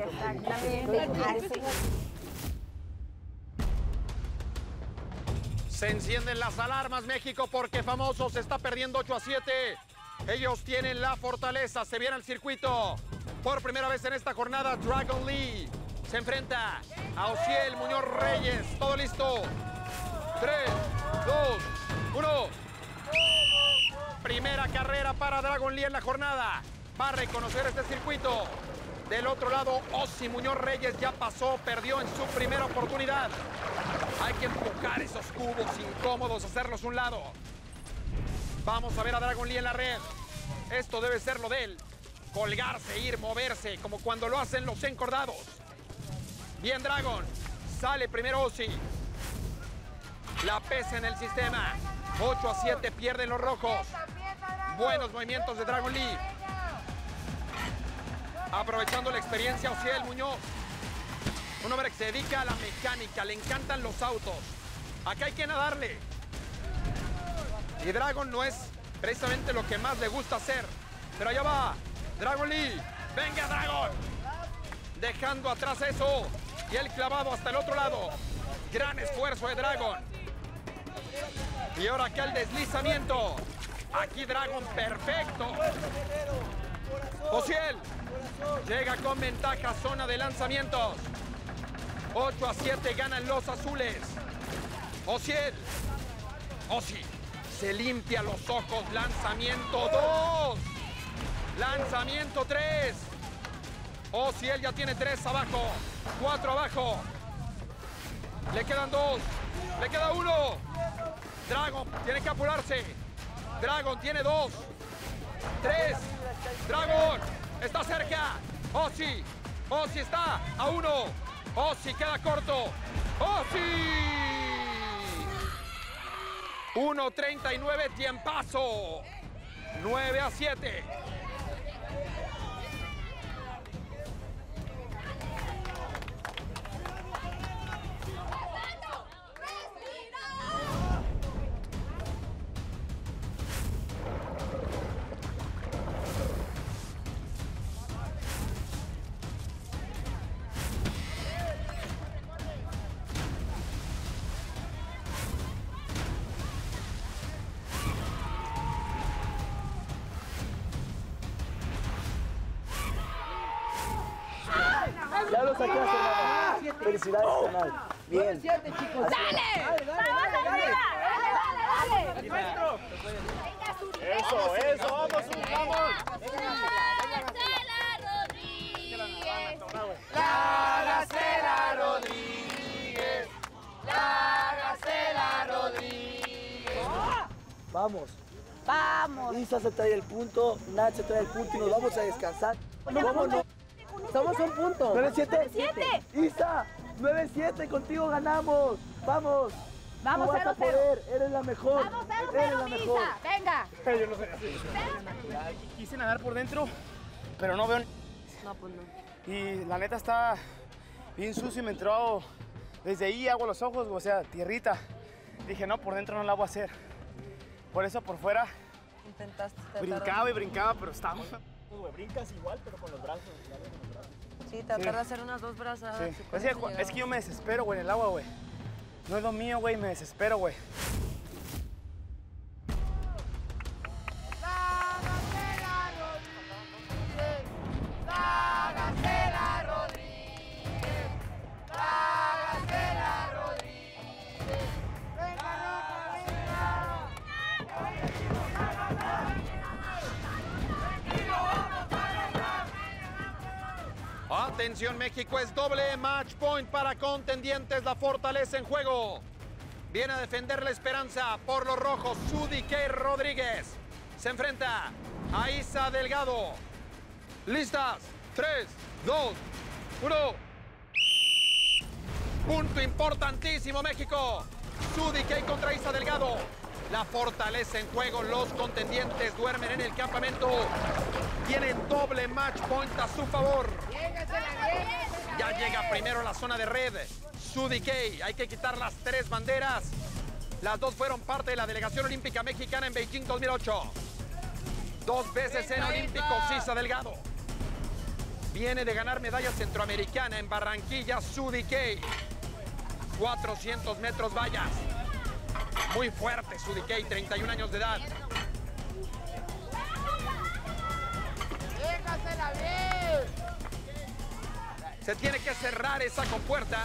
Se encienden las alarmas, México, porque Famosos está perdiendo 8-7. Ellos tienen la fortaleza, se viene al circuito. Por primera vez en esta jornada, Dragon Lee se enfrenta a Osiel Muñoz Reyes. Todo listo. 3, 2, 1. Primera carrera para Dragon Lee en la jornada. Va a reconocer este circuito. Del otro lado, Osi Muñoz Reyes ya pasó, perdió en su primera oportunidad. Hay que empujar esos cubos incómodos, hacerlos a un lado. Vamos a ver a Dragon Lee en la red. Esto debe ser lo de él. Colgarse, ir, moverse, como cuando lo hacen los encordados. Bien, Dragon. Sale primero Osi. La pesa en el sistema. 8-7 pierden los rojos. Buenos movimientos de Dragon Lee. Aprovechando la experiencia, Osiel Muñoz. Un hombre que se dedica a la mecánica, le encantan los autos. Acá hay que nadarle. Y Dragon no es precisamente lo que más le gusta hacer. Pero allá va. Dragon Lee. Venga, Dragon. Dejando atrás eso. Y el clavado hasta el otro lado. Gran esfuerzo de Dragon. Y ahora acá el deslizamiento. Aquí Dragon perfecto. Osiel llega con ventaja, zona de lanzamientos. 8-7 ganan los azules. Osiel. Osi se limpia los ojos. Lanzamiento 2. Lanzamiento 3. Osiel ya tiene 3 abajo. 4 abajo. Le quedan 2. Le queda 1. Dragon tiene que apurarse. Dragon tiene 2. 3. Dragon está cerca. Osi. Osi está a 1. Osi queda corto. Osi. 1:39, tiempazo. 9-7. Ya lo sacaste, hermano. Felicidades, hermano. Bien. Chicos. ¡Dale! Eso, vamos, vamos. La Gacela Rodríguez. La Gacela Rodríguez. Vamos. Vamos. Isa se trae el punto, Nat se trae el punto y nos vamos a descansar. Vámonos. Estamos a un punto. 9-7. Isa, 9-7, contigo ganamos. Vamos. Vamos, Tú vas a 0-0. poder, eres la mejor. Vamos, eres 0-0, la mejor. Isa. Venga. Yo no sé. Quise nadar por dentro, pero no veo. No, pues no. Y la neta está bien sucio y me entró desde ahí agua a los ojos, o sea, tierrita. Dije, no, por dentro no la voy a hacer. Por eso por fuera Intentaste. brincaba y brincaba, pero estaba. Brincas igual, pero con los brazos. Sí, tratar de hacer unas 2 brazadas. Sí. Es que yo me desespero, güey, en el agua, güey. No es lo mío, güey, me desespero, güey. La Gacela Rodríguez. La Gacela Rodríguez. Venga, Atención, México, es doble match point para contendientes. La fortaleza en juego. Viene a defender la esperanza por los rojos. Sudikey Rodríguez se enfrenta a Isa Delgado. Listas. 3, 2, 1. Punto importantísimo, México. Sudikey contra Isa Delgado. La fortaleza en juego. Los contendientes duermen en el campamento. Tienen doble match point a su favor. Ya llega primero a la zona de red. Sudikey. Hay que quitar las 3 banderas. Las 2 fueron parte de la delegación olímpica mexicana en Beijing 2008. 2 veces en Olímpicos, Isa Delgado. Viene de ganar medalla centroamericana en Barranquilla, Sudikey. 400 metros vallas. Muy fuerte Sudikey, 31 años de edad. ¡Déjasela bien! Se tiene que cerrar esa compuerta.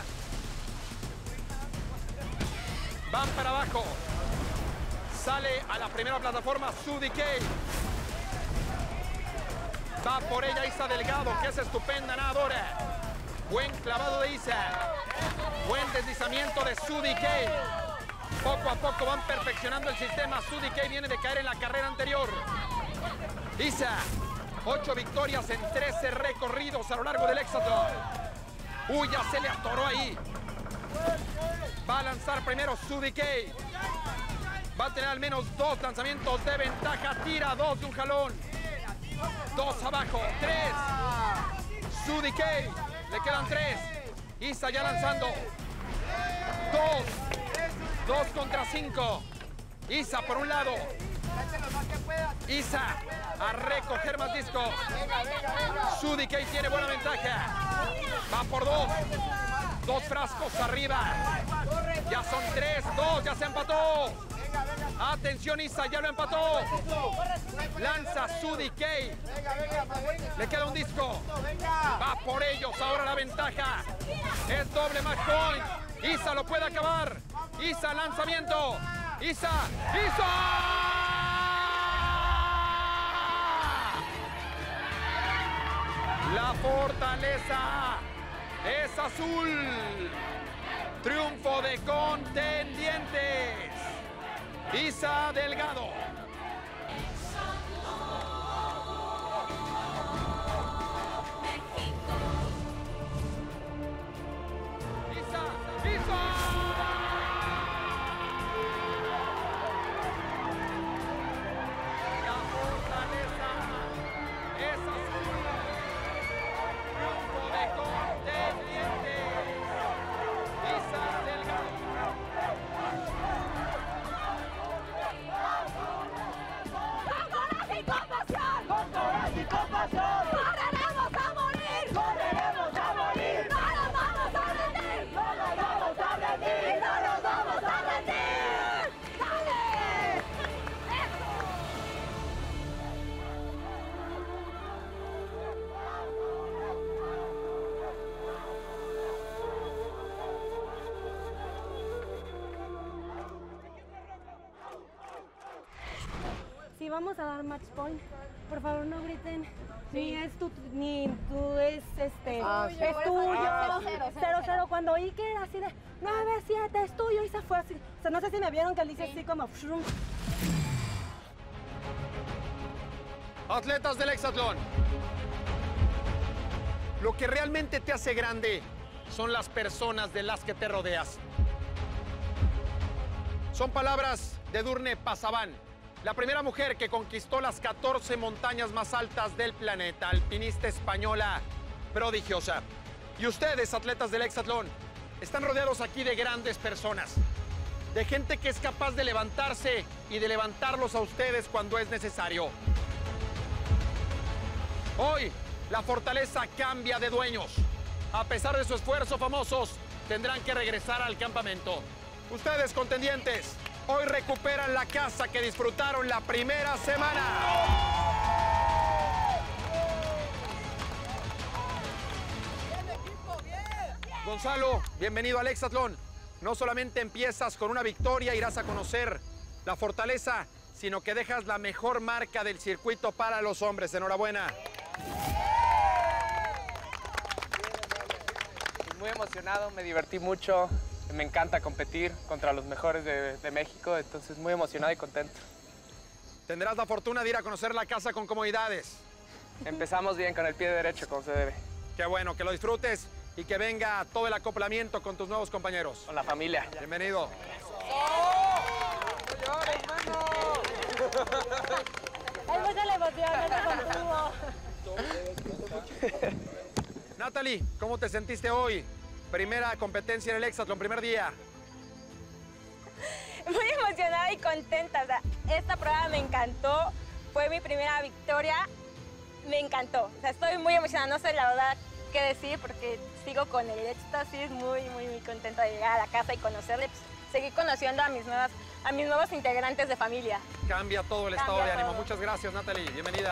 Van para abajo. Sale a la primera plataforma Sudikey. Va por ella Isa Delgado, que es estupenda nadadora. Buen clavado de Isa. Buen deslizamiento de Sudikey. Poco a poco van perfeccionando el sistema. Sudikey viene de caer en la carrera anterior. Isa, 8 victorias en 13 recorridos a lo largo del hexatlón. Uy, ya se le atoró ahí. Va a lanzar primero Sudikey. Va a tener al menos 2 lanzamientos de ventaja. Tira 2 de un jalón. 2 abajo. 3. Sudikey. Le quedan 3. Isa ya lanzando. 2 contra 5. Isa por un lado. Isa a recoger más discos. Sudi Kay tiene buena ventaja. Va por 2. 2 frascos arriba. Ya son 3, 2, ya se empató. Atención, Isa, ya lo empató. Lanza Sudi Kay. Le queda un disco. Va por ellos, ahora la ventaja. Es doble match point. Isa lo puede acabar. Isa, lanzamiento. Isa, Isa. La fortaleza es azul. Triunfo de contendientes. Isa Delgado. Isa, Isa. La fortaleza es azul. Triunfo de contendientes. Isa Delgado. ¡Con coraje y con pasión! ¡Correremos a morir! ¡Correremos a morir! ¡No nos vamos a rendir! ¡No nos vamos a rendir! ¡No nos vamos a rendir! ¡Dale! ¡Eso! Si vamos a dar match point, por favor no griten. Ni es tu, ni tú es Es es tuyo. tuyo. 0-0. Cuando oí que era así de 9-7 es tuyo y se fue así. O sea, no sé si me vieron que le hice así como. Atletas del hexatlón. Lo que realmente te hace grande son las personas de las que te rodeas. Son palabras de Edurne Pasaban, la primera mujer que conquistó las 14 montañas más altas del planeta, alpinista española prodigiosa. Y ustedes, atletas del hexatlón, están rodeados aquí de grandes personas, de gente que es capaz de levantarse y de levantarlos a ustedes cuando es necesario. Hoy, la fortaleza cambia de dueños. A pesar de su esfuerzo, famosos tendrán que regresar al campamento. Ustedes, contendientes, hoy recuperan la casa que disfrutaron la primera semana. Gonzalo, bienvenido al hexatlón. No solamente empiezas con una victoria, irás a conocer la fortaleza, sino que dejas la mejor marca del circuito para los hombres. Enhorabuena. Muy emocionado, me divertí mucho. Me encanta competir contra los mejores de México, entonces muy emocionado y contento. Tendrás la fortuna de ir a conocer la casa con comodidades. Empezamos bien con el pie derecho, como se debe. Qué bueno, que lo disfrutes y que venga todo el acoplamiento con tus nuevos compañeros. Con la familia. Bienvenido. Hay mucha la emoción, Natalie, ¿cómo te sentiste hoy? Primera competencia en el hexatlón, primer día. Muy emocionada y contenta. O sea, esta prueba me encantó. Fue mi primera victoria. Me encantó. O sea, estoy muy emocionada. No sé la verdad qué decir porque sigo con el éxtasis. Muy contenta de llegar a la casa y conocerle. Pues, seguir conociendo a mis nuevos integrantes de familia. Cambia todo el estado de ánimo. Muchas gracias, Natalie. Bienvenida.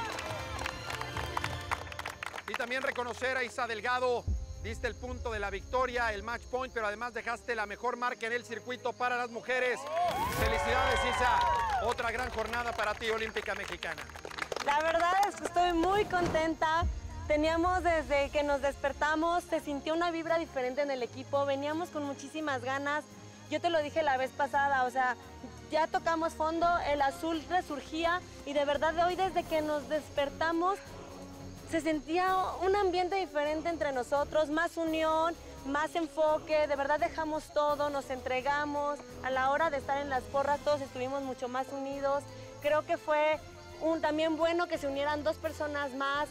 Y también reconocer a Isa Delgado. Diste el punto de la victoria, el match point, pero además dejaste la mejor marca en el circuito para las mujeres. Felicidades, Isa. Otra gran jornada para ti, olímpica mexicana. La verdad es que estoy muy contenta. Teníamos desde que nos despertamos, se sintió una vibra diferente en el equipo. Veníamos con muchísimas ganas. Yo te lo dije la vez pasada, o sea, ya tocamos fondo, el azul resurgía y de verdad de hoy desde que nos despertamos se sentía un ambiente diferente entre nosotros, más unión, más enfoque, de verdad dejamos todo, nos entregamos. A la hora de estar en las porras todos estuvimos mucho más unidos. Creo que fue también bueno que se unieran 2 personas más.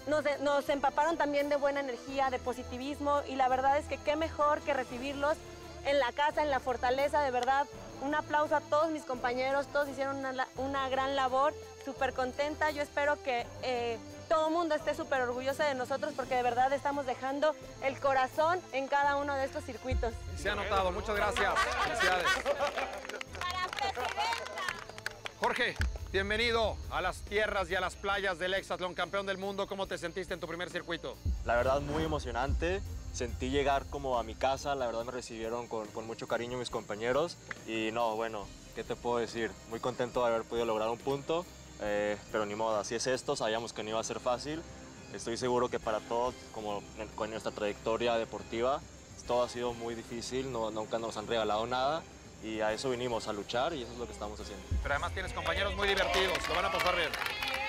Nos empaparon también de buena energía, de positivismo y la verdad es que qué mejor que recibirlos en la casa, en la fortaleza, de verdad. Un aplauso a todos mis compañeros, todos hicieron una gran labor, súper contenta. Yo espero que todo el mundo esté súper orgulloso de nosotros porque de verdad estamos dejando el corazón en cada uno de estos circuitos. Se ha notado, muchas gracias. Felicidades. Jorge, bienvenido a las tierras y a las playas del hexatlón, campeón del mundo. ¿Cómo te sentiste en tu primer circuito? La verdad, muy emocionante. Sentí llegar como a mi casa, la verdad me recibieron con mucho cariño mis compañeros y no, bueno, ¿qué te puedo decir? Muy contento de haber podido lograr un punto, pero ni modo, así es esto, sabíamos que no iba a ser fácil. Estoy seguro que para todos, como con nuestra trayectoria deportiva, todo ha sido muy difícil, nunca nos han regalado nada y a eso vinimos, a luchar y eso es lo que estamos haciendo. Pero además tienes compañeros muy divertidos, lo van a pasar bien.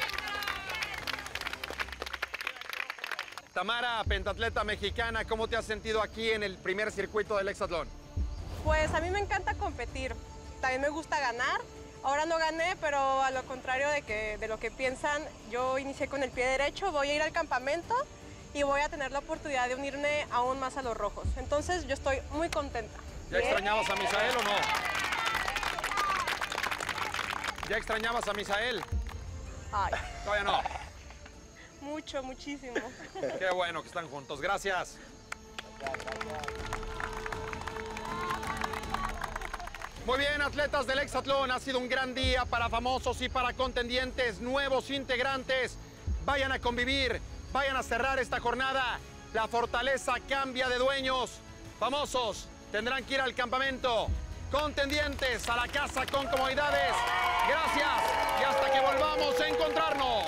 Tamara, pentatleta mexicana, ¿cómo te has sentido aquí en el primer circuito del hexatlón? Pues a mí me encanta competir, también me gusta ganar. Ahora no gané, pero a lo contrario de lo que piensan, yo inicié con el pie derecho, voy a ir al campamento y voy a tener la oportunidad de unirme aún más a los rojos. Entonces yo estoy muy contenta. ¿Ya extrañabas a Misael o no? ¿Ya extrañabas a Misael? Ay. Todavía no. Mucho, muchísimo. Qué bueno que están juntos. Gracias. Muy bien, atletas del hexatlón. Ha sido un gran día para famosos y para contendientes, nuevos integrantes. Vayan a convivir, vayan a cerrar esta jornada. La fortaleza cambia de dueños. Famosos tendrán que ir al campamento. Contendientes a la casa con comodidades. Gracias y hasta que volvamos a encontrarnos.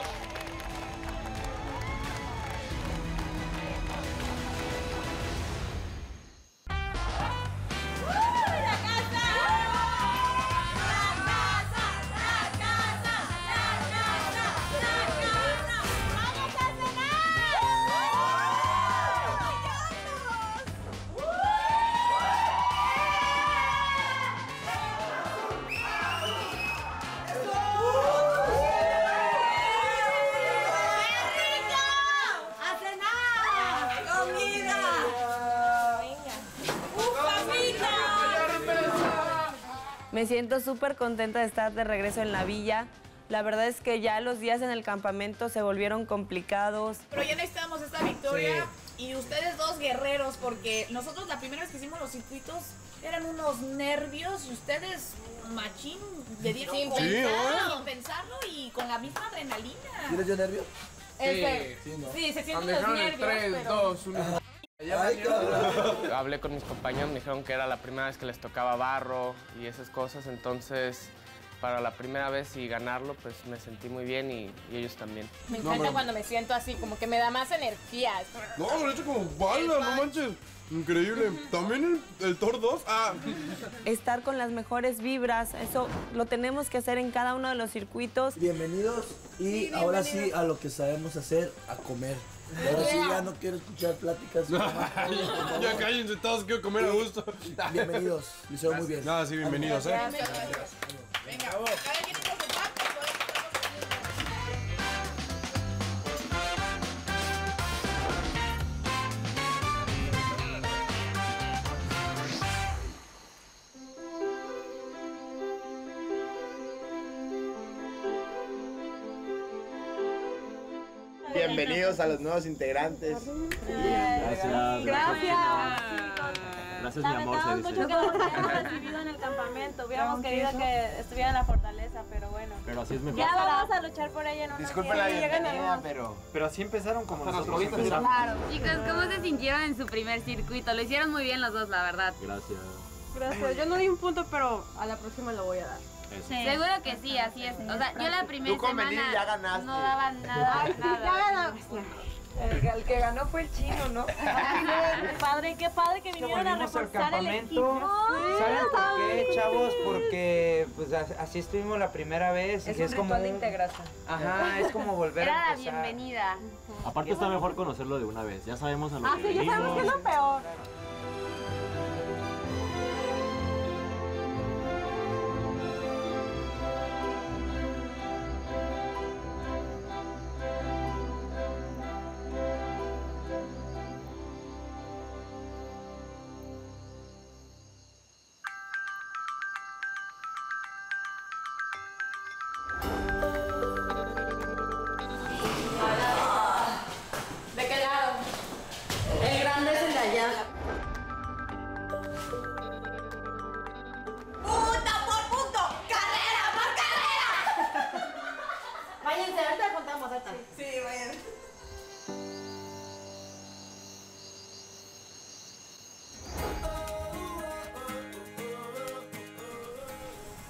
Me siento súper contenta de estar de regreso en la villa. La verdad es que ya los días en el campamento se volvieron complicados. Pero ya necesitamos esta victoria y ustedes dos guerreros, porque nosotros la primera vez que hicimos los circuitos eran unos nervios y ustedes, machín, le dieron Sí, sin pensarlo y con la misma adrenalina. ¿Tienes yo nervios? Sí, se sienten los nervios. 3, 2, 1. Ay, Hablé con mis compañeros, me dijeron que era la primera vez que les tocaba barro y esas cosas, entonces para la primera vez y ganarlo, pues me sentí muy bien y ellos también. Me encanta cuando me siento así, como que me da más energía. No, lo he hecho como bala, no manches. Increíble. También el Thor 2. Estar con las mejores vibras, eso lo tenemos que hacer en cada uno de los circuitos. Bienvenidos y ahora sí a lo que sabemos hacer, a comer. Y ahora sí ya no quiero escuchar pláticas. Ya cállense todos, quiero comer a gusto. Bienvenidos, lo hicieron muy bien. Nada, sí, bienvenidos, Venga, cada quien hizo su parte. Bienvenidos a los nuevos integrantes. Gracias. Gracias, mi amor. Lamentamos mucho que no nos hayamos recibido en el campamento. Hubiéramos querido que estuviera en la fortaleza, pero bueno. Pero así es mejor. Ya vamos a luchar por ella en una Disculpen la bienvenida, pero así empezaron como nosotros empezamos. Claro. Chicos, ¿cómo se sintieron en su primer circuito? Lo hicieron muy bien los dos, la verdad. Gracias. Gracias. Yo no di un punto, pero a la próxima lo voy a dar. Sí. Seguro que sí, así es. O sea, yo la primera Tú con venir semana ya ganaste. no daba nada. Ya ganamos. El que ganó fue el chino, ¿no? Qué padre que vinieron a reforzar el equipo. ¿Saben por qué, chavos? Porque pues así estuvimos la primera vez. Es y un ritual de integración. Ajá, es como volver Era a la empezar. bienvenida. Aparte está mejor conocerlo de una vez. Ya sabemos a lo que Sí, ya sabemos que es lo peor.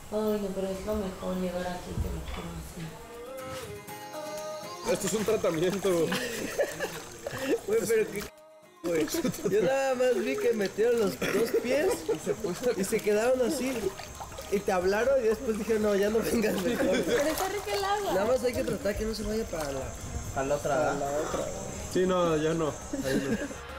Ay, no, pero es lo mejor llegar aquí, te lo juro así. Esto es un tratamiento. Güey, pero qué güey. Yo nada más vi que metieron los dos pies y se quedaron así. Y te hablaron y después dijeron, no, ya no vengas mejor. Pero está rica el agua. Nada más hay que tratar que no se vaya para la otra. Sí, no, ya no. Ahí no.